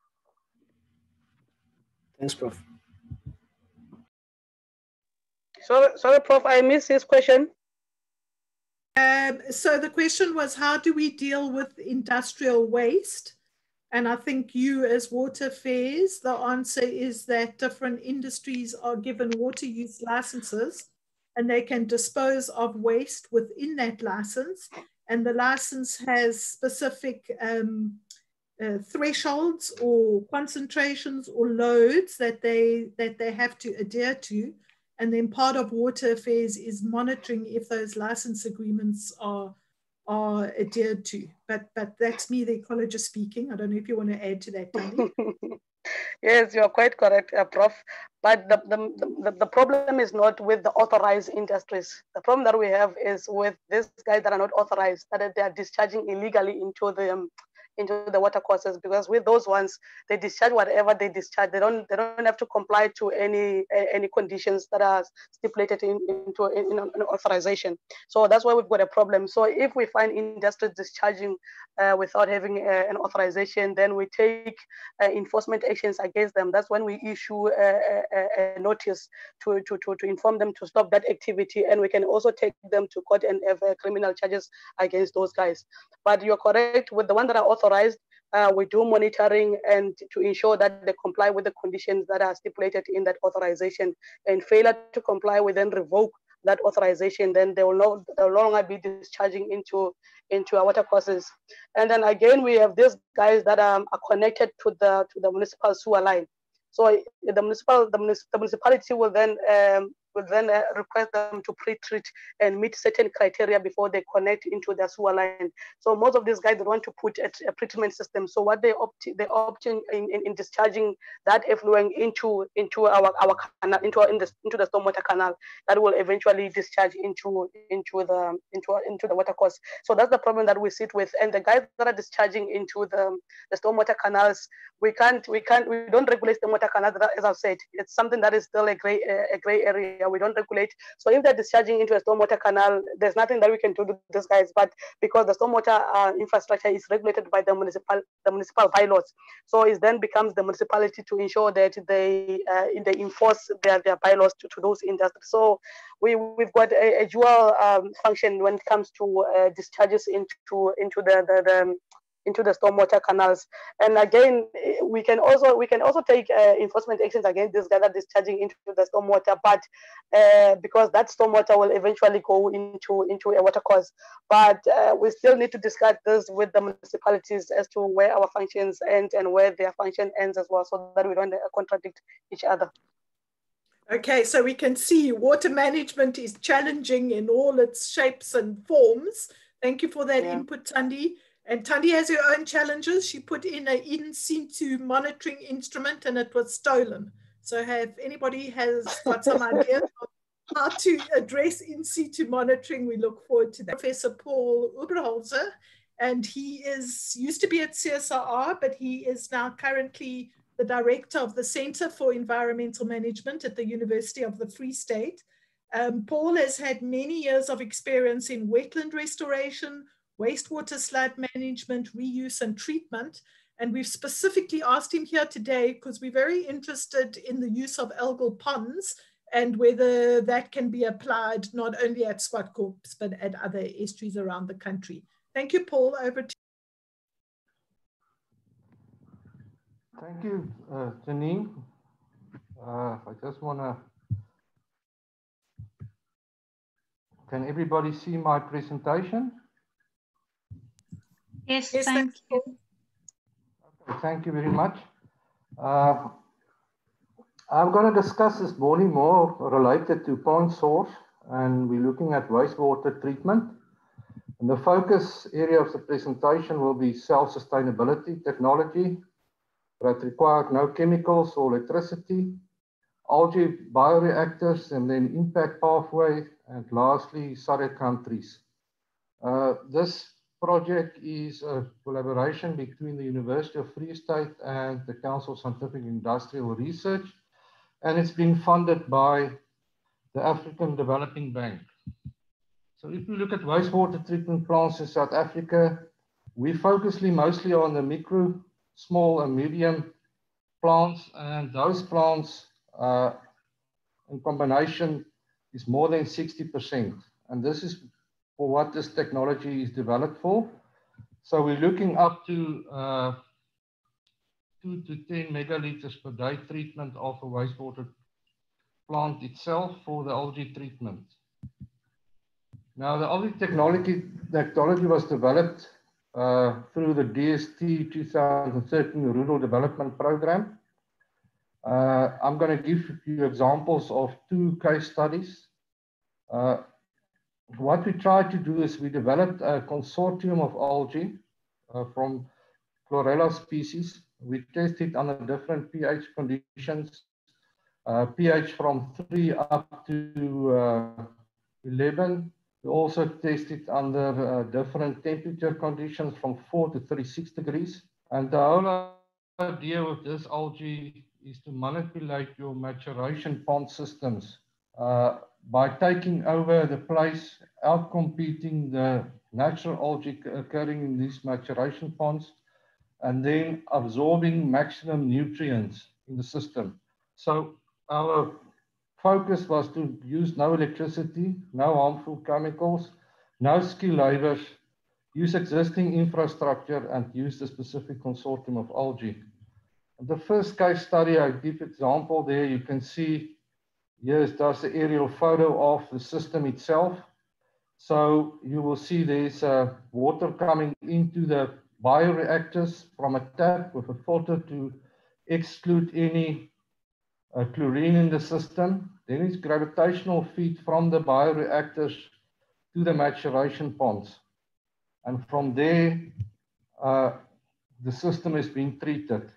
Thanks, Prof. Sorry, sorry, Prof, I missed his question. Um, so the question was, how do we deal with industrial waste? And I think you as water fares, the answer is that different industries are given water use licenses and they can dispose of waste within that license. And the license has specific um, uh, thresholds or concentrations or loads that they, that they have to adhere to. And then part of water affairs is monitoring if those license agreements are, are adhered to. But, but that's me, the ecologist speaking. I don't know if you want to add to that, Thandi. Yes, you are quite correct, uh, Prof. But the, the, the, the problem is not with the authorized industries. The problem that we have is with these guys that are not authorized, that they are discharging illegally into the um, into the water courses, because with those ones they discharge whatever they discharge. They don't they don't have to comply to any any conditions that are stipulated in, into in, in an authorization. So that's why we've got a problem. So if we find industries discharging uh, without having uh, an authorization, then we take uh, enforcement actions against them. That's when we issue a, a, a notice to, to to to inform them to stop that activity, and we can also take them to court and have uh, criminal charges against those guys. But you're correct, with the ones that are authorized, uh, we do monitoring and to ensure that they comply with the conditions that are stipulated in that authorization. And failure to comply, we then revoke that authorization. Then they will no, they will no longer be discharging into into our water courses. And then again, we have these guys that are, are connected to the to the municipal sewer line. So the municipal the, municip the municipality will then um, will then uh, request them to pre-treat and meet certain criteria before they connect into their sewer line. So most of these guys, they want to put a, a pre-treatment system. So what they opt they opt in, in, in discharging that effluent into into our our canal, into our, in the, into the stormwater canal that will eventually discharge into into the into into the water course. So that's the problem that we sit with. And the guys that are discharging into the the stormwater canals, we can't we can't we don't regulate the water canals. As I've said, it's something that is still a gray a gray area. We don't regulate. So if they're discharging into a stormwater canal, there's nothing that we can do to these guys. But because the stormwater uh, infrastructure is regulated by the municipal the municipal bylaws, so it then becomes the municipality to ensure that they uh, they enforce their, their bylaws to, to those industries. So we we've got a, a dual um, function when it comes to uh, discharges into into the the, the into the stormwater canals. And again, we can also we can also take uh, enforcement actions against this guy that is discharging into the stormwater, but uh, because that stormwater will eventually go into into a water course. But uh, we still need to discuss this with the municipalities as to where our functions end and where their function ends as well, so that we don't contradict each other. Okay, so we can see water management is challenging in all its shapes and forms. Thank you for that yeah. input, Tandi. And Tandi has her own challenges. She put in an in situ monitoring instrument and it was stolen. So have anybody has got some idea of how to address in situ monitoring, we look forward to that. Professor Paul Oberholzer, and he is used to be at C S I R, but he is now currently the director of the Center for Environmental Management at the University of the Free State. Um, Paul has had many years of experience in wetland restoration, wastewater sludge management, reuse and treatment. And we've specifically asked him here today because we're very interested in the use of algal ponds and whether that can be applied not only at Swartkops, but at other estuaries around the country. Thank you, Paul. Over to you. Thank you, uh, Janine. Uh, I just want to, can everybody see my presentation? Yes, yes thank you. Okay, thank you very much. Uh, I'm going to discuss this morning more related to pond source, and we're looking at wastewater treatment. And the focus area of the presentation will be self-sustainability technology that require no chemicals or electricity, algae bioreactors, and then impact pathway, and lastly, surrogate countries. Uh, this project is a collaboration between the University of Free State and the Council of Scientific and Industrial Research, and it's been funded by the African Developing Bank. So if we look at wastewater treatment plants in South Africa, we focus mostly on the micro, small and medium plants, and those plants uh, in combination is more than sixty percent. And this is for what this technology is developed for. So we're looking up to uh, two to ten megaliters per day treatment of a wastewater plant itself for the algae treatment. Now the algae technology, technology was developed uh, through the D S T twenty thirteen Rural Development Program. Uh, I'm going to give you examples of two case studies. Uh, what we tried to do is we developed a consortium of algae uh, from chlorella species. We tested under different pH conditions, uh, pH from three up to uh, eleven. We also tested under uh, different temperature conditions from four to thirty-six degrees. And the whole idea with this algae is to manipulate your maturation pond systems uh, by taking over the place, outcompeting the natural algae occurring in these maturation ponds, and then absorbing maximum nutrients in the system. So our focus was to use no electricity, no harmful chemicals, no skilled labor, use existing infrastructure, and use the specific consortium of algae. The first case study, I give example there, you can see here's just the aerial photo of the system itself. So you will see there's uh, water coming into the bioreactors from a tap with a filter to exclude any uh, chlorine in the system. Then it's gravitational feed from the bioreactors to the maturation ponds. And from there, uh, the system is being treated.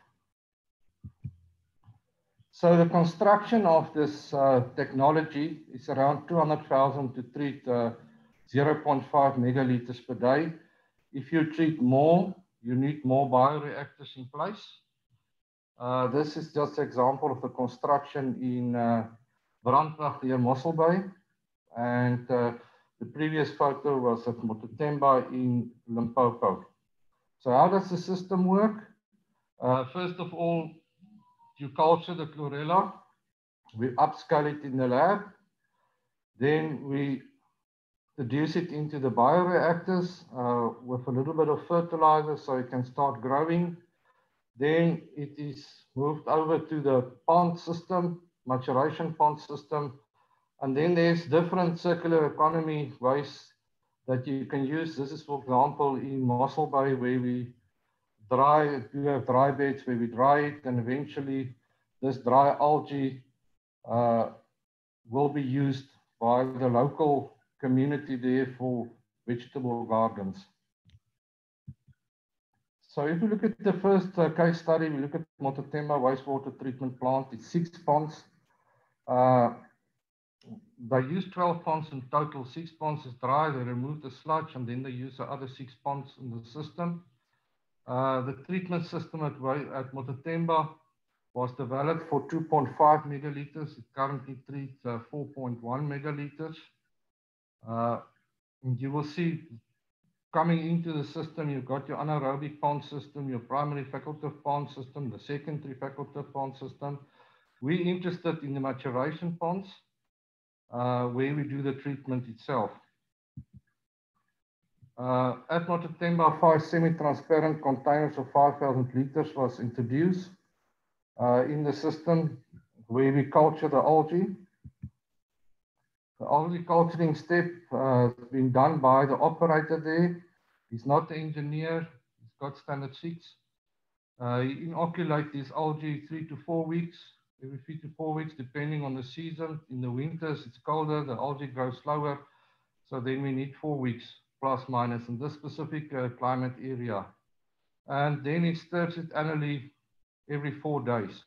So the construction of this uh, technology is around two hundred thousand to treat uh, zero point five megaliters per day. If you treat more, you need more bioreactors in place. Uh, this is just an example of the construction in uh, Brandwag near Mossel Bay. And uh, the previous photo was at Mototemba in Limpopo. So how does the system work? Uh, first of all, you culture the chlorella, we upscale it in the lab, then we introduce it into the bioreactors uh, with a little bit of fertilizer so it can start growing. Then it is moved over to the pond system, maturation pond system. And then there's different circular economy ways that you can use. This is, for example, in Mossel Bay, where we dry, we have dry beds where we dry it, and eventually this dry algae uh, will be used by the local community there for vegetable gardens. So if we look at the first uh, case study, we look at Motatemba wastewater treatment plant. It's six ponds. Uh, they use twelve ponds in total. Six ponds is dry. They remove the sludge, and then they use the other six ponds in the system. Uh, the treatment system at, at Motatemba was developed for two point five megaliters. It currently treats uh, four point one megaliters. Uh, and you will see coming into the system, you've got your anaerobic pond system, your primary facultative pond system, the secondary facultative pond system. We're interested in the maturation ponds, uh, where we do the treatment itself. Uh, at Motatemba, five semi-transparent containers of five thousand liters was introduced uh, in the system where we culture the algae. The algae culturing step uh, has been done by the operator there. He's not the engineer, he's got standard six. Uh, he inoculates these algae three to four weeks, every three to four weeks, depending on the season. In the winters, it's colder, the algae grows slower. So then we need four weeks plus minus in this specific uh, climate area. And then he stirs it annually every four days.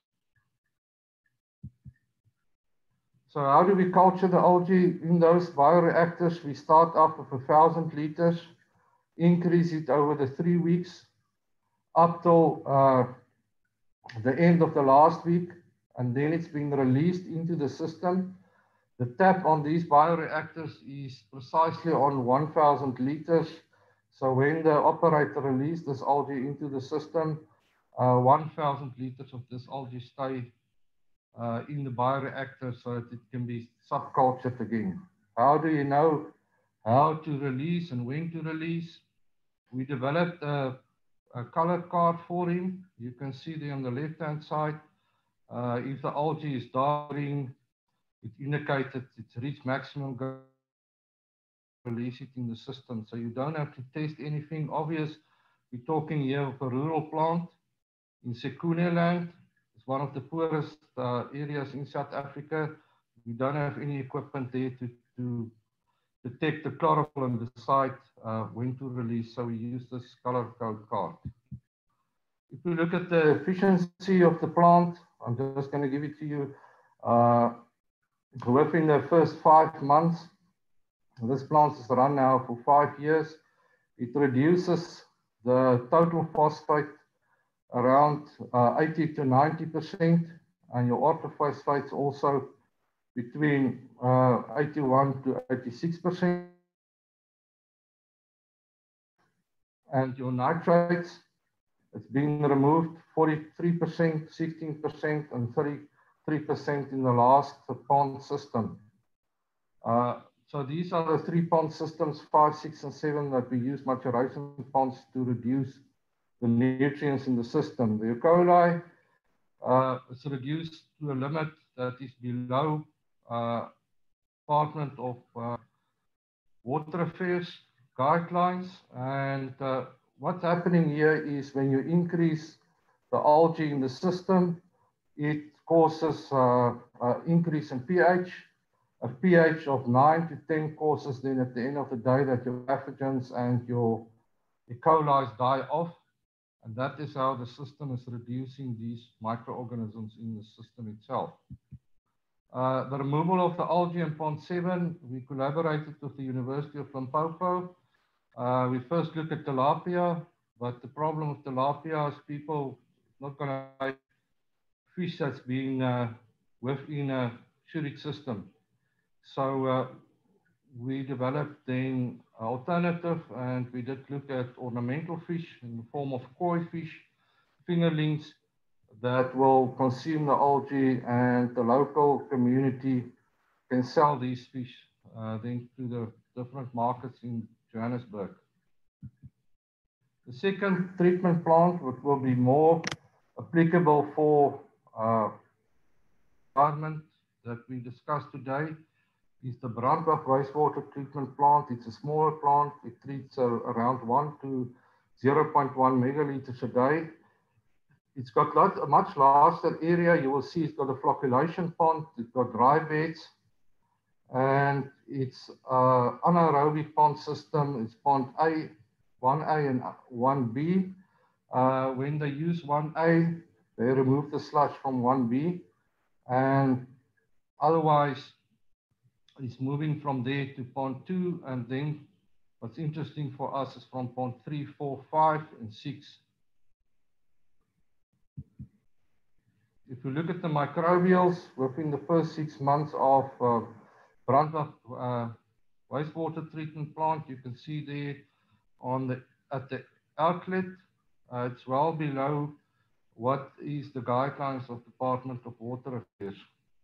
So how do we culture the algae in those bioreactors? We start off with a thousand liters, increase it over the three weeks up till uh, the end of the last week, and then it's been released into the system. The tap on these bioreactors is precisely on one thousand liters. So when the operator releases this algae into the system, uh, one thousand liters of this algae stay uh, in the bioreactor so that it can be subcultured again. How do you know how to release and when to release? We developed a, a color card for him. You can see there on the left-hand side. Uh, if the algae is dark green, it indicated it's reached maximum, go release it in the system. So you don't have to test anything obvious. We're talking here of a rural plant in Sekune land. It's one of the poorest uh, areas in South Africa. We don't have any equipment there to, to detect the chlorophyll and decide uh, when to release. So we use this color code card. If we look at the efficiency of the plant, I'm just going to give it to you. Uh, within the first five months, this plant is run now for five years. It reduces the total phosphate around uh, eighty to ninety percent, and your orthophosphates also between uh, eighty-one to eighty-six percent. And your nitrates, it's been removed forty-three percent, sixteen percent, and thirty-three percent in the last pond system. Uh, so these are the three pond systems, five, six, and seven, that we use maturation ponds to reduce the nutrients in the system. The E. coli uh, is reduced to a limit that is below uh, Department of uh, Water Affairs guidelines. And uh, what's happening here is when you increase the algae in the system, it causes uh, uh, increase in pH. A pH of nine to ten causes then at the end of the day that your pathogens and your E. coli die off. And that is how the system is reducing these microorganisms in the system itself. Uh, the removal of the algae in pond seven, we collaborated with the University of Limpopo. Uh, we first looked at tilapia, but the problem with tilapia is people not going to like fish that's being uh, within a shuric system. So uh, we developed then an alternative, and we did look at ornamental fish in the form of koi fish, fingerlings, that will consume the algae, and the local community can sell these fish uh, then to the different markets in Johannesburg. The second treatment plant, which will be more applicable for uh, environment that we discussed today, is the Brandbach wastewater treatment plant. It's a smaller plant. It treats uh, around one to zero point one megaliters a day. It's got lot, a much larger area. You will see it's got a flocculation pond. It's got dry beds. And it's uh, anaerobic pond system. It's pond A, one A and one B. Uh, when they use one A, they remove the sludge from one B. And otherwise, it's moving from there to pond two. And then what's interesting for us is from pond three, four, five, and six. If you look at the microbials within the first six months of uh, Brandbach uh, wastewater treatment plant, you can see there on the at the outlet, uh, it's well below what is the guidelines of Department of Water Affairs.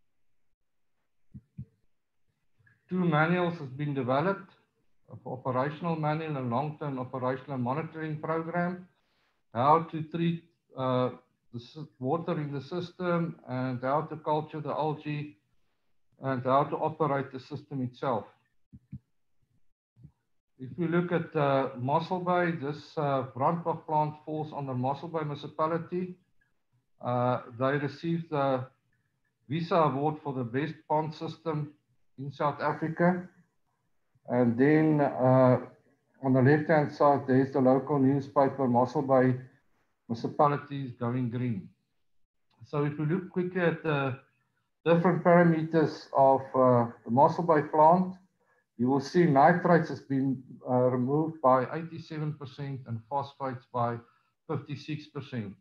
Two manuals have been developed, an operational manual and long-term operational monitoring program, how to treat uh, the water in the system and how to culture the algae and how to operate the system itself. If we look at uh, Mossel Bay, this uh, Brandbach plant falls under Mossel Bay municipality. Uh, they received the Visa Award for the best pond system in South Africa. And then uh, on the left-hand side, there's the local newspaper, Mossel Bay municipality is going green. So if we look quickly at the different parameters of uh, the Mossel Bay plant, you will see nitrates has been uh, removed by eighty-seven percent and phosphates by fifty-six percent.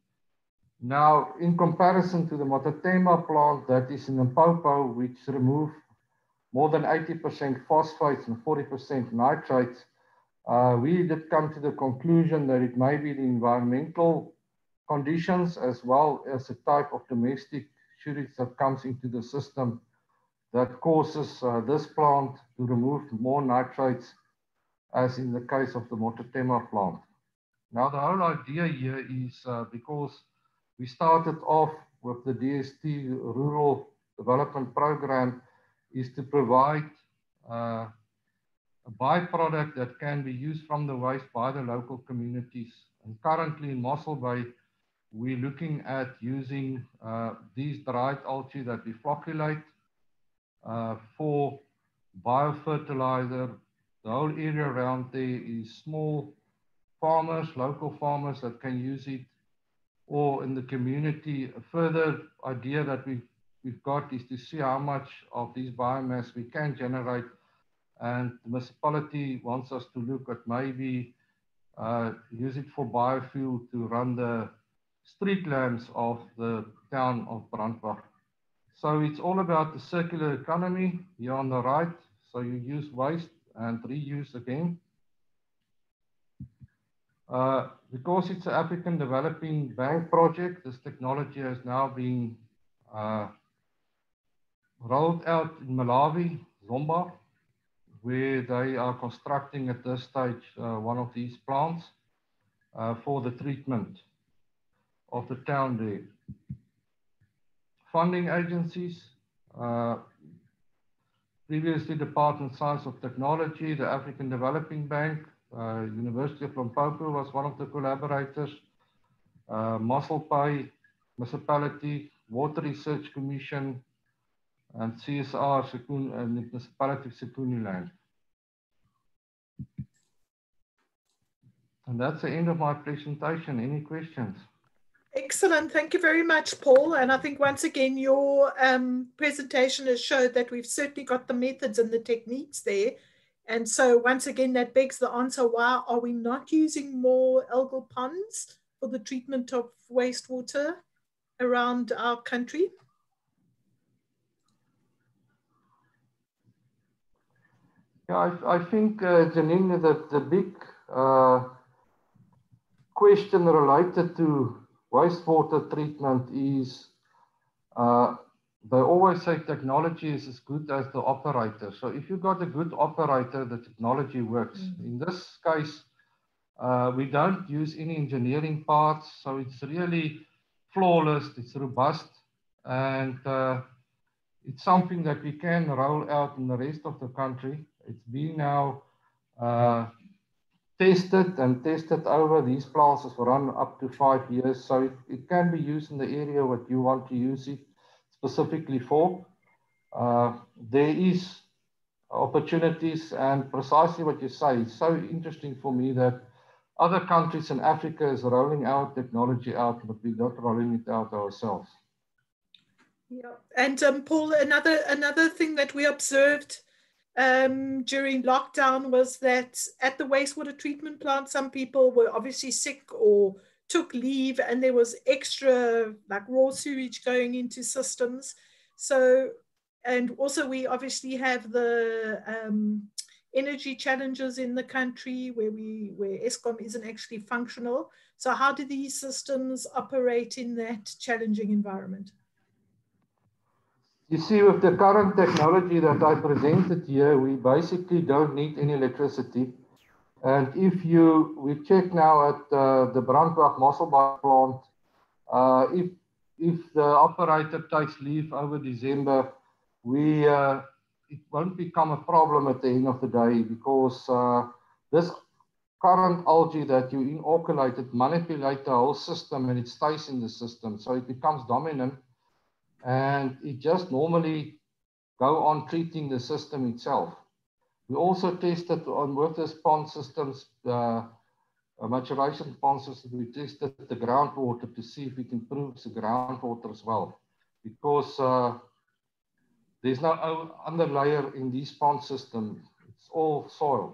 Now, in comparison to the Motatema plant that is in Limpopo, which removed more than eighty percent phosphates and forty percent nitrates, uh, we did come to the conclusion that it may be the environmental conditions as well as the type of domestic sewage that comes into the system that causes uh, this plant to remove more nitrates, as in the case of the Motatema plant. Now, the whole idea here is uh, because we started off with the D S T Rural Development Program, is to provide uh, a byproduct that can be used from the waste by the local communities. And currently in Mossel Bay, we're looking at using uh, these dried algae that we flocculate uh, for biofertilizer. The whole area around there is small farmers, local farmers that can use it, or in the community. A further idea that we've, we've got is to see how much of this biomass we can generate. And the municipality wants us to look at maybe uh, use it for biofuel to run the street lamps of the town of Brandbach. So it's all about the circular economy here on the right. So you use waste and reuse again. Uh, because it's an African Developing Bank project, this technology has now been uh, rolled out in Malawi, Zomba, where they are constructing at this stage uh, one of these plants uh, for the treatment of the town there. Funding agencies, uh, previously Department of Science and Technology, the African Developing Bank, uh, University of Limpopo was one of the collaborators, uh, Mossel Bay Municipality, Water Research Commission, and C S R and the Municipality of Sekuniland. And that's the end of my presentation. Any questions? Excellent. Thank you very much, Paul. And I think once again, your um, presentation has showed that we've certainly got the methods and the techniques there. And so once again, that begs the answer, why are we not using more algal ponds for the treatment of wastewater around our country? Yeah, I, I think, uh, Janine, that the big uh, question related to wastewater treatment is uh, they always say technology is as good as the operator. So if you've got a good operator, the technology works. Mm-hmm. In this case, uh, we don't use any engineering parts, so it's really flawless, it's robust, and uh, it's something that we can roll out in the rest of the country. It's been now uh, tested and tested over. These plants run up to five years, so it, it can be used in the area what you want to use it specifically for. Uh, there is opportunities, and precisely what you say, it's so interesting for me that other countries in Africa is rolling out technology out, but we're not rolling it out ourselves. Yeah, and um, Paul, another another thing that we observed um, during lockdown was that at the wastewater treatment plant, some people were obviously sick or took leave, and there was extra like raw sewage going into systems. So, and also we obviously have the um, energy challenges in the country where we where Eskom isn't actually functional. So how do these systems operate in that challenging environment? You see, with the current technology that I presented here, we basically don't need any electricity. And if you, we check now at uh, the Brandbach Mosselbach plant, uh, if, if the operator takes leave over December, we, uh, it won't become a problem at the end of the day, because uh, this current algae that you inoculated manipulate the whole system, and it stays in the system. So it becomes dominant, and it just normally go on treating the system itself. We also tested on with this pond systems, uh, maturation pond system, we tested the groundwater to see if we can improve the groundwater as well. Because uh, there's no underlayer in these pond systems, it's all soil.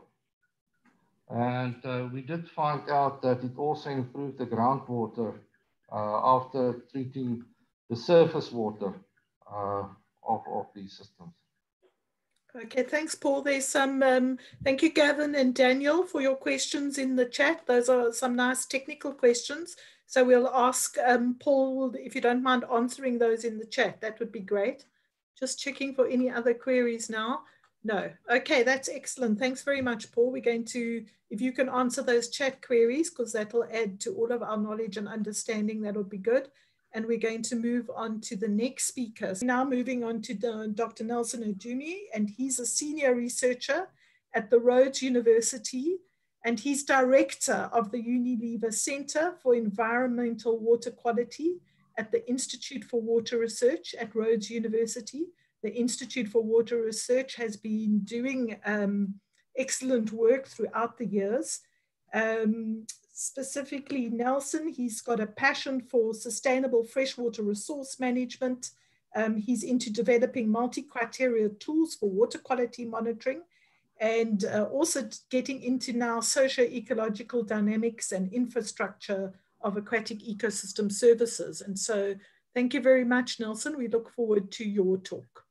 And uh, we did find out that it also improved the groundwater uh, after treating the surface water uh, of, of these systems. Okay, thanks, Paul. There's some, um, thank you, Gavin and Daniel, for your questions in the chat. Those are some nice technical questions. So we'll ask um, Paul, if you don't mind answering those in the chat, that would be great. Just checking for any other queries now. No. Okay, that's excellent. Thanks very much, Paul. We're going to, if you can answer those chat queries, because that will add to all of our knowledge and understanding, that would be good. And we're going to move on to the next speaker. So now moving on to Doctor Nelson Odumi, and he's a senior researcher at the Rhodes University, and he's director of the Unilever Center for Environmental Water Quality at the Institute for Water Research at Rhodes University. The Institute for Water Research has been doing um, excellent work throughout the years. Um, Specifically, Nelson, he's got a passion for sustainable freshwater resource management. Um, he's into developing multi-criteria tools for water quality monitoring, and uh, also getting into now socio-ecological dynamics and infrastructure of aquatic ecosystem services. And so thank you very much, Nelson. We look forward to your talk.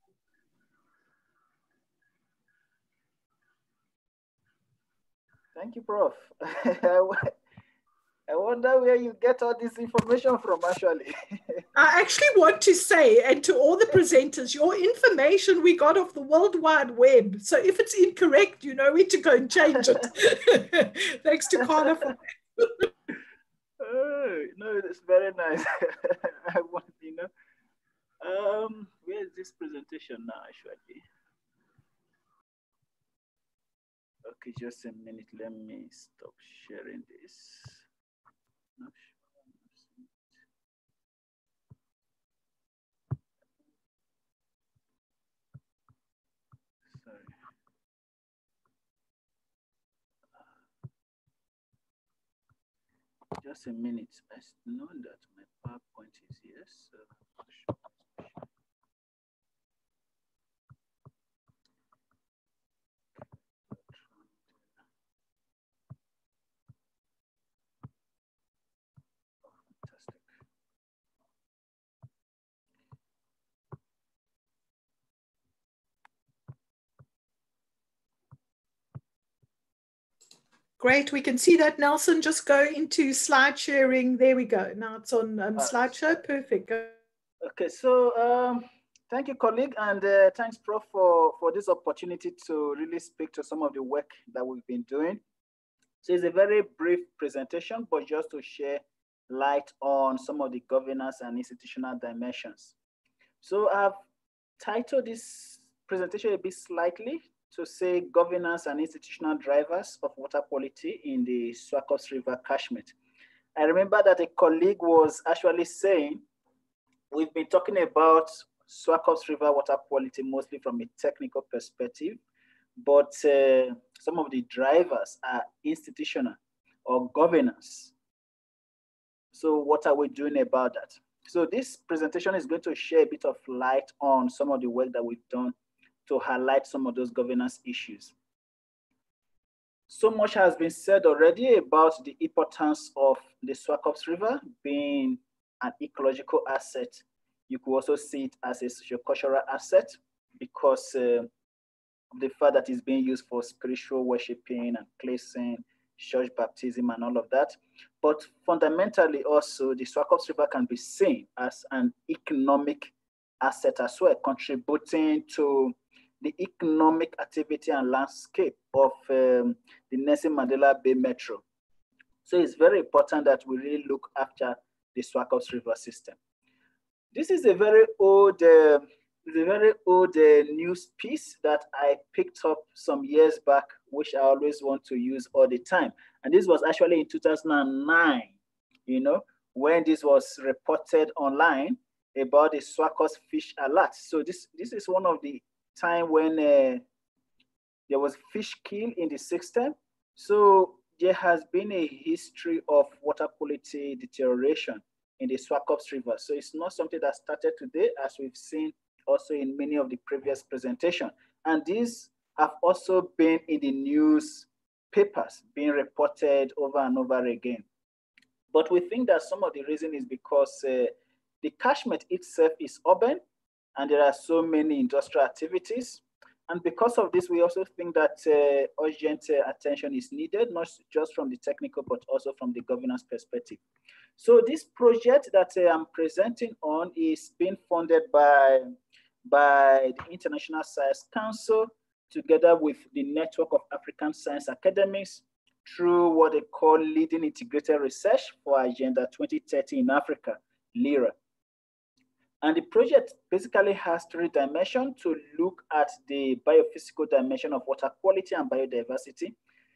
Thank you, Prof I wonder where you get all this information from, actually. I actually want to say, and to all the presenters, your information we got off the World Wide Web. So if it's incorrect, you know where to go and change it. Thanks to Carla for that. Oh, no, it's very nice. I want to know. Um, where is this presentation now, actually? Okay, just a minute. Let me stop sharing this. Not sure. Sorry. Just a minute. I know that my PowerPoint is here, so. Great, we can see that, Nelson. Just go into slide sharing. There we go. Now it's on um, slideshow. Perfect. Go. Okay, so um, Thank you, colleague, and uh, thanks, Prof, for, for this opportunity to really speak to some of the work that we've been doing. So it's a very brief presentation, but just to share light on some of the governance and institutional dimensions. So I've titled this presentation a bit slightly to say governance and institutional drivers of water quality in the Swartkops River catchment. I remember that a colleague was actually saying, we've been talking about Swartkops River water quality mostly from a technical perspective, but uh, some of the drivers are institutional or governance. So what are we doing about that? So this presentation is going to share a bit of light on some of the work that we've done to highlight some of those governance issues. So much has been said already about the importance of the Swartkops River being an ecological asset. You could also see it as a socio-cultural asset because uh, of the fact that it's being used for spiritual worshiping and cleansing, church baptism and all of that. But fundamentally also, the Swartkops River can be seen as an economic asset as well, contributing to the economic activity and landscape of um, the Nelson Mandela Bay Metro. So it's very important that we really look after the Swartkops River system. This is a very old, uh, a very old uh, news piece that I picked up some years back, which I always want to use all the time. And this was actually in two thousand nine, you know, when this was reported online about the Swartkops fish alert. So this, this is one of the time when uh, there was fish kill in the system. So there has been a history of water quality deterioration in the Swartkops River. So it's not something that started today, as we've seen also in many of the previous presentations. And these have also been in the newspapers, being reported over and over again. But we think that some of the reason is because uh, the catchment itself is urban, and there are so many industrial activities. And because of this, we also think that uh, urgent uh, attention is needed, not just from the technical, but also from the governance perspective. So this project that uh, I'm presenting on is being funded by, by the International Science Council, together with the Network of African Science Academies, through what they call Leading Integrated Research for Agenda twenty thirty in Africa, LIRA. And the project basically has three dimensions to look at the biophysical dimension of water quality and biodiversity,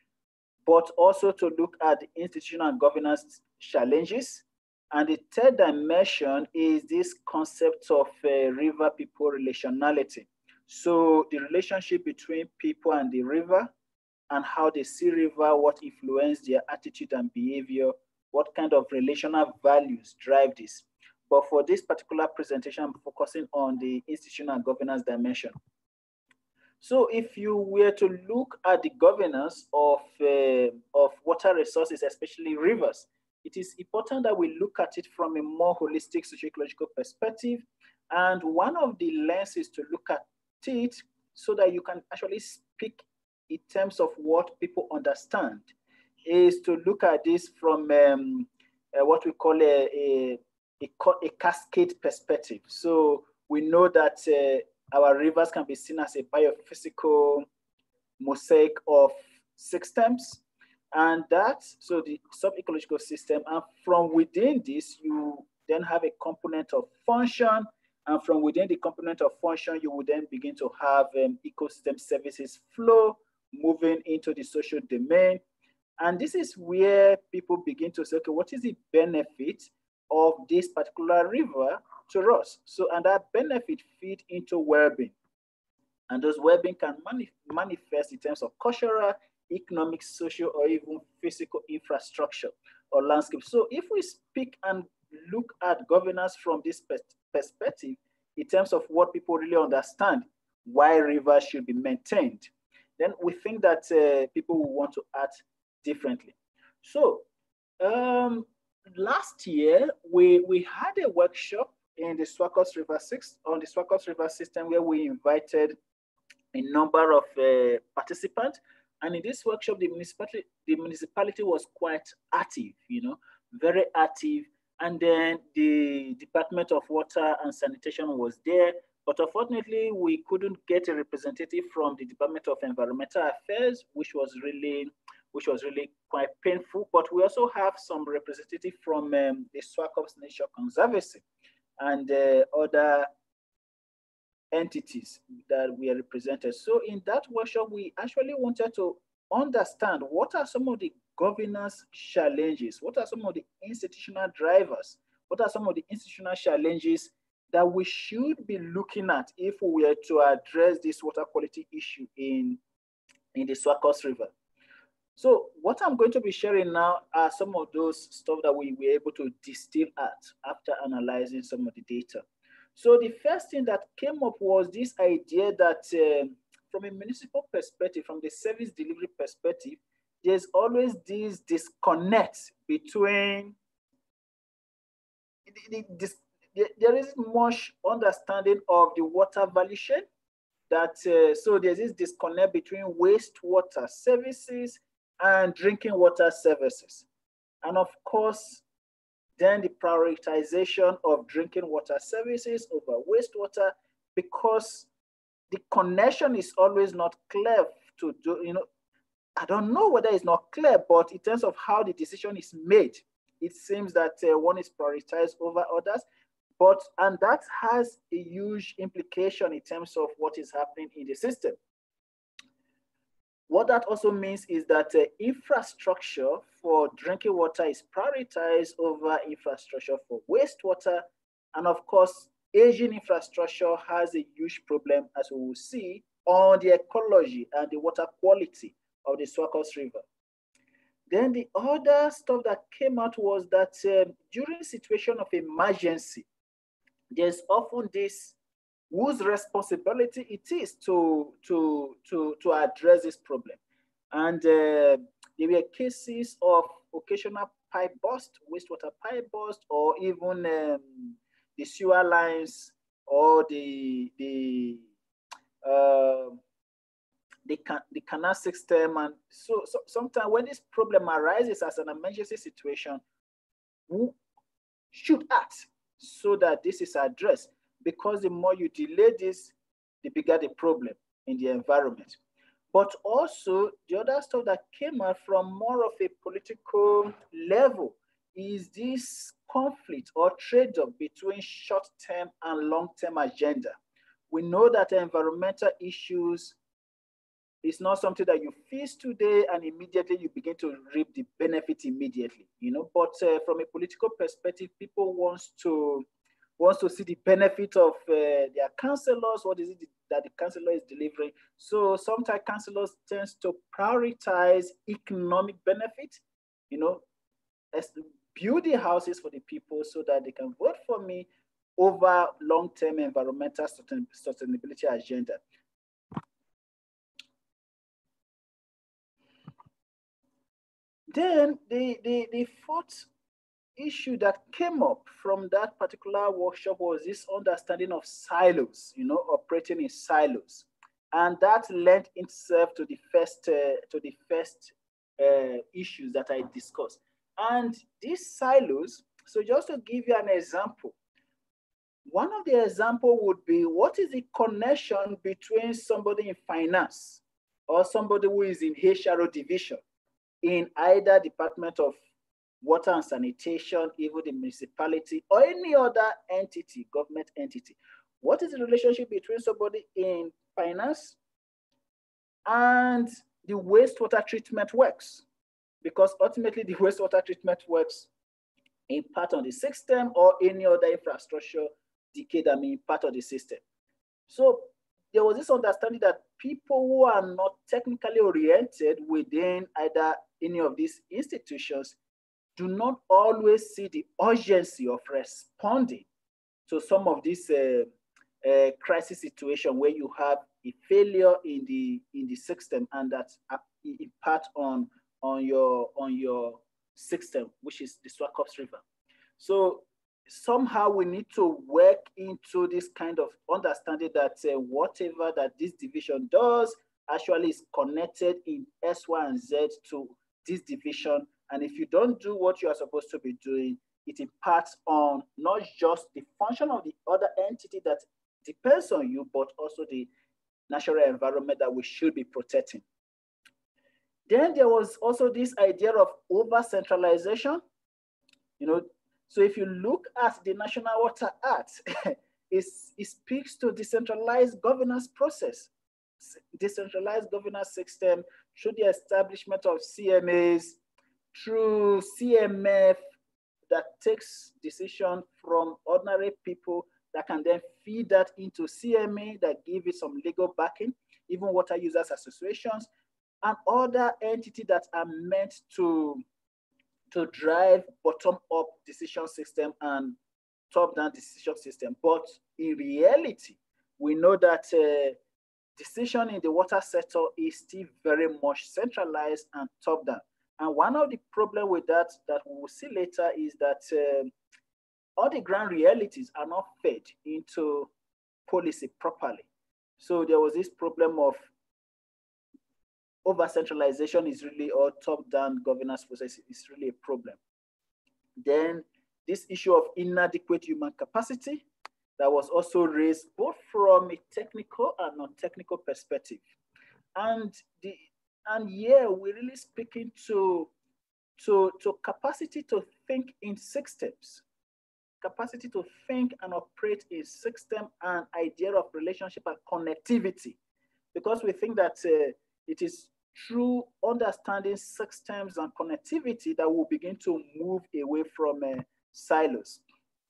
but also to look at the institutional and governance challenges. And the third dimension is this concept of uh, river-people relationality. So the relationship between people and the river, and how they see river, what influence their attitude and behavior, what kind of relational values drive this. But for this particular presentation, I'm focusing on the institutional and governance dimension. So if you were to look at the governance of, uh, of water resources, especially rivers, it is important that we look at it from a more holistic socio-ecological perspective. And one of the lenses to look at it so that you can actually speak in terms of what people understand is to look at this from um, uh, what we call a, a A, a cascade perspective. So we know that uh, our rivers can be seen as a biophysical mosaic of systems, and that, so the sub-ecological system, and from within this, you then have a component of function, and from within the component of function, you will then begin to have um, ecosystem services flow, moving into the social domain. And this is where people begin to say, okay, what is the benefit of this particular river to us? So, and that benefit feed into well-being. And those well-being can mani manifest in terms of cultural, economic, social, or even physical infrastructure or landscape. So if we speak and look at governance from this pers perspective, in terms of what people really understand, why rivers should be maintained, then we think that uh, people will want to act differently. So, um, last year, we, we had a workshop in the Swartkops River six, on the Swartkops River system, where we invited a number of uh, participants. And in this workshop, the municipality, the municipality was quite active, you know, very active. And then the Department of Water and Sanitation was there, But unfortunately, we couldn't get a representative from the Department of Environmental Affairs, which was really, which was really quite painful. But we also have some representative from um, the Swartkops Nature Conservancy and uh, other entities that we are represented. So in that workshop, we actually wanted to understand what are some of the governance challenges, what are some of the institutional drivers, what are some of the institutional challenges that we should be looking at if we were to address this water quality issue in, in the Swartkops River. So what I'm going to be sharing now are some of those stuff that we were able to distill at after analyzing some of the data. So the first thing that came up was this idea that uh, from a municipal perspective, from the service delivery perspective, there's always this disconnect between, this, there isn't much understanding of the water value chain. That, uh, so there's this disconnect between wastewater services and drinking water services. And of course, then the prioritization of drinking water services over wastewater, because the connection is always not clear to do, you know, I don't know whether it's not clear, but in terms of how the decision is made, it seems that uh, one is prioritized over others. But, and that has a huge implication in terms of what is happening in the system. What that also means is that uh, infrastructure for drinking water is prioritized over infrastructure for wastewater. And of course, aging infrastructure has a huge problem, as we will see, on the ecology and the water quality of the Swartkops River. Then the other stuff that came out was that um, during situation of emergency, there's often this whose responsibility it is to, to, to, to address this problem. And uh, there were cases of occasional pipe burst, wastewater pipe burst, or even um, the sewer lines or the, the, uh, the, can, the canal system. And so, so sometimes when this problem arises as an emergency situation, who should act so that this is addressed? Because the more you delay this, the bigger the problem in the environment. But also the other stuff that came out from more of a political level is this conflict or trade-off between short-term and long-term agenda. We know that environmental issues is not something that you face today and immediately you begin to reap the benefit immediately, you know. But uh, from a political perspective, people want to wants to see the benefit of uh, their councillors. What is it that the councillor is delivering? So sometimes councillors tend to prioritize economic benefit, you know, as build the houses for the people so that they can vote for me over long-term environmental sustainability agenda. Then the, the, the fourth issue that came up from that particular workshop was this understanding of silos, you know, operating in silos. And that lent itself to the first, uh, to the first uh, issues that I discussed. And these silos, so just to give you an example, one of the examples would be, what is the connection between somebody in finance or somebody who is in H R O division in either Department of Water and Sanitation, even the municipality, or any other entity, government entity? What is the relationship between somebody in finance and the wastewater treatment works? Because ultimately the wastewater treatment works impact on the system, or any other infrastructure decay that may impact on the system. So there was this understanding that people who are not technically oriented within either any of these institutions do not always see the urgency of responding to some of these uh, uh, crisis situations where you have a failure in the in the system, and that impact on on your on your system, which is the Swartkops River. So somehow we need to work into this kind of understanding that uh, whatever that this division does actually is connected in S, Y, and Z to this division. And if you don't do what you are supposed to be doing, it impacts on not just the function of the other entity that depends on you, but also the natural environment that we should be protecting. Then there was also this idea of over-centralization. You know, so if you look at the National Water Act, it speaks to decentralized governance process, decentralized governance system through the establishment of C M As, through C M F that takes decision from ordinary people that can then feed that into C M A that give it some legal backing, even water users associations, and other entities that are meant to, to drive bottom-up decision system and top-down decision system. But in reality, we know that uh, decision in the water sector is still very much centralized and top-down. And one of the problems with that that we will see later is that um, all the ground realities are not fed into policy properly. So there was this problem of over-centralization is really, or top-down governance process is really a problem. Then this issue of inadequate human capacity that was also raised both from a technical and non-technical perspective. And the and yeah, we're really speaking to, to, to capacity to think in systems, capacity to think and operate in system and idea of relationship and connectivity, because we think that uh, it is through understanding systems and connectivity that we'll begin to move away from uh, silos.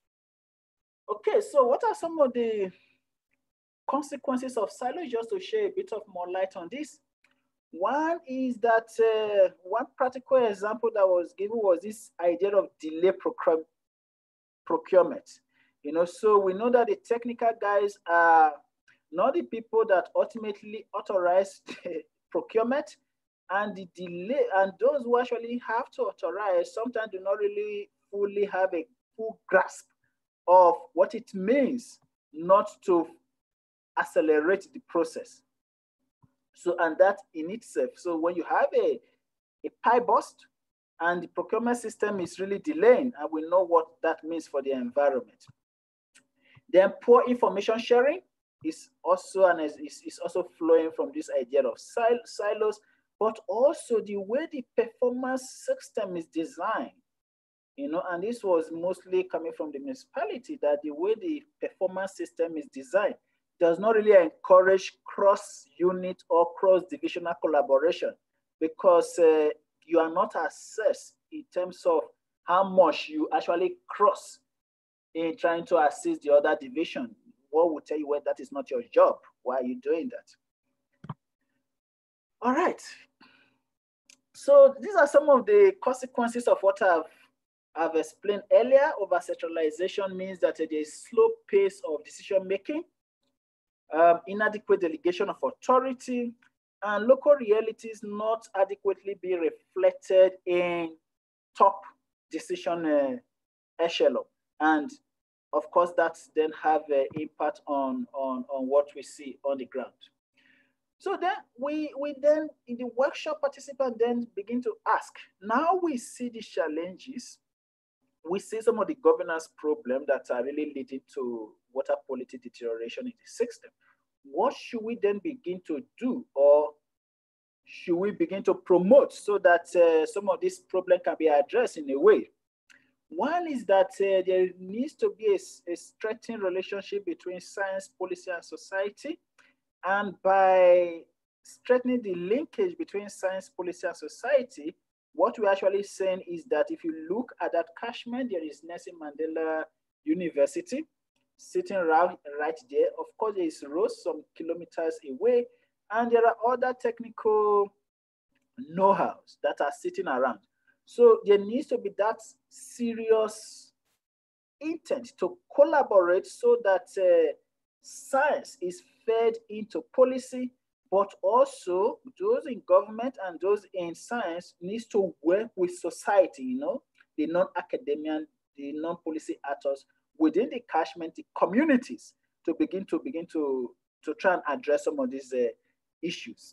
Okay, so what are some of the consequences of silos, just to share a bit of more light on this? One is that uh, one practical example that was given was this idea of delay procure procurement. You know, so we know that the technical guys are not the people that ultimately authorize procurement, and the delay, and those who actually have to authorize sometimes do not really fully have a full grasp of what it means not to accelerate the process. So, and that in itself, so when you have a, a pipe burst and the procurement system is really delaying, and we know what that means for the environment. Then poor information sharing is also, and is, is also flowing from this idea of sil silos, but also the way the performance system is designed. You know, and this was mostly coming from the municipality, that the way the performance system is designed does not really encourage cross-unit or cross-divisional collaboration, because uh, you are not assessed in terms of how much you actually cross in trying to assist the other division. What will tell you when that is not your job? Why are you doing that? All right. So these are some of the consequences of what I've, I've explained earlier. Over-centralization means that there is slow pace of decision-making, um, inadequate delegation of authority, and local realities not adequately be reflected in top decision uh, echelon. And of course, that then have an impact on, on, on what we see on the ground. So then we, we then, in the workshop, participants then begin to ask, now we see the challenges, we see some of the governance problems that are really leading to water quality deterioration in the system. What should we then begin to do, or should we begin to promote so that uh, some of these problems can be addressed in a way? One is that uh, there needs to be a, a strengthened relationship between science, policy, and society. And by strengthening the linkage between science, policy, and society, what we're actually saying is that if you look at that catchment, there is Nelson Mandela University sitting right, right there. Of course, there is Rose some kilometers away, and there are other technical know-hows that are sitting around. So there needs to be that serious intent to collaborate so that uh, science is fed into policy, but also those in government and those in science needs to work with society, you know, the non-academic, the non-policy actors within the catchment, the communities, to begin to begin to, to try and address some of these uh, issues.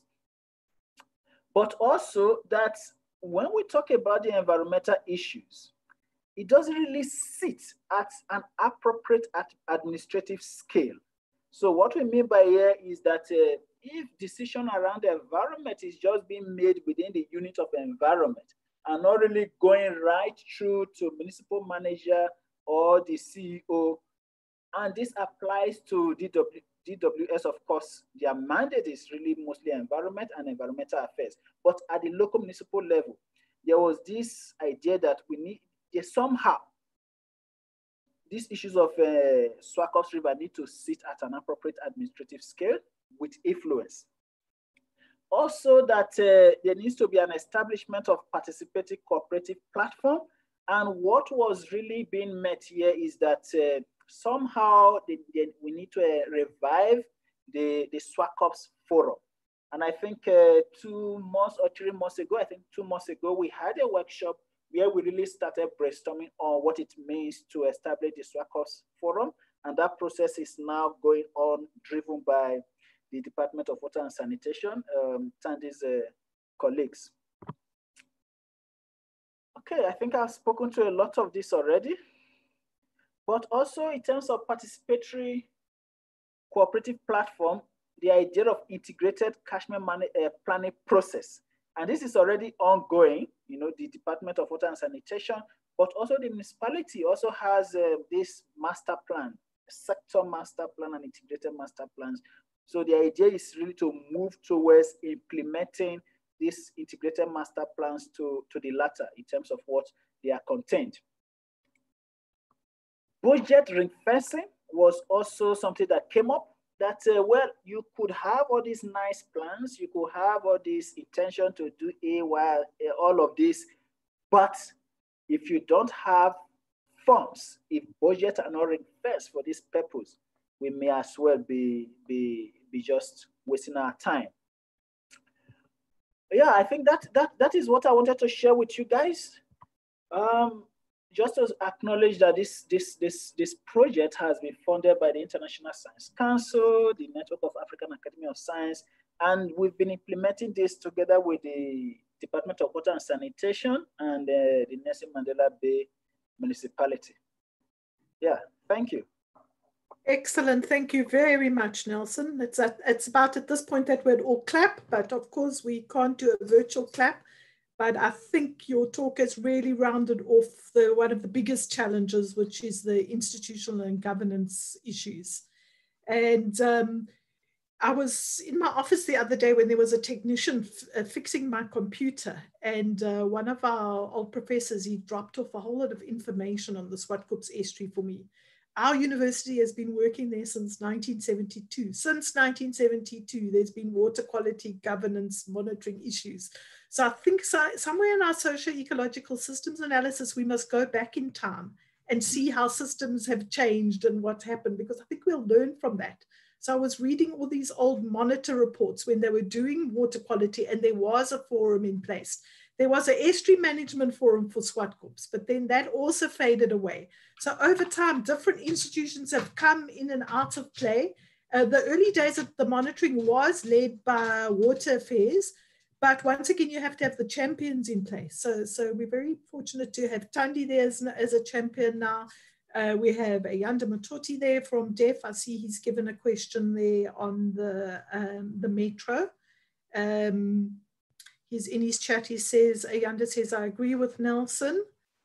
But also that when we talk about the environmental issues, it doesn't really sit at an appropriate administrative scale. So what we mean by here is that uh, if decision around the environment is just being made within the unit of environment and not really going right through to municipal manager or the C E O, and this applies to D W, D W S, of course, their mandate is really mostly environment and environmental affairs. But at the local municipal level, there was this idea that we need, there's somehow, these issues of uh, Swartkops River need to sit at an appropriate administrative scale with influence. Also that uh, there needs to be an establishment of participating cooperative platform. And what was really being met here is that uh, somehow they, they, we need to uh, revive the, the Swartkops Forum. And I think uh, two months or three months ago, I think two months ago, we had a workshop where we really started brainstorming on what it means to establish the Swartkops Forum. And that process is now going on, driven by the Department of Water and Sanitation, um, Tandy's uh, colleagues. Okay, I think I've spoken to a lot of this already, but also in terms of participatory cooperative platform, the idea of integrated catchment uh, planning process. And this is already ongoing, you know, the Department of Water and Sanitation, but also the municipality also has uh, this master plan, sector master plan and integrated master plans. So the idea is really to move towards implementing these integrated master plans to, to the latter in terms of what they are contained. Budget ring fencing was also something that came up, that, uh, well, you could have all these nice plans, you could have all this intention to do A while uh, all of this, but if you don't have funds, if budget are not ring fenced for this purpose, we may as well be, be, be just wasting our time. Yeah, I think that, that, that is what I wanted to share with you guys. Um, just to acknowledge that this, this, this, this project has been funded by the International Science Council, the Network of African Academy of Science, and we've been implementing this together with the Department of Water and Sanitation and uh, the Nelson Mandela Bay Municipality. Yeah, thank you. Excellent. Thank you very much, Nelson. It's, at, it's about at this point that we'd all clap, but of course we can't do a virtual clap. But I think your talk has really rounded off the, one of the biggest challenges, which is the institutional and governance issues. And um, I was in my office the other day when there was a technician uh, fixing my computer, and uh, one of our old professors, he dropped off a whole lot of information on the Swartkops Estuary for me. Our university has been working there since nineteen seventy-two. Since nineteen seventy-two, there's been water quality governance monitoring issues. So I think so, somewhere in our socio-ecological systems analysis, we must go back in time and see how systems have changed and what's happened, because I think we'll learn from that. So I was reading all these old monitor reports when they were doing water quality, and there was a forum in place. There was an estuary management forum for Swartkops, but then that also faded away. So over time, different institutions have come in and out of play. Uh, the early days of the monitoring was led by Water Affairs, but once again, you have to have the champions in place. So, so we're very fortunate to have Tandy there as, as a champion now. Uh, we have Ayanda Matoti there from D E F. I see he's given a question there on the, um, the metro. Um, He's in his chat, he says, Ayanda says, I agree with Nelson.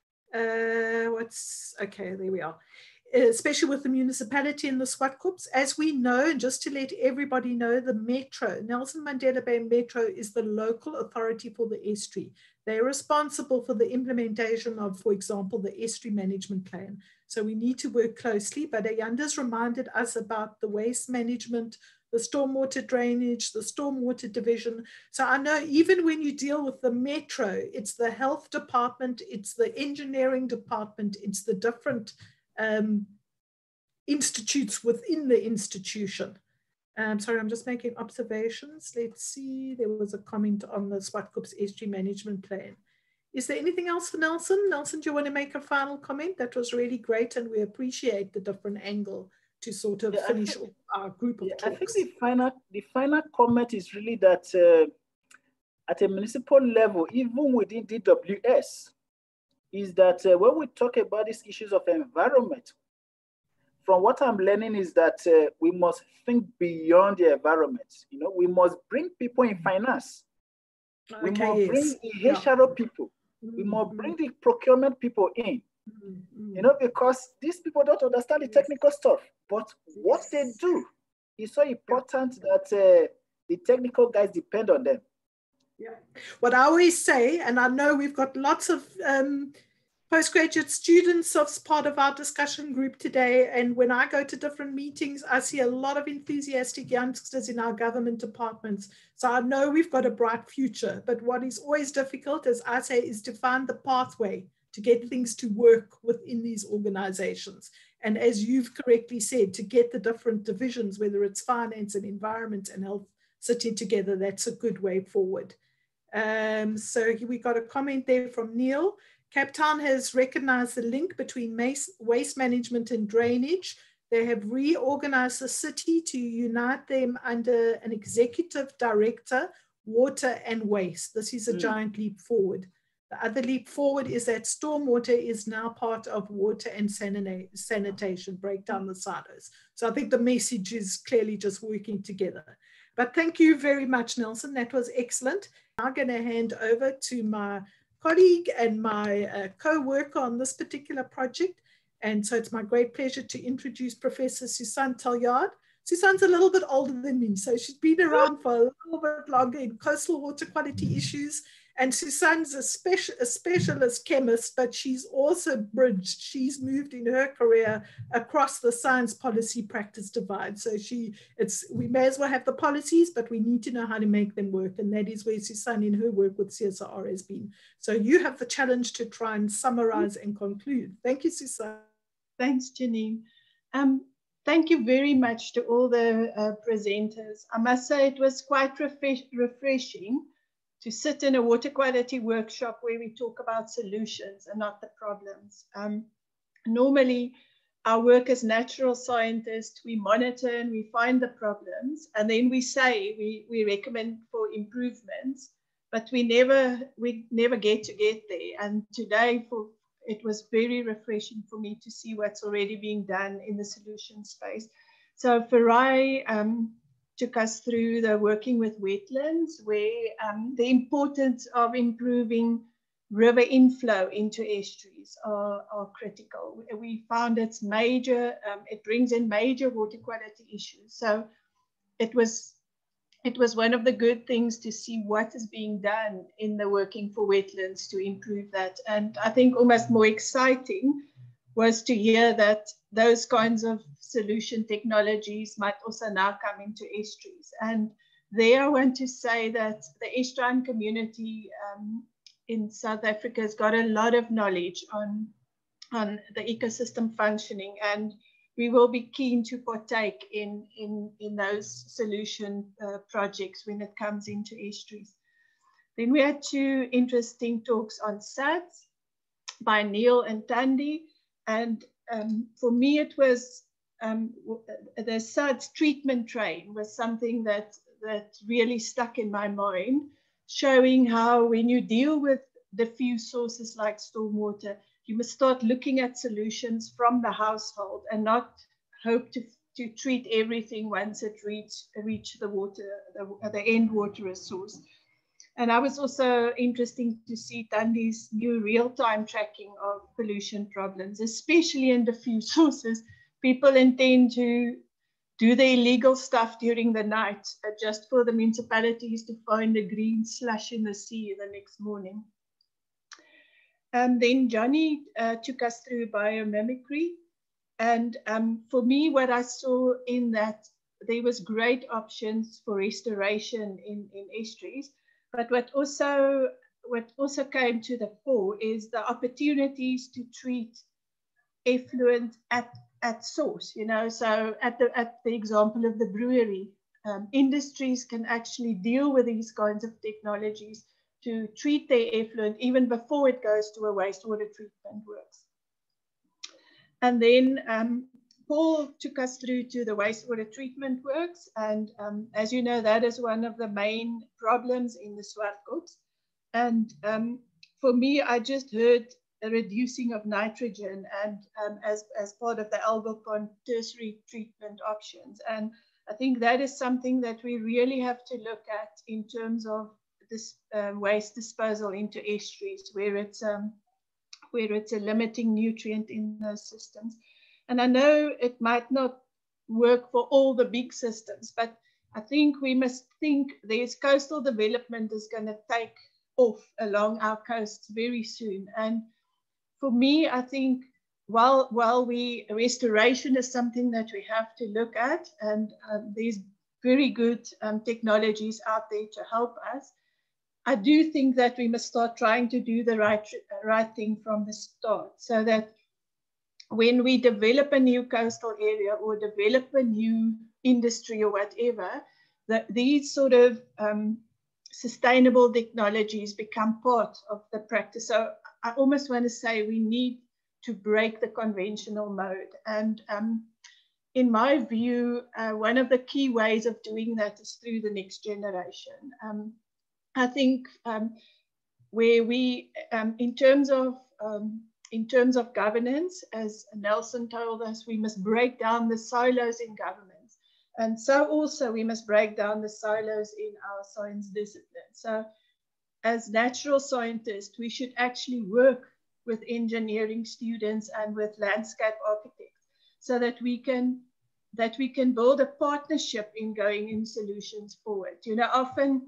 Uh, what's, okay, there we are. Especially with the municipality and the Swartkops. As we know, and just to let everybody know, the Metro, Nelson Mandela Bay Metro is the local authority for the estuary. They're responsible for the implementation of, for example, the estuary management plan. So we need to work closely, but Ayanda's reminded us about the waste management, the stormwater drainage, the stormwater division. So I know even when you deal with the Metro, it's the health department, it's the engineering department, it's the different um, institutes within the institution. Um, sorry, I'm just making observations. Let's see, there was a comment on the Swartkops Estuary Management Plan. Is there anything else for Nelson? Nelson, do you want to make a final comment? That was really great, and we appreciate the different angle to sort of yeah, finish think, our group of yeah, talks. I think the final, the final comment is really that uh, at a municipal level, even within D W S, is that uh, when we talk about these issues of environment, from what I'm learning is that uh, we must think beyond the environment. You know, we must bring people in finance. Okay, we must yes. bring the H R O yeah. people. Mm-hmm. We must bring the procurement people in. Mm-hmm. You know, because these people don't understand the technical stuff, but what they do is so important yeah. that uh, the technical guys depend on them. Yeah. What I always say, and I know we've got lots of um, postgraduate students as part of our discussion group today, and when I go to different meetings, I see a lot of enthusiastic youngsters in our government departments. So I know we've got a bright future, but what is always difficult, as I say, is to find the pathway to get things to work within these organizations. And as you've correctly said, to get the different divisions, whether it's finance and environment and health, sitting together, that's a good way forward. Um, so we got a comment there from Neil. Cape Town has recognized the link between waste management and drainage. They have reorganized the city to unite them under an executive director, water and waste. This is a mm. giant leap forward. The other leap forward is that stormwater is now part of water and sanitation, break down the silos. So I think the message is clearly just working together. But thank you very much, Nelson. That was excellent. I'm going to hand over to my colleague and my uh, co-worker on this particular project. And so it's my great pleasure to introduce Professor Susan Taljaard. Susan's a little bit older than me, so she's been around for a little bit longer in coastal water quality issues. And Susan's a, special, a specialist chemist, but she's also bridged. She's moved in her career across the science policy practice divide. So she, it's, we may as well have the policies, but we need to know how to make them work. And that is where Susan in her work with C S R has been. So you have the challenge to try and summarize and conclude. Thank you, Susan. Thanks, Janine. Um, thank you very much to all the uh, presenters. I must say it was quite refresh refreshing to sit in a water quality workshop where we talk about solutions and not the problems. Um, normally, our work as natural scientists, we monitor and we find the problems, and then we say we, we recommend for improvements, but we never, we never get to get there. And today, for, it was very refreshing for me to see what's already being done in the solution space. So Farai, um, took us through the working with wetlands, where um, the importance of improving river inflow into estuaries are, are critical. We found it's major, um, it brings in major water quality issues. So it was, it was one of the good things to see what is being done in the working for wetlands to improve that. And I think almost more exciting was to hear that those kinds of solution technologies might also now come into estuaries. And there I want to say that the estuarine community um, in South Africa has got a lot of knowledge on, on the ecosystem functioning, and we will be keen to partake in, in, in those solution uh, projects when it comes into estuaries. Then we had two interesting talks on S A Ds by Neil and Tandy. And um, for me, it was um, the S A Ds treatment train was something that, that really stuck in my mind, showing how when you deal with diffuse sources like stormwater, you must start looking at solutions from the household and not hope to, to treat everything once it reach, reach the water, the, the end water source. And I was also interesting to see Tandy's new real-time tracking of pollution problems, especially in diffuse sources. People intend to do the illegal stuff during the night, uh, just for the municipalities to find a green slush in the sea the next morning. And then Johnny uh, took us through biomimicry. And um, for me, what I saw in that, there was great options for restoration in, in estuaries. But what also, what also came to the fore is the opportunities to treat effluent at, at source, you know, so at the, at the example of the brewery, um, industries can actually deal with these kinds of technologies to treat their effluent even before it goes to a wastewater treatment works. And then um, Paul took us through to the wastewater treatment works. And um, as you know, that is one of the main problems in the Swartkops. And um, for me, I just heard a reducing of nitrogen and um, as, as part of the algal pond tertiary treatment options. And I think that is something that we really have to look at in terms of this um, waste disposal into estuaries, where it's, um, where it's a limiting nutrient in those systems. And I know it might not work for all the big systems, but I think we must think there's coastal development is going to take off along our coasts very soon. And for me, I think while, while we, restoration is something that we have to look at, and um, there's very good um, technologies out there to help us, I do think that we must start trying to do the right, right thing from the start, so that when we develop a new coastal area or develop a new industry or whatever, that these sort of um, sustainable technologies become part of the practice. So I almost want to say we need to break the conventional mode. And um, in my view, uh, one of the key ways of doing that is through the next generation. Um, I think um, where we, um, in terms of um, in terms of governance, as Nelson told us, we must break down the silos in governance. And so also we must break down the silos in our science discipline. So as natural scientists, we should actually work with engineering students and with landscape architects, so that we can that we can build a partnership in going in solutions forward. You know, often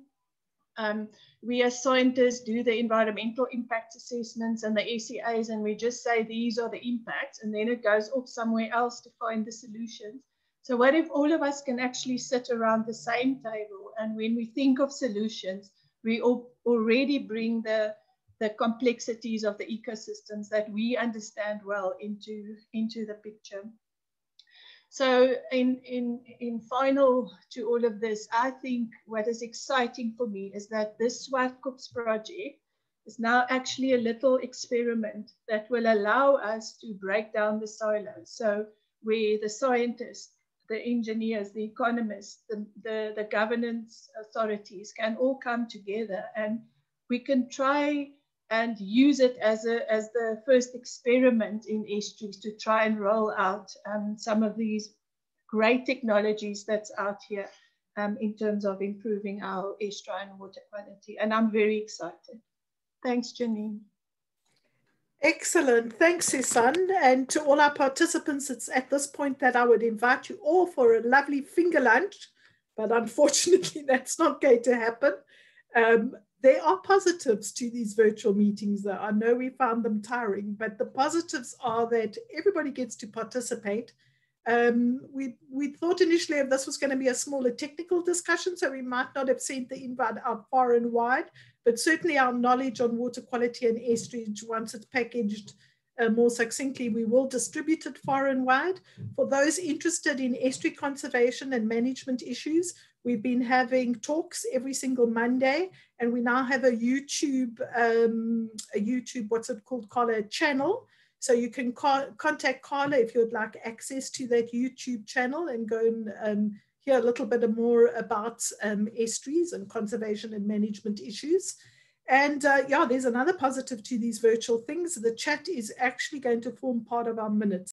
um, we as scientists do the environmental impact assessments and the S C As, and we just say these are the impacts, and then it goes off somewhere else to find the solutions. So what if all of us can actually sit around the same table, and when we think of solutions, we all already bring the, the complexities of the ecosystems that we understand well into, into the picture. So in, in, in final to all of this, I think what is exciting for me is that this Swartkops project is now actually a little experiment that will allow us to break down the silos. So where the scientists, the engineers, the economists, the, the, the governance authorities can all come together, and we can try and use it as, a, as the first experiment in estuaries to try and roll out um, some of these great technologies that's out here um, in terms of improving our estuarine water quality. And I'm very excited. Thanks, Janine. Excellent. Thanks, Susan. And to all our participants, it's at this point that I would invite you all for a lovely finger lunch, but unfortunately that's not going to happen. Um, there are positives to these virtual meetings, though. I know we found them tiring, but the positives are that everybody gets to participate. Um, we, we thought initially if this was going to be a smaller technical discussion, so we might not have sent the invite out far and wide, but certainly our knowledge on water quality and estuaries, once it's packaged uh, more succinctly, we will distribute it far and wide. For those interested in estuary conservation and management issues, we've been having talks every single Monday, and we now have a YouTube, um, a YouTube, what's it called, Carla, channel. So you can co contact Carla if you'd like access to that YouTube channel and go and um, hear a little bit more about um, estuaries and conservation and management issues. And uh, yeah, there's another positive to these virtual things. The chat is actually going to form part of our minutes.